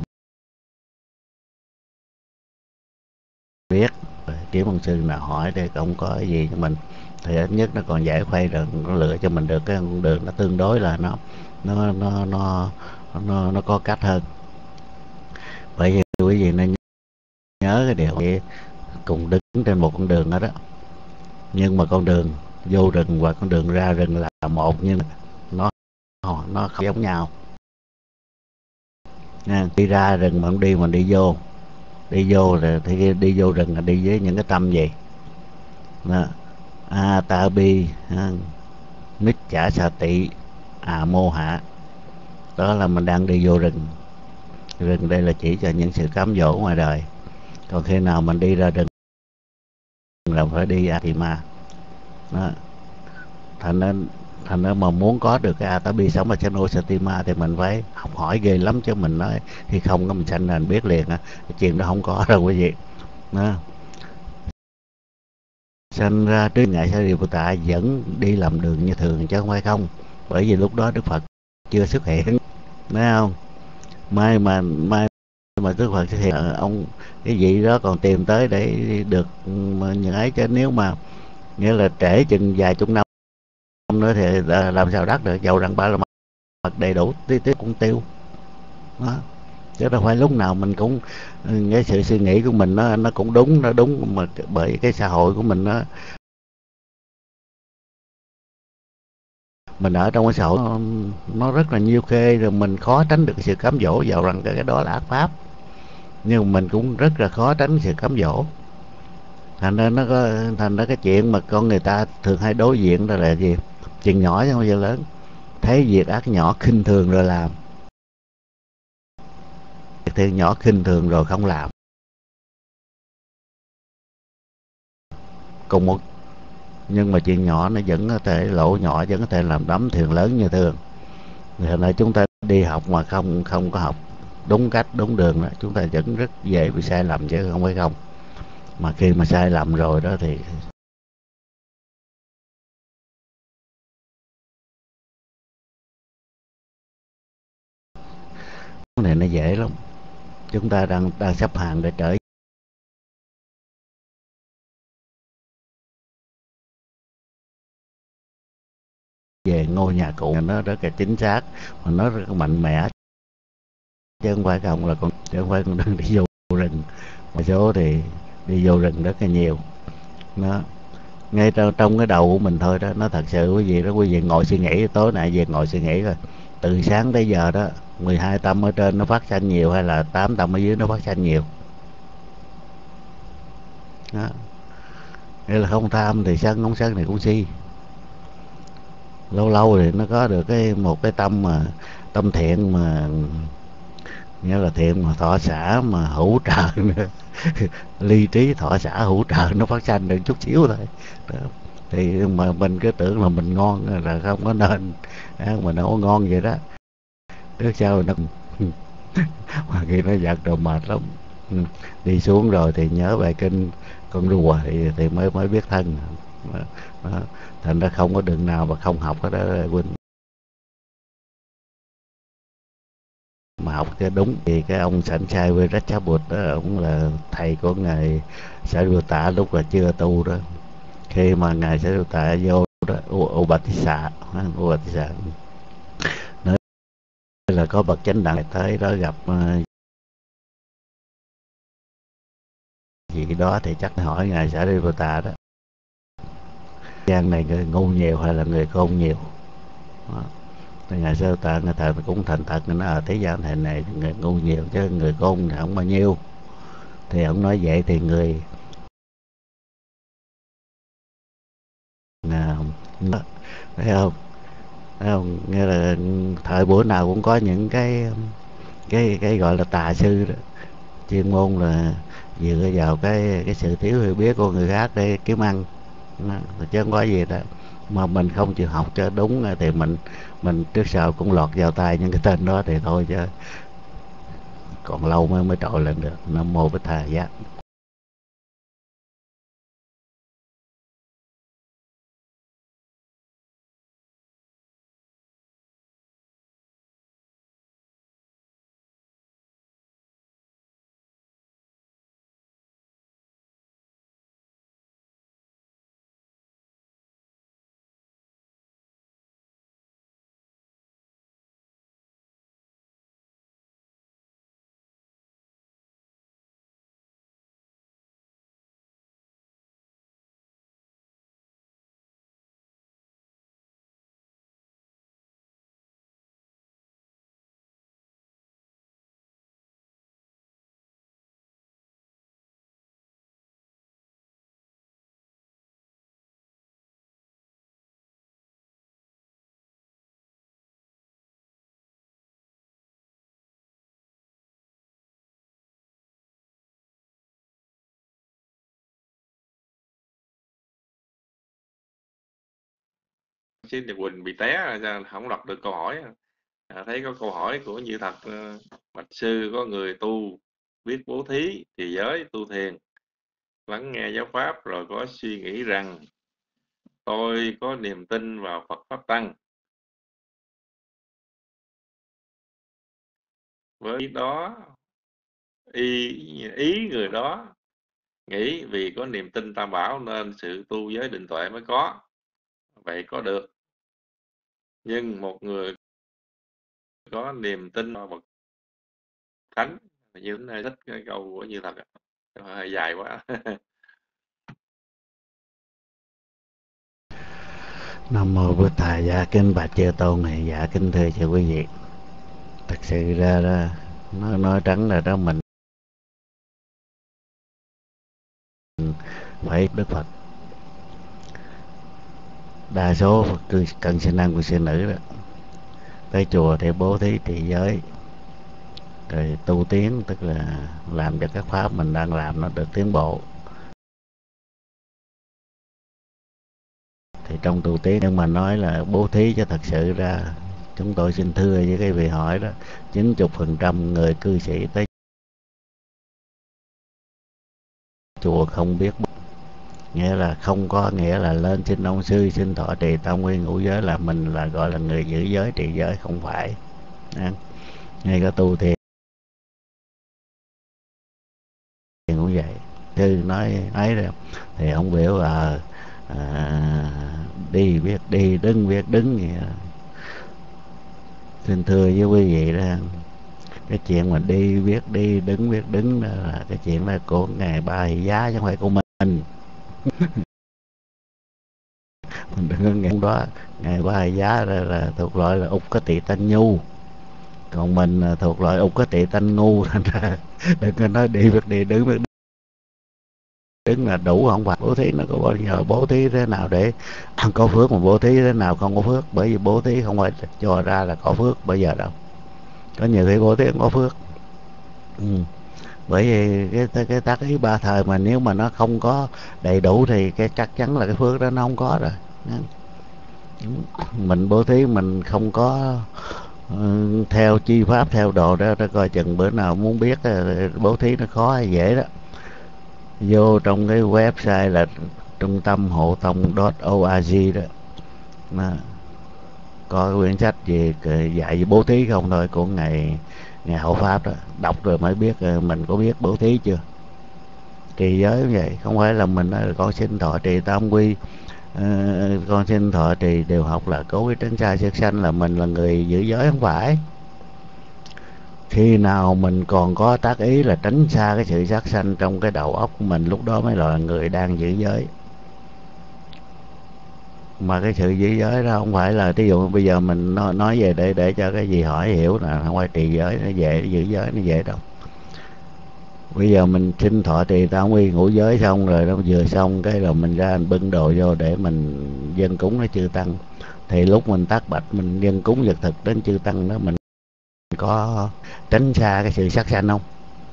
biết kiếm ông sư nào hỏi để không có cái gì cho mình thì ít nhất nó còn giải khuây được, nó lựa cho mình được cái con đường nó tương đối là nó nó nó nó nó, nó có cách hơn. Bởi vì quý vị nên nhớ cái điều gì, cùng đứng trên một con đường đó đó, nhưng mà con đường vô rừng và con đường ra rừng là một, nhưng nó nó không giống nhau nha. Đi ra rừng mà không đi, mình đi vô đi vô rồi thì đi vô rừng là đi với những cái tâm gì đó. A ta bi, nít chả sa tị, à mô hạ, đó là mình đang đi vô rừng. Rừng đây là chỉ cho những sự cám dỗ ngoài đời. Còn khi nào mình đi ra rừng là phải đi Atima đó. Thành nên thành nên mà muốn có được cái Atabi sống ở trên Osatima thì mình phải học hỏi ghê lắm, chứ mình nói khi không có mình sanh là mình biết liền á, cái chuyện đó không có đâu quý vị đó. Sanh ra trước ngày Sariputta vẫn đi làm đường như thường chứ không phải không, bởi vì lúc đó Đức Phật chưa xuất hiện, thấy không? Mai mà mai mà Đức Phật xuất hiện, ông cái vị đó còn tìm tới để được những ấy, chứ nếu mà nghĩa là trễ chừng vài chục năm nữa thì làm sao đắc được, dầu rằng ba la mật đầy đủ tí tí cũng tiêu đó. Chứ đâu phải lúc nào mình cũng cái sự suy nghĩ của mình nó nó cũng đúng, nó đúng mà bởi cái xã hội của mình nó mình ở trong cái xã hội nó, nó rất là nhiều khê, rồi mình khó tránh được sự cám dỗ, vào rằng cái, cái đó là ác pháp, nhưng mình cũng rất là khó tránh sự cám dỗ. Thành ra nó có thành ra cái chuyện mà con người ta thường hay đối diện đó là gì, chuyện nhỏ chứ không bao giờ lớn, thấy việc ác nhỏ khinh thường rồi làm, việc nhỏ khinh thường rồi không làm, cùng một nhưng mà chuyện nhỏ nó vẫn có thể, lỗ nhỏ vẫn có thể làm đấm thuyền lớn như thường. Hiện nay chúng ta đi học mà không không có học đúng cách đúng đường đó, chúng ta vẫn rất dễ bị sai lầm chứ không phải không. Mà khi mà sai lầm rồi đó thì cái này nó dễ lắm. Chúng ta đang đang xếp hàng để trở về ngôi nhà cũ, nó rất là chính xác mà nó rất là mạnh mẽ, chứ không phải không là con chứ không phải con đường đi vô rừng. Một số thì đi vô rừng rất là nhiều. Nó ngay trong, trong cái đầu của mình thôi đó, nó thật sự quý vị đó, quý vị ngồi suy nghĩ, tối nay về ngồi suy nghĩ rồi từ sáng tới giờ đó, mười hai tâm ở trên nó phát sanh nhiều hay là tám tâm ở dưới nó phát sanh nhiều đó. Nghĩa là không tham thì sân, không sân thì cũng si. Lâu lâu thì nó có được cái một cái tâm mà tâm thiện, mà nghĩa là thiện mà thọ xã mà hữu trợ nữa ly trí thọ xã hữu trợ nó phát sanh được chút xíu thôi đó. Thì mà mình cứ tưởng là mình ngon là không có nên à, mình đâu có ngon vậy đó, trước sau nó mà khi nó giật rồi mệt lắm. Đi xuống rồi thì nhớ bài kinh con rùa thì, thì mới mới biết thân đó. Đó. Thành ra không có đường nào mà không học hết đó Quỳnh. Mà học cái đúng thì cái ông Sảnh Sai với Ratchabut đó, ông là thầy của ngài Sariputta lúc là chưa tu đó. Khi mà ngài Sariputta vô đó, Upatissa Upatissa nói là có bậc chánh đẳng tới đó gặp uh, gì đó thì chắc hỏi ngài Sariputta đó, gian này người ngu nhiều hay là người khôn nhiều đó. Thì ngài Sariputta người thầy cũng thành thật, nó ở thế gian này này người ngu nhiều chứ người khôn thì không bao nhiêu Thì ông nói vậy thì người à, thấy không, thấy không, nghĩa là thời buổi nào cũng có những cái cái cái gọi là tà sư đó, chuyên môn là dựa vào cái cái sự thiếu hiểu biết của người khác để kiếm ăn. Nó, chứ không có gì đó mà mình không chịu học cho đúng thì mình mình trước sau cũng lọt vào tay những cái tên đó thì thôi, chứ còn lâu mới mới trội lên được. Nam mô Bích Thầy Giác. Chứ Nhật Quỳnh bị té ra sao không đọc được câu hỏi à. À, thấy có câu hỏi của Như Thật, ờ, bạch sư có người tu biết bố thí trì giới tu thiền, lắng nghe giáo pháp rồi có suy nghĩ rằng tôi có niềm tin vào Phật pháp tăng, với ý đó ý, ý người đó nghĩ vì có niềm tin tam bảo nên sự tu giới định tuệ mới có, vậy có được. Nhưng một người có niềm tin vào bậc thánh, như tính thích cái câu của Như Thật, hơi dài quá. Nam mô Bích Thầy. Dạ kính bạch chư tôn này, dạ kính thưa chư quý vị. Thật sự ra đó, nói nói trắng là đó, mình phải Đức Phật. Đa số Phật tử cần sinh nam của sư nữ đó tới chùa để bố thí trì giới rồi tu tiến, tức là làm cho các pháp mình đang làm nó được tiến bộ. Thì trong tu tiến, nhưng mà nói là bố thí cho thật sự ra, chúng tôi xin thưa với cái vị hỏi đó, chín mươi phần trăm người cư sĩ tới chùa không biết, nghĩa là không có nghĩa là lên xin ông sư xin thọ trì tam nguyên ngũ giới là mình là gọi là người giữ giới trì giới, không phải. Ngay cả tu thiền cũng vậy. Sư nói ấy rồi thì ông biểu là à, đi biết đi, đứng biết đứng vậy đó. Xin thưa với quý vị đó, cái chuyện mà đi biết đi, đứng biết đứng đó là cái chuyện là của ngài Ba Thị Giá chứ không phải của mình. Mình đừng có nghĩ đó. Ngài Ba Thị Giá là, là thuộc loại là Úc Có Tị Tanh Nhu, còn mình là thuộc loại Úc Có Tị Tanh Ngu, thành ra đừng có nói đi biết đi, đứng biết đứng là đủ, không phải. Bố thí nó có bao giờ bố thí thế nào để có phước, mà bố thí thế nào không có phước, bởi vì bố thí không phải cho ra là có phước bây giờ đâu. Có nhiều khi bố thí không có phước. Ừ. Bởi vì cái cái tác ý ba thời mà nếu mà nó không có đầy đủ thì cái chắc chắn là cái phước đó nó không có rồi. Mình bố thí mình không có uh, theo chi pháp theo đồ đó, đó coi chừng bữa nào muốn biết bố thí nó khó hay dễ đó. Vô trong cái website là trung tâm hộ tông chấm org đó, đó có cái quyển sách về dạy về bố thí không thôi, của ngày ngày hộ pháp đó, đọc rồi mới biết mình có biết bố thí chưa. Trì giới như vậy, không phải là mình nói là con xin thọ trì tam quy, uh, con xin thọ trì đều học là cố cái tránh xa sát sanh là mình là người giữ giới, không phải. Khi nào mình còn có tác ý là tránh xa cái sự sát sanh trong cái đầu óc của mình, lúc đó mới là người đang giữ giới. Mà cái sự giữ giới đó không phải là, ví dụ bây giờ mình nói, nói về để để cho cái gì hỏi hiểu là không phải trì giới nó dễ, giữ giới nó dễ đâu. Bây giờ mình xin thọ trì tam quy ngũ giới xong rồi, nó vừa xong cái rồi mình ra mình bưng đồ vô để mình dâng cúng nó chư tăng. Thì lúc mình tác bạch mình dâng cúng vật thực đến chư tăng đó, mình có tránh xa cái sự sát sanh không?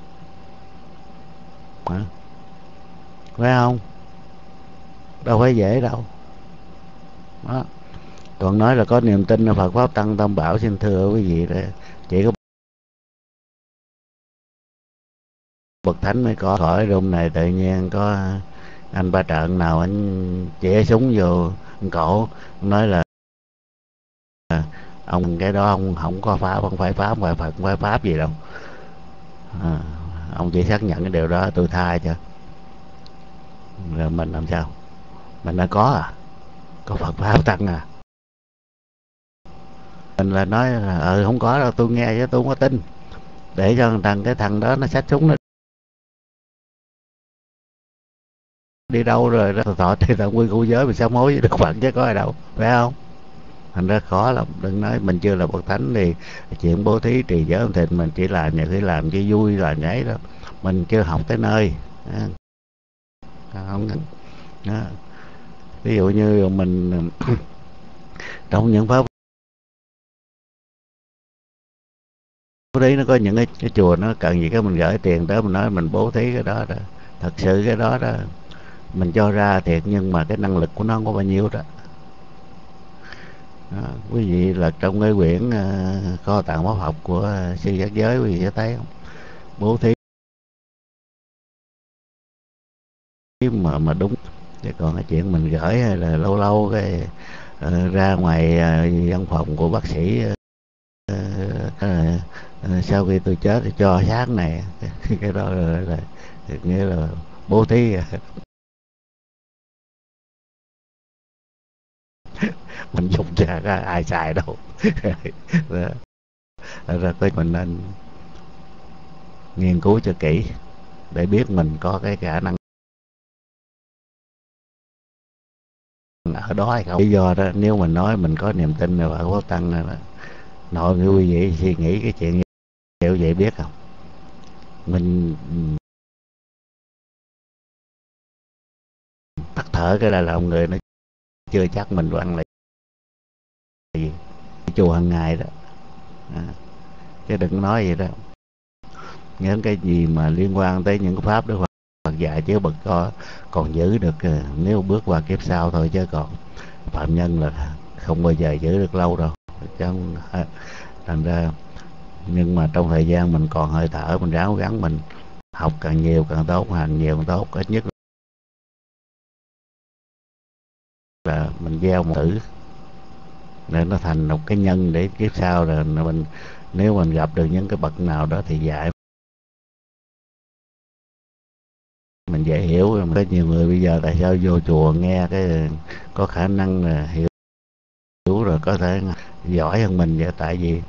Hả? Phải không? Đâu phải dễ đâu. Đó. Còn nói là có niềm tin là Phật pháp tăng tam bảo, xin thưa quý vị, là chỉ có bậc thánh mới có. Khỏi room này tự nhiên có anh ba trợn nào anh chĩa súng vô cổ nói là ông cái đó ông không có pháp, không phải pháp, không phải Phật, không phải pháp gì đâu. À, ông chỉ xác nhận cái điều đó, tôi tha cho. Rồi mình làm sao? Mình đã có à? Có Phật pháp tăng à? Mình là nói là ừ không có đâu, tôi nghe chứ tôi không có tin. Để cho thằng cái thằng đó nó xách súng nó đi đâu rồi đó thọ thì thằng quy cụ giới mình sao mối với Đức Phật chứ có ai đâu, phải không? Thành ra khó lắm. Đừng nói mình chưa là bậc thánh thì chuyện bố thí trì giới thì mình chỉ làm nhiều khi làm cho vui là nhảy đó, mình chưa học tới nơi. À, không đó. Ví dụ như mình trong những pháp bố thí nó có những cái, cái chùa nó cần gì cái mình gửi tiền tới mình nói mình bố thí cái đó đó. Thật sự cái đó đó mình cho ra thiệt nhưng mà cái năng lực của nó không có bao nhiêu đó. Đó, quý vị là trong cái quyển uh, kho tàng pháp học của uh, sư giác giới, quý vị sẽ thấy không? Bố thí mà mà đúng. Chứ còn cái chuyện mình gửi hay là lâu lâu cái uh, ra ngoài uh, văn phòng của bác sĩ uh, uh, uh, sau khi tôi chết thì cho sáng này cái đó là, là nghĩa là bố thí. Mình dùng ra có ai xài đâu. Đó. Ra tới mình nên nghiên cứu cho kỹ để biết mình có cái khả năng ở đó hay không. Lý do đó, nếu mình nói mình có niềm tin là Phật pháp tăng này đó, nội như quý vị suy nghĩ cái chuyện như vậy biết không? Mình tắt thở cái là lòng người nó chưa chắc mình đoán là gì. Chùa hàng ngày đó. À, chứ đừng nói gì đó. Những cái gì mà liên quan tới những cái pháp đó Phật dạy chứ bậc có còn giữ được nếu bước qua kiếp sau thôi, chứ còn phạm nhân là không bao giờ giữ được lâu đâu. Chứ không, thành ra nhưng mà trong thời gian mình còn hơi thở mình ráo gắng mình học càng nhiều càng tốt, hành nhiều càng tốt. Ít nhất là mình gieo một tử để nó thành một cái nhân để kiếp sau rồi mình nếu mình gặp được những cái bậc nào đó thì dạy mình dễ hiểu. Có nhiều người bây giờ tại sao vô chùa nghe cái có khả năng là hiểu rồi có thể giỏi hơn mình vậy, tại vì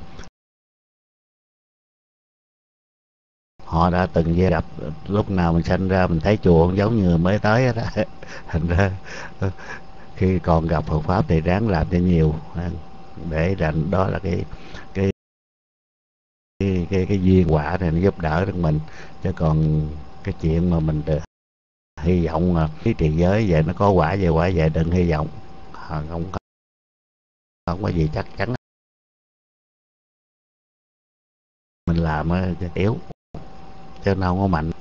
họ đã từng gia gặp lúc nào mình sanh ra mình thấy chùa cũng giống như mới tới đó. Thành ra khi còn gặp Phật pháp thì ráng làm cho nhiều để rằng đó là cái cái cái cái, cái duyên quả này nó giúp đỡ được mình. Chứ còn cái chuyện mà mình được hy vọng là cái trì giới vậy nó có quả về quả vậy đừng hy vọng. À, không có không có gì chắc chắn. Mình làm yếu chứ nó không có mạnh.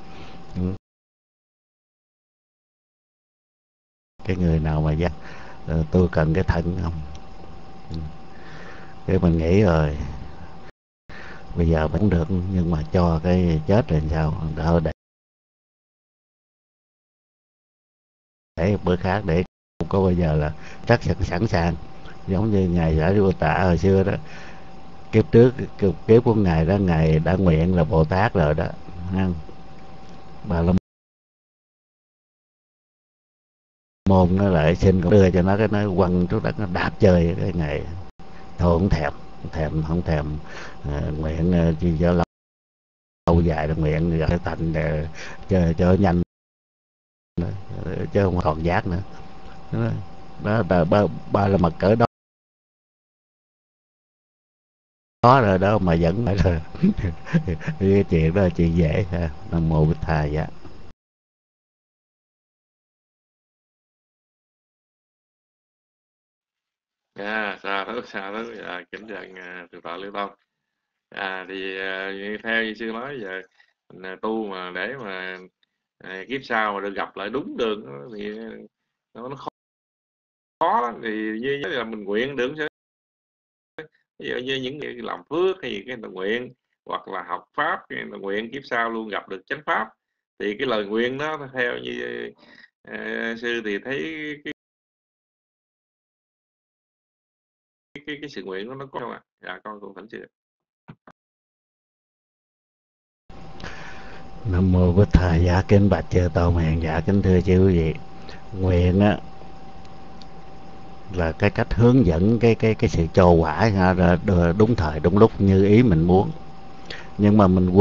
Cái người nào mà dắt tôi cần cái thận không, cái mình nghĩ rồi bây giờ vẫn được nhưng mà cho cái chết rồi sao đỡ, để để bữa khác để không có bao giờ là chắc sẵn sàng giống như ngài Giải Đu Tạ hồi xưa đó. Kiếp trước kiếp, kiếp của ngài đó ngài đã nguyện là Bồ Tát rồi đó. Bà La Môn nó lại xin cũng đưa cho nó cái nó quăng trước đất nó đạp chơi cái ngày thôi không thèm không thèm không thèm uh, nguyện uh, chi cho lâu, lâu dài là nguyện rồi thành uh, cho, cho nhanh chứ không còn giác nữa. Đó, đó ba, ba, ba là mặt cỡ đó có rồi đó mà vẫn phải là cái chuyện đó là chuyện dễ ha. Nam mô Bích Thà dạ. À, xa thứ xa thứ à, kính chào à, thượng tọa Lưu Tông. À thì à, như theo như sư nói giờ mình à, tu mà để mà à, kiếp sau mà được gặp lại đúng đường đó, thì nó, nó khó, khó lắm. Thì như là mình nguyện được chứ, ví dụ như những người làm phước thì cái người nguyện, hoặc là học pháp cái người nguyện kiếp sau luôn gặp được chánh pháp, thì cái lời nguyện đó theo như à, sư thì thấy cái cái, cái, cái sự nguyện đó nó có không ạ? Dạ con cũng thỉnh sư. Nam mô Bích Thà dạ. Kính bạch chư tôn hiền dạ. Kính thưa chư quý vị, nguyện á là cái cách hướng dẫn cái cái cái sự cho quả ra đúng thời đúng lúc như ý mình muốn, nhưng mà mình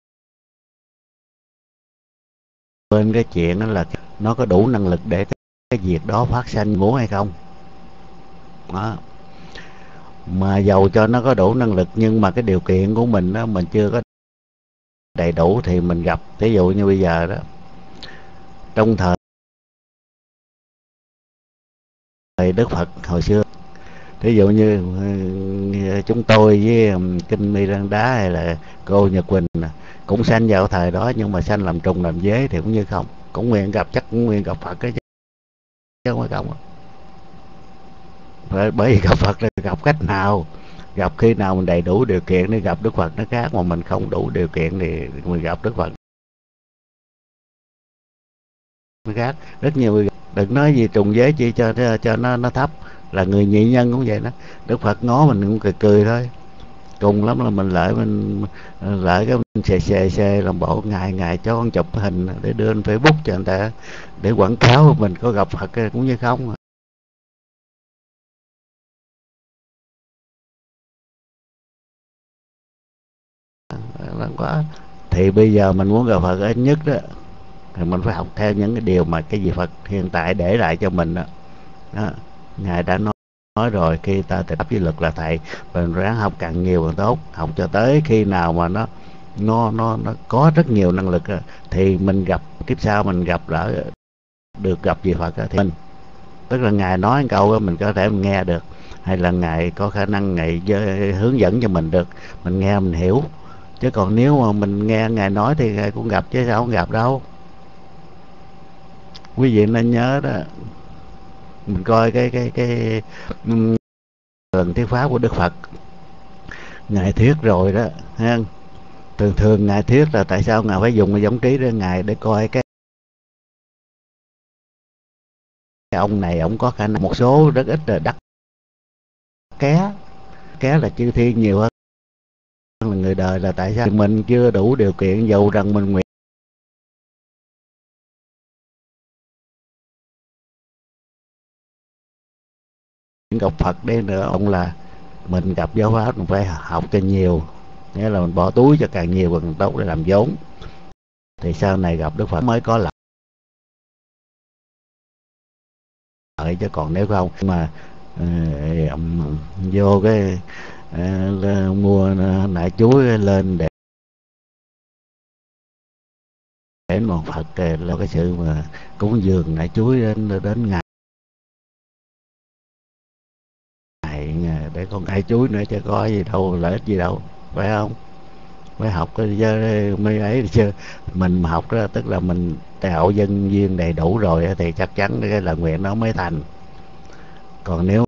quên cái chuyện đó là nó có đủ năng lực để cái, cái việc đó phát sinh muốn hay không đó. Mà dầu cho nó có đủ năng lực nhưng mà cái điều kiện của mình đó mình chưa có đầy đủ thì mình gặp, ví dụ như bây giờ đó, trong thời Đức Phật hồi xưa, ví dụ như ừ, chúng tôi với um, Kinh Miranda hay là cô Nhật Quỳnh cũng sanh vào thời đó, nhưng mà sanh làm trùng làm dế thì cũng như không, cũng nguyện gặp, chắc cũng nguyện gặp Phật cái chứ không phải không. Bởi vì gặp Phật là gặp cách nào, gặp khi nào mình đầy đủ điều kiện để gặp Đức Phật nó khác, mà mình không đủ điều kiện thì mình gặp Đức Phật nó khác rất nhiều người. Đừng nói gì trùng giới chi cho cho nó nó thấp, là người nhị nhân cũng vậy đó. Đức Phật ngó mình cũng cười cười thôi, cùng lắm là mình lại mình lại cái mình xề xề xề làm bộ ngày ngày cho con chụp hình để đưa lên Facebook cho người ta, để quảng cáo mình có gặp Phật cũng như không. Lắm quá. Thì bây giờ mình muốn gặp Phật ít nhất đó thì mình phải học theo những cái điều mà cái gì Phật hiện tại để lại cho mình đó, đó. Ngài đã nói nói rồi, khi ta tập với lực là thầy, mình ráng học càng nhiều càng tốt, học cho tới khi nào mà nó nó nó nó có rất nhiều năng lực thì mình gặp kiếp sau mình gặp lỡ được gặp gì Phật thì mình, tức là ngài nói câu đó, mình có thể mình nghe được, hay là ngài có khả năng ngài hướng dẫn cho mình được, mình nghe mình hiểu. Chứ còn nếu mà mình nghe ngài nói thì ngài cũng gặp chứ sao không gặp đâu. Quý vị nên nhớ đó, mình coi cái cái cái lần thuyết pháp của Đức Phật, ngài thuyết rồi đó ha. Thường thường ngài thuyết là tại sao ngài phải dùng cái giống trí để ngài để coi cái, cái ông này ông có khả năng, một số rất ít là đắc ké, ké là chư thiên nhiều hơn là người đời, là tại sao mình chưa đủ điều kiện, dầu rằng mình nguyện gặp Phật đi nữa, ông là mình gặp giáo pháp mình phải học cho nhiều, nghĩa là mình bỏ túi cho càng nhiều càng tốt để làm vốn, thì sau này gặp Đức Phật mới có lợi. Chứ còn nếu không mà uh, vô cái uh, mua nải chuối lên để đến một Phật là cái sự mà cúng dường nải chuối đến đến ngày để con nải chuối nữa, chứ có gì đâu, lợi ích gì đâu, phải không? Phải học cái mới ấy chứ. Mình mà học đó tức là mình tạo dân duyên đầy đủ rồi thì chắc chắn cái lời nguyện nó mới thành. Còn nếu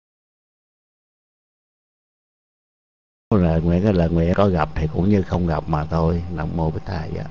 là nguyện cái lời nguyện có gặp thì cũng như không gặp mà thôi. Nam mô Bích Thầy vậy.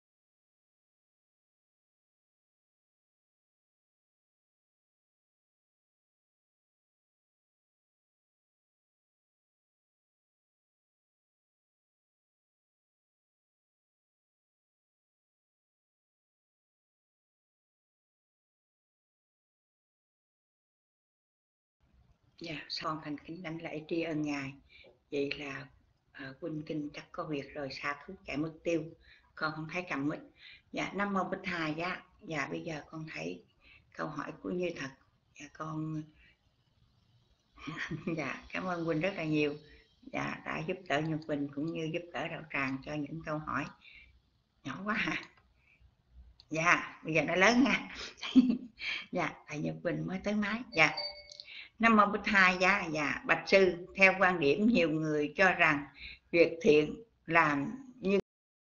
Dạ, con thành kính đảnh lễ tri ân ngài. Vậy là uh, Quỳnh Kinh chắc có việc rồi, xa thú chạy mất tiêu, con không thấy cầm mic. Dạ, Nam mô Bích Thầy dạ. Dạ, bây giờ con thấy câu hỏi của Như Thật. Dạ con dạ cảm ơn Quỳnh rất là nhiều. Dạ, đã giúp đỡ Nhật Bình cũng như giúp đỡ Đạo Tràng cho những câu hỏi nhỏ quá hả? Dạ, bây giờ nó lớn nha. Dạ, thầy Nhật Bình mới tới máy. Dạ. Nam mô Bích Thầy. Dạ, dạ, bạch sư, theo quan điểm nhiều người cho rằng việc thiện làm như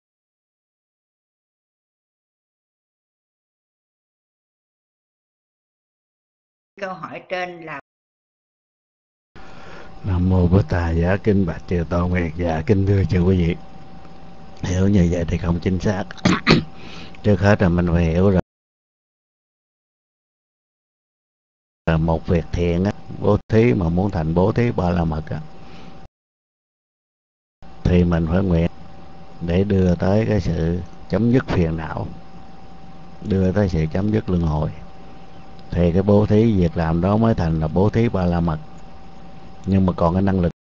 câu hỏi trên là Nam mô Bổn Thầy. Dạ kinh bạch Chư Tôn Nguyệt. Dạ kính thưa chư quý vị, hiểu như vậy thì không chính xác. Trước hết là mình phải hiểu rằng là một việc thiện á, bố thí mà muốn thành bố thí Ba La Mật á, thì mình phải nguyện để đưa tới cái sự chấm dứt phiền não, đưa tới sự chấm dứt luân hồi, thì cái bố thí việc làm đó mới thành là bố thí Ba La Mật. Nhưng mà còn cái năng lực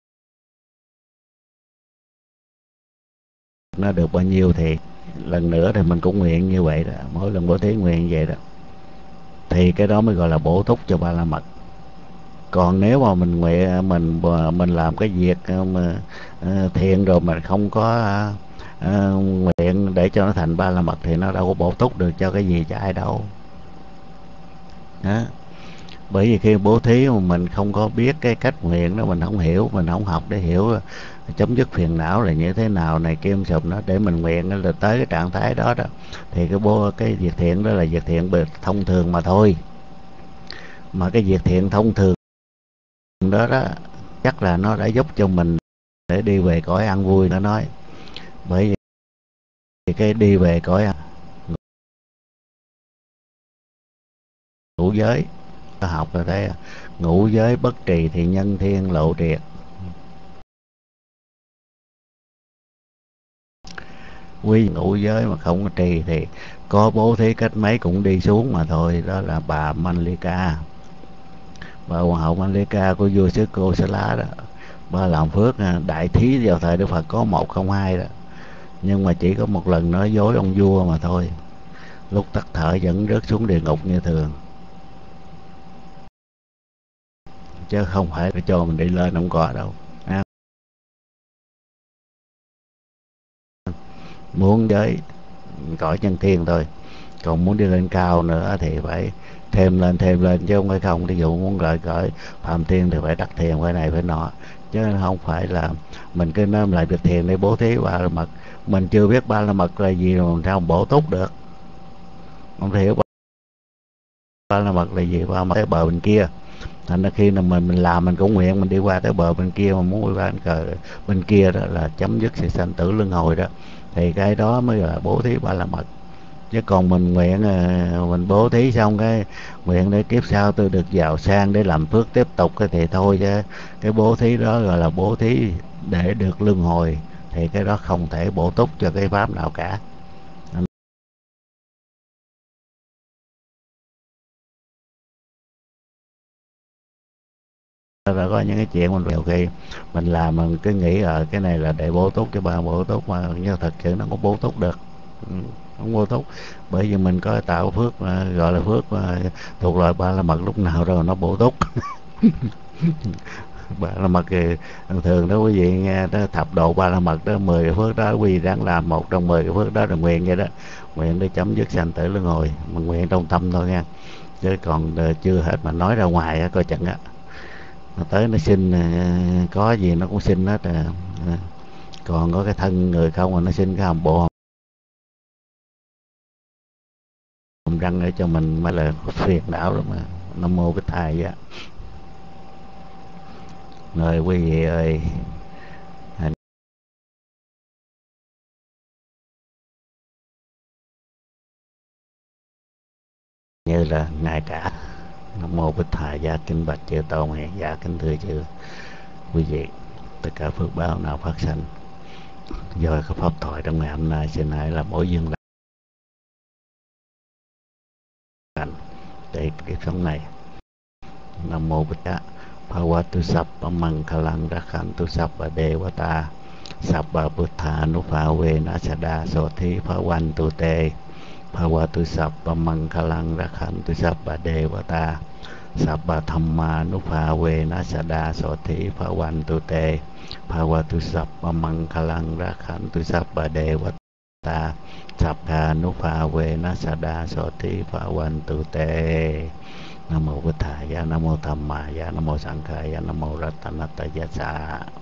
nó được bao nhiêu thì lần nữa thì mình cũng nguyện như vậy đó, mỗi lần bố thí nguyện như vậy đó, thì cái đó mới gọi là bổ túc cho Ba La Mật. Còn nếu mà mình nguyện mình mình làm cái việc mà uh, thiện rồi mà không có uh, nguyện để cho nó thành Ba La Mật thì nó đâu có bổ túc được cho cái gì cho ai đâu đó. Bởi vì khi bố thí mà mình không có biết cái cách nguyện đó, mình không hiểu, mình không học để hiểu chấm dứt phiền não là như thế nào này kim sụp nó để mình nguyện là tới cái trạng thái đó đó, thì cái bố cái việc thiện đó là việc thiện thông thường mà thôi. Mà cái việc thiện thông thường đó đó chắc là nó đã giúp cho mình để đi về cõi an vui. Nó nói bởi vì cái đi về cõi ngũ giới, ta học rồi thấy ngũ giới bất trì thì nhân thiên lộ triệt. Quý ngũ giới mà không có trì thì có bố thí cách mấy cũng đi xuống mà thôi. Đó là bà Manlika, bà hoàng hậu Manlika của vua xứ Cô Sa Lá đó. Bà làm phước đại thí vào thời Đức Phật có một không hai đó, nhưng mà chỉ có một lần nói dối ông vua mà thôi, lúc tắt thở vẫn rớt xuống địa ngục như thường, chứ không phải để cho mình đi lên không có đâu. À, muốn giới cõi nhân thiên thôi, còn muốn đi lên cao nữa thì phải thêm lên thêm lên chứ không phải không. Ví dụ muốn gọi cõi phạm thiên thì phải đắc thiền, phải này phải nọ, chứ không phải là mình cứ nói lại việc thiền để bố thí Ba La Mật. Mình chưa biết Ba La Mật là gì rồi làm sao bổ túc được, không hiểu Ba La Mật là gì. Ba La Mật cái bờ bên kia, thành ra khi nào mình mình làm mình cũng nguyện mình đi qua tới bờ bên kia, mà muốn đi qua cờ bên kia đó là chấm dứt sự sanh tử luân hồi đó, thì cái đó mới là bố thí Ba La Mật. Chứ còn mình nguyện mình bố thí xong cái nguyện để kiếp sau tôi được giàu sang để làm phước tiếp tục cái thì thôi, chứ cái bố thí đó gọi là bố thí để được luân hồi, thì cái đó không thể bổ túc cho cái pháp nào cả. Rồi có những cái chuyện mình nhiều khi mình làm mình cứ nghĩ ở cái này là để bổ túc cho ba bổ túc, mà nhưng thật sự nó không bổ túc được, không bổ túc. Bởi vì mình có tạo phước mà, gọi là phước mà, thuộc loại Ba La Mật lúc nào rồi nó bổ túc. Ba La Mật thì thường đó quý vị nghe đó, thập độ Ba La Mật đó, mười cái phước đó quý vị đang làm một trong mười cái phước đó là nguyện vậy đó, nguyện để chấm dứt sanh tử luân hồi, mà nguyện trong tâm thôi nha, chứ còn chưa hết mà nói ra ngoài á coi chừng á, nó tới nó xin có gì nó cũng xin hết à. Còn có cái thân người không mà nó xin cái hàm bộ hàm răng để cho mình mới là phiền não lắm mà. Nam mô Bích Thầy á. Rồi quý vị ơi, như là ngài cả. Nam mô Bích Thầy. Dạ kính bạch Chư Tôn. Dạ kính thưa chư quý vị, tất cả phước báo nào phát sanh do cái pháp thoại trong ngày hôm nay xin hãy là mỗi duyên lành để kiếp sống này. Nam mô Bích Thầy. Bhavatu Sabba Manghalang Rakhantu Sabba Devata Sabba Buddha Nupavena Sada Sothi Bhavantu Te. Bhavatu Sabba Manghalang Rakhantu Sabba Devata สัพพธรรมานุภาเวนัสสดาโสติภวันตุเตภาวตุสัพพมังคลังราคันตุสัพพเดวตาสัพพานุภาเวนัสสดาโสติภวันตุเตนะโมพุทธายะนะโมธัมมายะนะโมสังฆายะนะโมรัตนัตยัสสะ